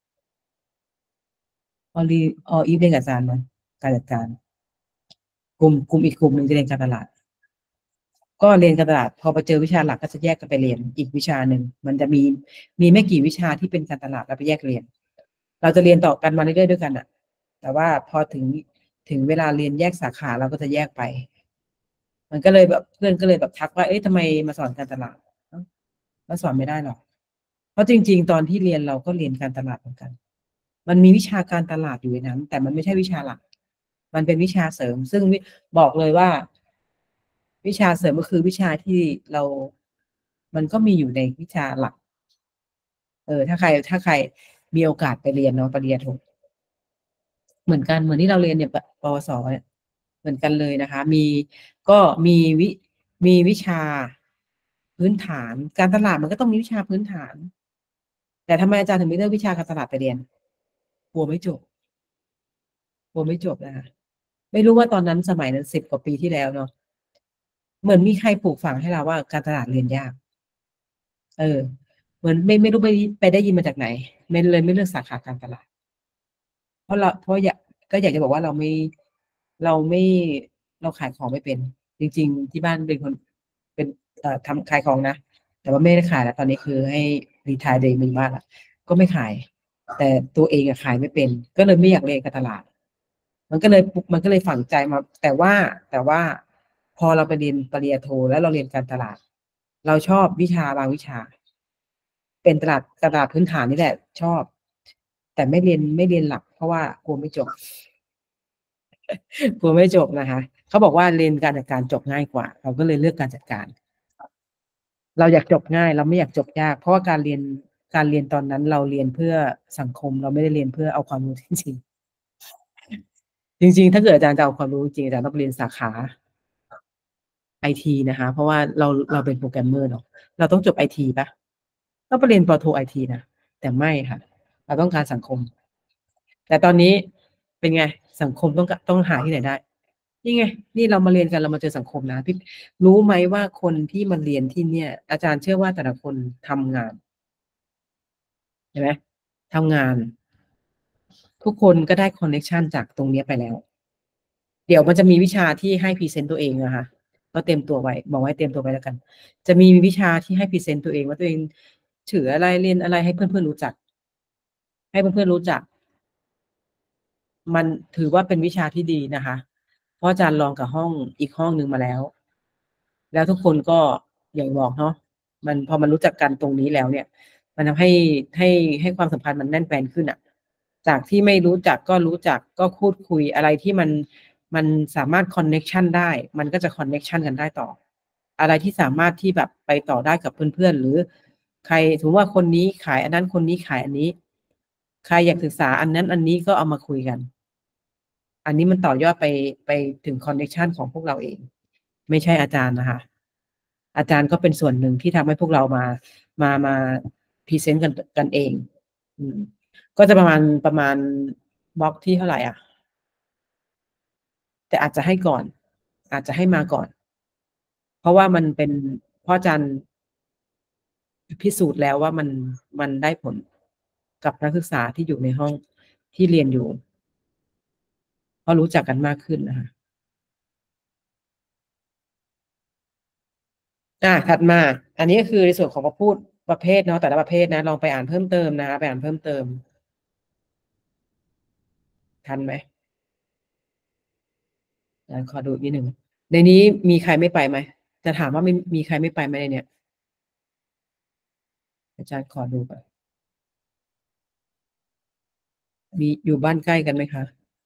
S1: อรีออีฟเรียนกับอาจารย์มั้ยการจัดการ กลุ่มกลุ่มอีกกลุ่มหนึ่งจะเรียนการตลาด ก็เรียนการตลาดพอไปเจอวิชาหลักก็จะแยกกันไปเรียนอีกวิชาหนึ่งมันจะมีมีไม่กี่วิชาที่เป็นการตลาดเราไปแยกเรียน เราจะเรียนต่อกันมาเรื่อยๆด้วยกันอะแต่ว่าพอถึงถึงเวลาเรียนแยกสาขาเราก็จะแยกไป มันก็เลยแบบเพื่อนก็เลยแบบทักว่าเอ๊ะทำไมมาสอนการตลาดแล้วสอนไม่ได้หรอกเพราะจริงๆตอนที่เรียนเราก็เรียนการตลาดเหมือนกัน มันมีวิชาการตลาดอยู่ในนั้นแต่มันไม่ใช่วิชาหลัก มันเป็นวิชาเสริม ซึ่งบอกเลยว่า วิชาเสริมก็คือวิชาที่เรา มันก็มีอยู่ในวิชาหลัก เออ ถ้าใครถ้าใครมีโอกาสไปเรียนเนาะปริญญาโทเหมือนกันเหมือนที่เราเรียนเนี่ยปวสเนี่ยเหมือนกันเลยนะคะ มีก็มีวิมีวิชาพื้นฐาน การตลาดมันก็ต้องมีวิชาพื้นฐาน แต่ทำไมอาจารย์ถึงไม่เลือกวิชาการตลาดไปเรียนกลัวไม่จบกลัวไม่จบนะคะไม่รู้ว่าตอนนั้นสมัยนั้นสิบกว่าปีที่แล้วเนาะเหมือนมีใครปลูกฝังให้เราว่าการตลาดเรียนยาก เออ เหมือนไม่ไม่รู้ไปไปได้ยินมาจากไหนไม่เลยไม่เลือกสาขาการตลาด เพราะเราเพราะอยากก็อยากจะบอกว่าเราไม่เราไม่เราขายของไม่เป็น จริงๆที่บ้านเป็นคนเป็นเอ่อทำขายของนะ แต่ว่าไม่ได้ขายแล้วตอนนี้คือให้รีไทร์เดย์มีบ้านละก็ไม่ขาย แต่ตัวเองอะขายไม่เป็น ก็เลยไม่อยากเรียนการตลาด มันก็เลยมันก็เลยฝังใจมา แต่ว่าแต่ว่าพอเราไปเรียนปริญญาโทแล้วเราเรียนการตลาด เราชอบวิชาบางวิชา เป็นตลาดตลาดพื้นฐานนี่แหละชอบ แต่ไม่เรียนไม่เรียนหลักเพราะว่ากลัวไม่จบ กลัวไม่จบนะคะเขาบอกว่าเรียนการจัดการจบง่ายกว่า เราก็เลยเลือกการจัดการ เราอยากจบง่าย เราไม่อยากจบยาก เพราะว่าการเรียนการเรียนตอนนั้นเราเรียนเพื่อสังคม เราไม่ได้เรียนเพื่อเอาความรู้จริงๆจริงๆถ้าเกิดอาจารย์จะเอาความรู้จริงอาจารย์ต้องเรียนสาขาไอทีนะคะ เพราะว่าเราเราเป็นโปรแกรมเมอร์เนาะเราต้องจบไอทีปะต้องไปเรียนปอโทไอทีนะแต่ไม่ค่ะ เราต้องการสังคม แต่ตอนนี้เป็นไงสังคมต้องต้องหาที่ไหนได้นี่ไงนี่เรามาเรียนกันเรามาเจอสังคมนะพี่รู้ไหมว่าคนที่มาเรียนที่เนี่ย อาจารย์เชื่อว่าแต่ละคนทำงานเห็นไหมทำงาน ทุกคนก็ได้คอนเนคชันจากตรงนี้ไปแล้ว เดี๋ยวมันจะมีวิชาที่ให้พรีเซนต์ตัวเองนะคะก็เตรียมตัวไว้บอกไว้เตรียมตัวไว้แล้วกัน จะมีวิชาที่ให้พรีเซนต์ตัวเองว่าตัวเองถืออะไรเรียนอะไรให้เพื่อนๆรู้จัก ให้เพื่อนๆรู้จัก มันถือว่าเป็นวิชาที่ดีนะคะ เพราะอาจารย์ลองกับห้องอีกห้องหนึ่งมาแล้ว แล้วทุกคนก็อย่างบอกเนาะมันพอมันรู้จักกันตรงนี้แล้วเนี่ย มันทำให้ให้ให้ความสัมพันธ์มันแน่นแฟ้นขึ้นอะจากที่ไม่รู้จักก็รู้จักก็พูดคุยอะไรที่มันมันสามารถคอนเน็กชันได้ มันก็จะคอนเน็กชันกันได้ต่อ อะไรที่สามารถที่แบบไปต่อได้กับเพื่อนๆหรือใครถือว่าคนนี้ขายอันนั้นคนนี้ขายอันนี้ ใครอยากศึกษาอันนั้นอันนี้ก็เอามาคุยกัน อันนี้มันต่อยอดไปไปถึงคอนเนคชันของพวกเราเอง ไม่ใช่อาจารย์นะคะ อาจารย์ก็เป็นส่วนหนึ่งที่ทำให้พวกเรามามามาพรีเซนต์กันกันเอง อืม ก็จะประมาณประมาณบล็อกที่เท่าไหร่อ่ะ แต่อาจจะให้ก่อน อาจจะให้มาก่อน เพราะว่ามันเป็นเพราะอาจารย์พิสูจน์แล้วว่ามันมันได้ผลกับนักศึกษาที่อยู่ในห้องที่เรียนอยู่เพราะรู้จักกันมากขึ้นนะคะอ่ะถัดมา อันนี้ก็คือในส่วนของประพูดประเภทเนาะแต่ละประเภทนะลองไปอ่านเพิ่มเติมนะคะไปอ่านเพิ่มเติม ทันไหมอ่ะขอดูอีกนิดหนึ่งในนี้มีใครไม่ไปไหมจะถามว่ามีมีใครไม่ไปไหมในเนี่ยอาจารย์ขอดูก่อนมีอยู่บ้านใกล้กันไหมคะ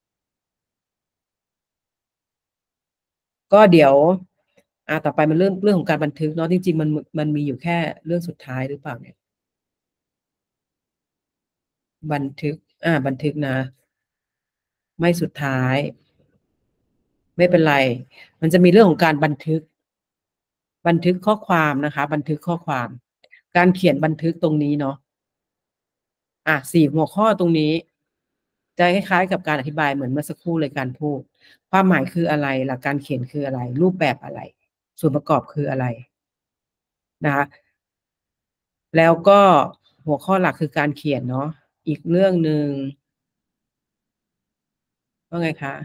S1: ก็เดี๋ยวอ่าต่อไปมันเรื่องเรื่องของการบันทึกเนาะจริงๆมันมันมีอยู่แค่เรื่องสุดท้ายหรือเปล่าเนี่ยบันทึกอ่าบันทึกนะไม่สุดท้าย ไม่เป็นไร มันจะมีเรื่องของการบันทึก บันทึกข้อความนะคะ บันทึกข้อความ การเขียนบันทึกตรงนี้เนาะอ่ะสี่หัวข้อตรงนี้ จะคล้ายๆกับการอธิบายเหมือนเมื่อสักครู่เลยการพูด ความหมายคืออะไรหลักการเขียนคืออะไร รูปแบบอะไร ส่วนประกอบคืออะไรนะคะแล้วก็หัวข้อหลักคือการเขียนเนาะอีกเรื่องหนึ่งว่าไงคะ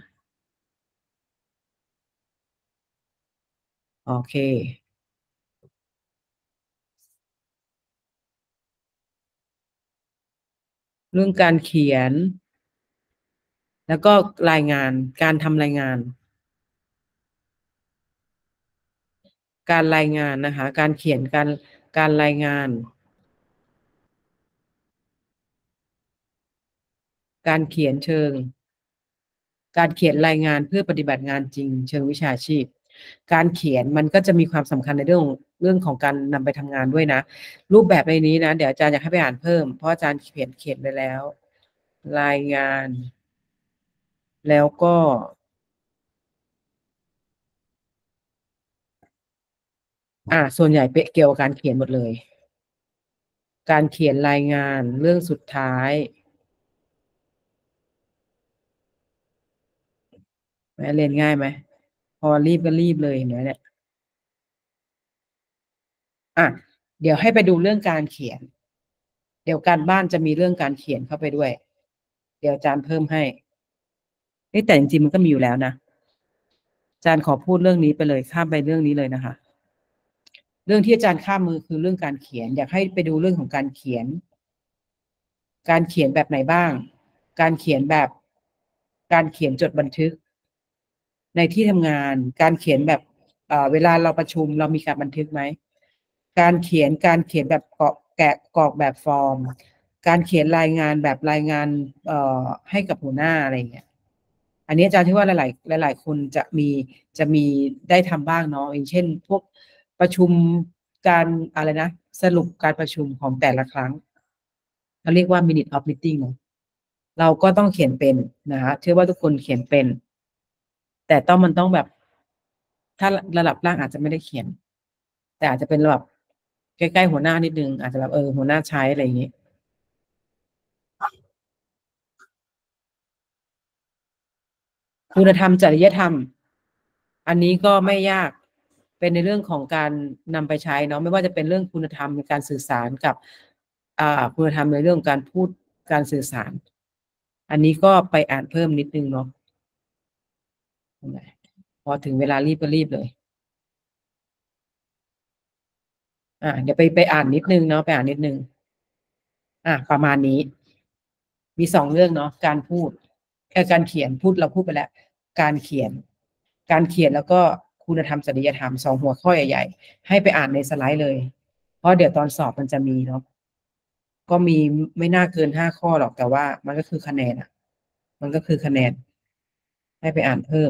S1: โอเค เรื่องการเขียน แล้วก็รายงานการทำรายงาน การรายงานนะคะ การเขียนการการรายงาน การเขียนเชิง การเขียนรายงานเพื่อปฏิบัติงานจริงเชิงวิชาชีพ การเขียนมันก็จะมีความสำคัญในเรื่องเรื่องของการนำไปทำงานด้วยนะ รูปแบบในนี้นะเดี๋ยวอาจารย์อยากให้ไปอ่านเพิ่มเพราะอาจารย์เขียนเขียนไปแล้ว รายงาน แล้วก็อ่าส่วนใหญ่เปเกี่ยวกับการเขียนหมดเลย การเขียนรายงานเรื่องสุดท้ายแม่เรียนง่ายไหมพอรีบก็รีบเลยเห็นไหมเนี่ยอ่ะเดี๋ยวให้ไปดูเรื่องการเขียน เดี๋ยวการบ้านจะมีเรื่องการเขียนเข้าไปด้วย เดี๋ยวอาจารย์เพิ่มให้นี่แต่จริงๆมันก็มีอยู่แล้วนะอาจารย์ขอพูดเรื่องนี้ไปเลยข้ามไปเรื่องนี้เลยนะคะ เรื่องที่อาจารย์ข้ามมือคือเรื่องการเขียน อยากให้ไปดูเรื่องของการเขียน การเขียนแบบไหนบ้าง การเขียนแบบ การเขียนจดบันทึก ในที่ทำงาน การเขียนแบบเอ่อเวลาเราประชุมเรามีการบันทึกไหม การเขียนการเขียนแบบเกาะแกะกรอกแบบฟอร์ม การเขียนรายงานแบบรายงานเอ่อให้กับหัวหน้าอะไรอย่างเงี้ย อันนี้อาจารย์คิดว่าหลายๆหลาย ๆ คนจะมีจะมีได้ทำบ้างเนาะอย่างเช่น พวกประชุมการอะไรนะสรุปการประชุมของแต่ละครั้งเขาเรียกว่า minute of meeting เนาะเราก็ต้องเขียนเป็นนะคะเชื่อว่าทุกคนเขียนเป็น แต่ต้องมันต้องแบบ ถ้าระดับล่างอาจจะไม่ได้เขียน แต่อาจจะเป็นแบบใกล้ๆหัวหน้านิดนึงอาจจะแบบเออหัวหน้าใช้อะไรอย่างนี้คุณธรรมจริยธรรม อันนี้ก็ไม่ยากเป็นในเรื่องของการนำไปใช้เนาะไม่ว่าจะเป็นเรื่องคุณธรรมในการสื่อสารกับอ่าคุณธรรมในเรื่องการพูดการสื่อสาร อันนี้ก็ไปอ่านเพิ่มนิดนึงเนาะพอถึงเวลารีบก็รีบเลยอ่าเดี๋ยวไปไปอ่านนิดนึงเนาะไปอ่านนิดนึงอ่าประมาณนี้ มีสองเรื่องเนาะการพูดแค่การเขียนพูดเราพูดไปแล้ว การเขียน การเขียนแล้วก็คุณธรรมจริยธรรมสองหัวข้อใหญ่ๆให้ไปอ่านในสไลด์เลย เพราะเดี๋ยวตอนสอบมันจะมีเนาะก็มีไม่น่าเกินห้าข้อหรอกแต่ว่ามันก็คือคะแนนอ่ะ มันก็คือคะแนน ให้ไปอ่านเพิ่ม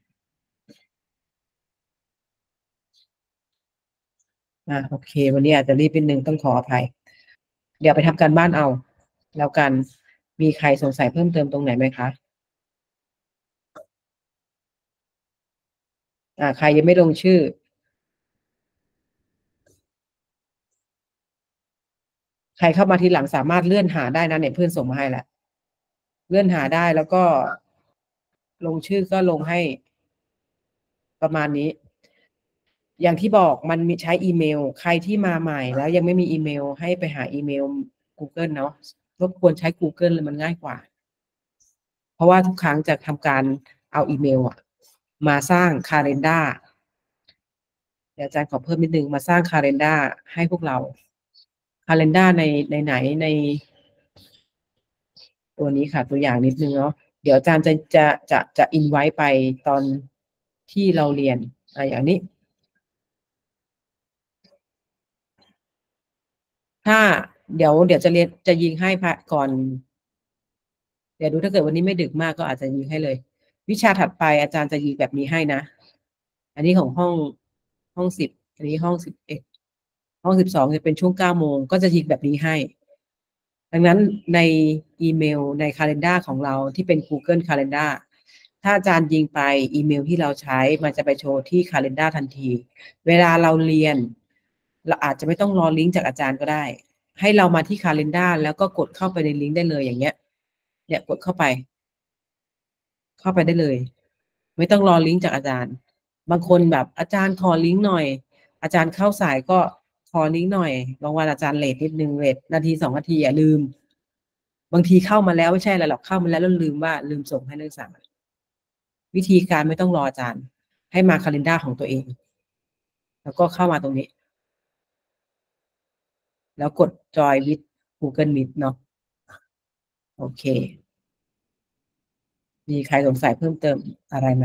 S1: อ่าโอเค วันนี้อาจจะรีบนิดนึงต้องขออภัย เดี๋ยวไปทำการบ้านเอา แล้วกันมีใครสงสัยเพิ่มเติมตรงไหนไหมคะอ่าใครยังไม่ลงชื่อ ใครเข้ามาทีหลังสามารถเลื่อนหาได้นะเนี่ยเพื่อนส่งมาให้แล้วเลื่อนหาได้แล้วก็ลงชื่อก็ลงให้ประมาณนี้ อย่างที่บอกมันมีใช้อีเมลใครที่มาใหม่แล้วยังไม่มีอีเมลให้ไปหาอีเมล Google เนาะรบกวนใช้ Google เลยมันง่ายกว่า เพราะว่าทุกครั้งจะทำการเอาอีเมลอะมาสร้าง Calendar เดี๋ยวอาจารย์ขอเพิ่มนิดนึงมาสร้าง Calendar ให้พวกเรา Calendar ในในไหนในตัวนี้ค่ะตัวอย่างนิดนึงเนาะเดี๋ยวอาจารย์จะจะจะจะอินไว้ไปตอนที่เราเรียนอ่ะอย่างนี้ถ้าเดี๋ยวเดี๋ยวจะเรียนจะยิงให้ก่อน เดี๋ยวดูถ้าเกิดวันนี้ไม่ดึกมากก็อาจจะยิงให้เลย วิชาถัดไปอาจารย์จะยิงแบบนี้ให้นะ อันนี้ของห้องห้องสิบอันนี้ห้องสิบเอ็ดห้องสิบสองจะเป็นช่วงเก้าโมงก็จะยิงแบบนี้ให้ ดังนั้นในอีเมลใน calendar ของเราที่เป็น Google Calendar ถ้าอาจารย์ยิงไปอีเมลที่เราใช้มันจะไปโชว์ที่ calendar ทันที เวลาเราเรียนเราอาจจะไม่ต้องรอลิงก์จากอาจารย์ก็ได้ ให้เรามาที่ calendar แล้วก็กดเข้าไปในลิงก์ได้เลยอย่างเงี้ยเนี่ยกดเข้าไป เข้าไปได้เลย ไม่ต้องรอลิงก์จากอาจารย์ บางคนแบบอาจารย์ขอลิงก์หน่อย อาจารย์เข้าสายก็ขอลิงก์หน่อยบางวันอาจารย์เลทนิดนึงเลทนาทีสองนาทีอย่าลืม บางทีเข้ามาแล้วไม่ใช่อะไรหรอกเข้ามาแล้วแล้วลืมว่าลืมส่งให้นักศึกษาวิธีการไม่ต้องรออาจารย์ ให้มา calendar ของตัวเอง แล้วก็เข้ามาตรงนี้ แล้วกด join with Google Meet เนาะโอเค มีใครสงสัยเพิ่มเติมอะไรไหม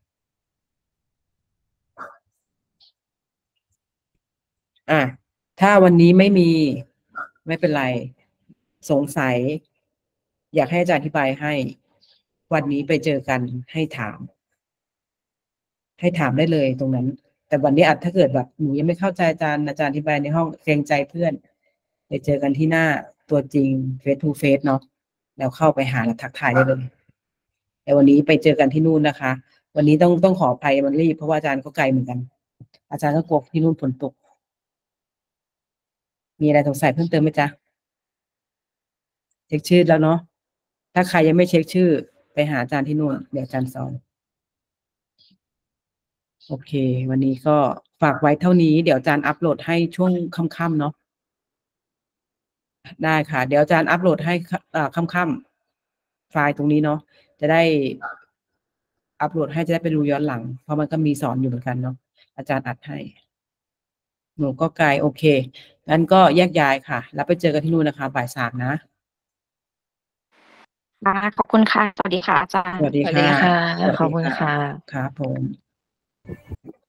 S1: อ่ะถ้าวันนี้ไม่มีไม่เป็นไร สงสัย อยากให้อาจารย์อธิบายให้ วันนี้ไปเจอกันให้ถาม ให้ถามได้เลยตรงนั้น แต่วันนี้อาจถ้าเกิดแบบหนูยังไม่เข้าใจอาจารย์อาจารย์อธิบายในห้องเกรงใจเพื่อนไปเจอกันที่หน้าตัวจริง face to face เนาะแล้วเข้าไปหาและทักทายได้เลยแต่วันนี้ไปเจอกันที่นู่นนะคะ วันนี้ต้องต้องขออภัยมันรีบเพราะว่าอาจารย์ก็ไกลเหมือนกัน อาจารย์ก็กลัวที่นู่นฝนตก มีอะไรสงสัยเพิ่มเติมไหมจ๊ะเช็คชื่อแล้วเนาะถ้าใครยังไม่เช็คชื่อ ไปหาอาจารย์ที่นู่นเดี๋ยวอาจารย์สอนโอเค วันนี้ก็ฝากไว้เท่านี้เดี๋ยวอาจารย์อัปโหลดให้ช่วงค่ำๆเนาะได้ค่ะ เดี๋ยวอาจารย์อัปโหลดให้ค่ำๆไฟล์ตรงนี้เนาะจะได้อัปโหลดให้จะได้ไปดูย้อนหลัง เพราะมันก็มีสอนอยู่เหมือนกันเนาะอาจารย์อัดให้หนูก็ไกลโอเคงั้นก็แยกย้ายค่ะ แล้วไปเจอกันที่นู่นนะคะบ่ายสามนะ
S5: ค่ะขอบคุณค่ะ สวัสดีค่ะอาจารย์
S1: สวัสดี
S5: สวัสดี
S1: ค่ะ
S5: ค่ะ
S1: สวัส
S5: ขอบ
S1: ดี
S5: คุณ
S1: ค่ะ
S5: ค่ะ
S1: ครับผม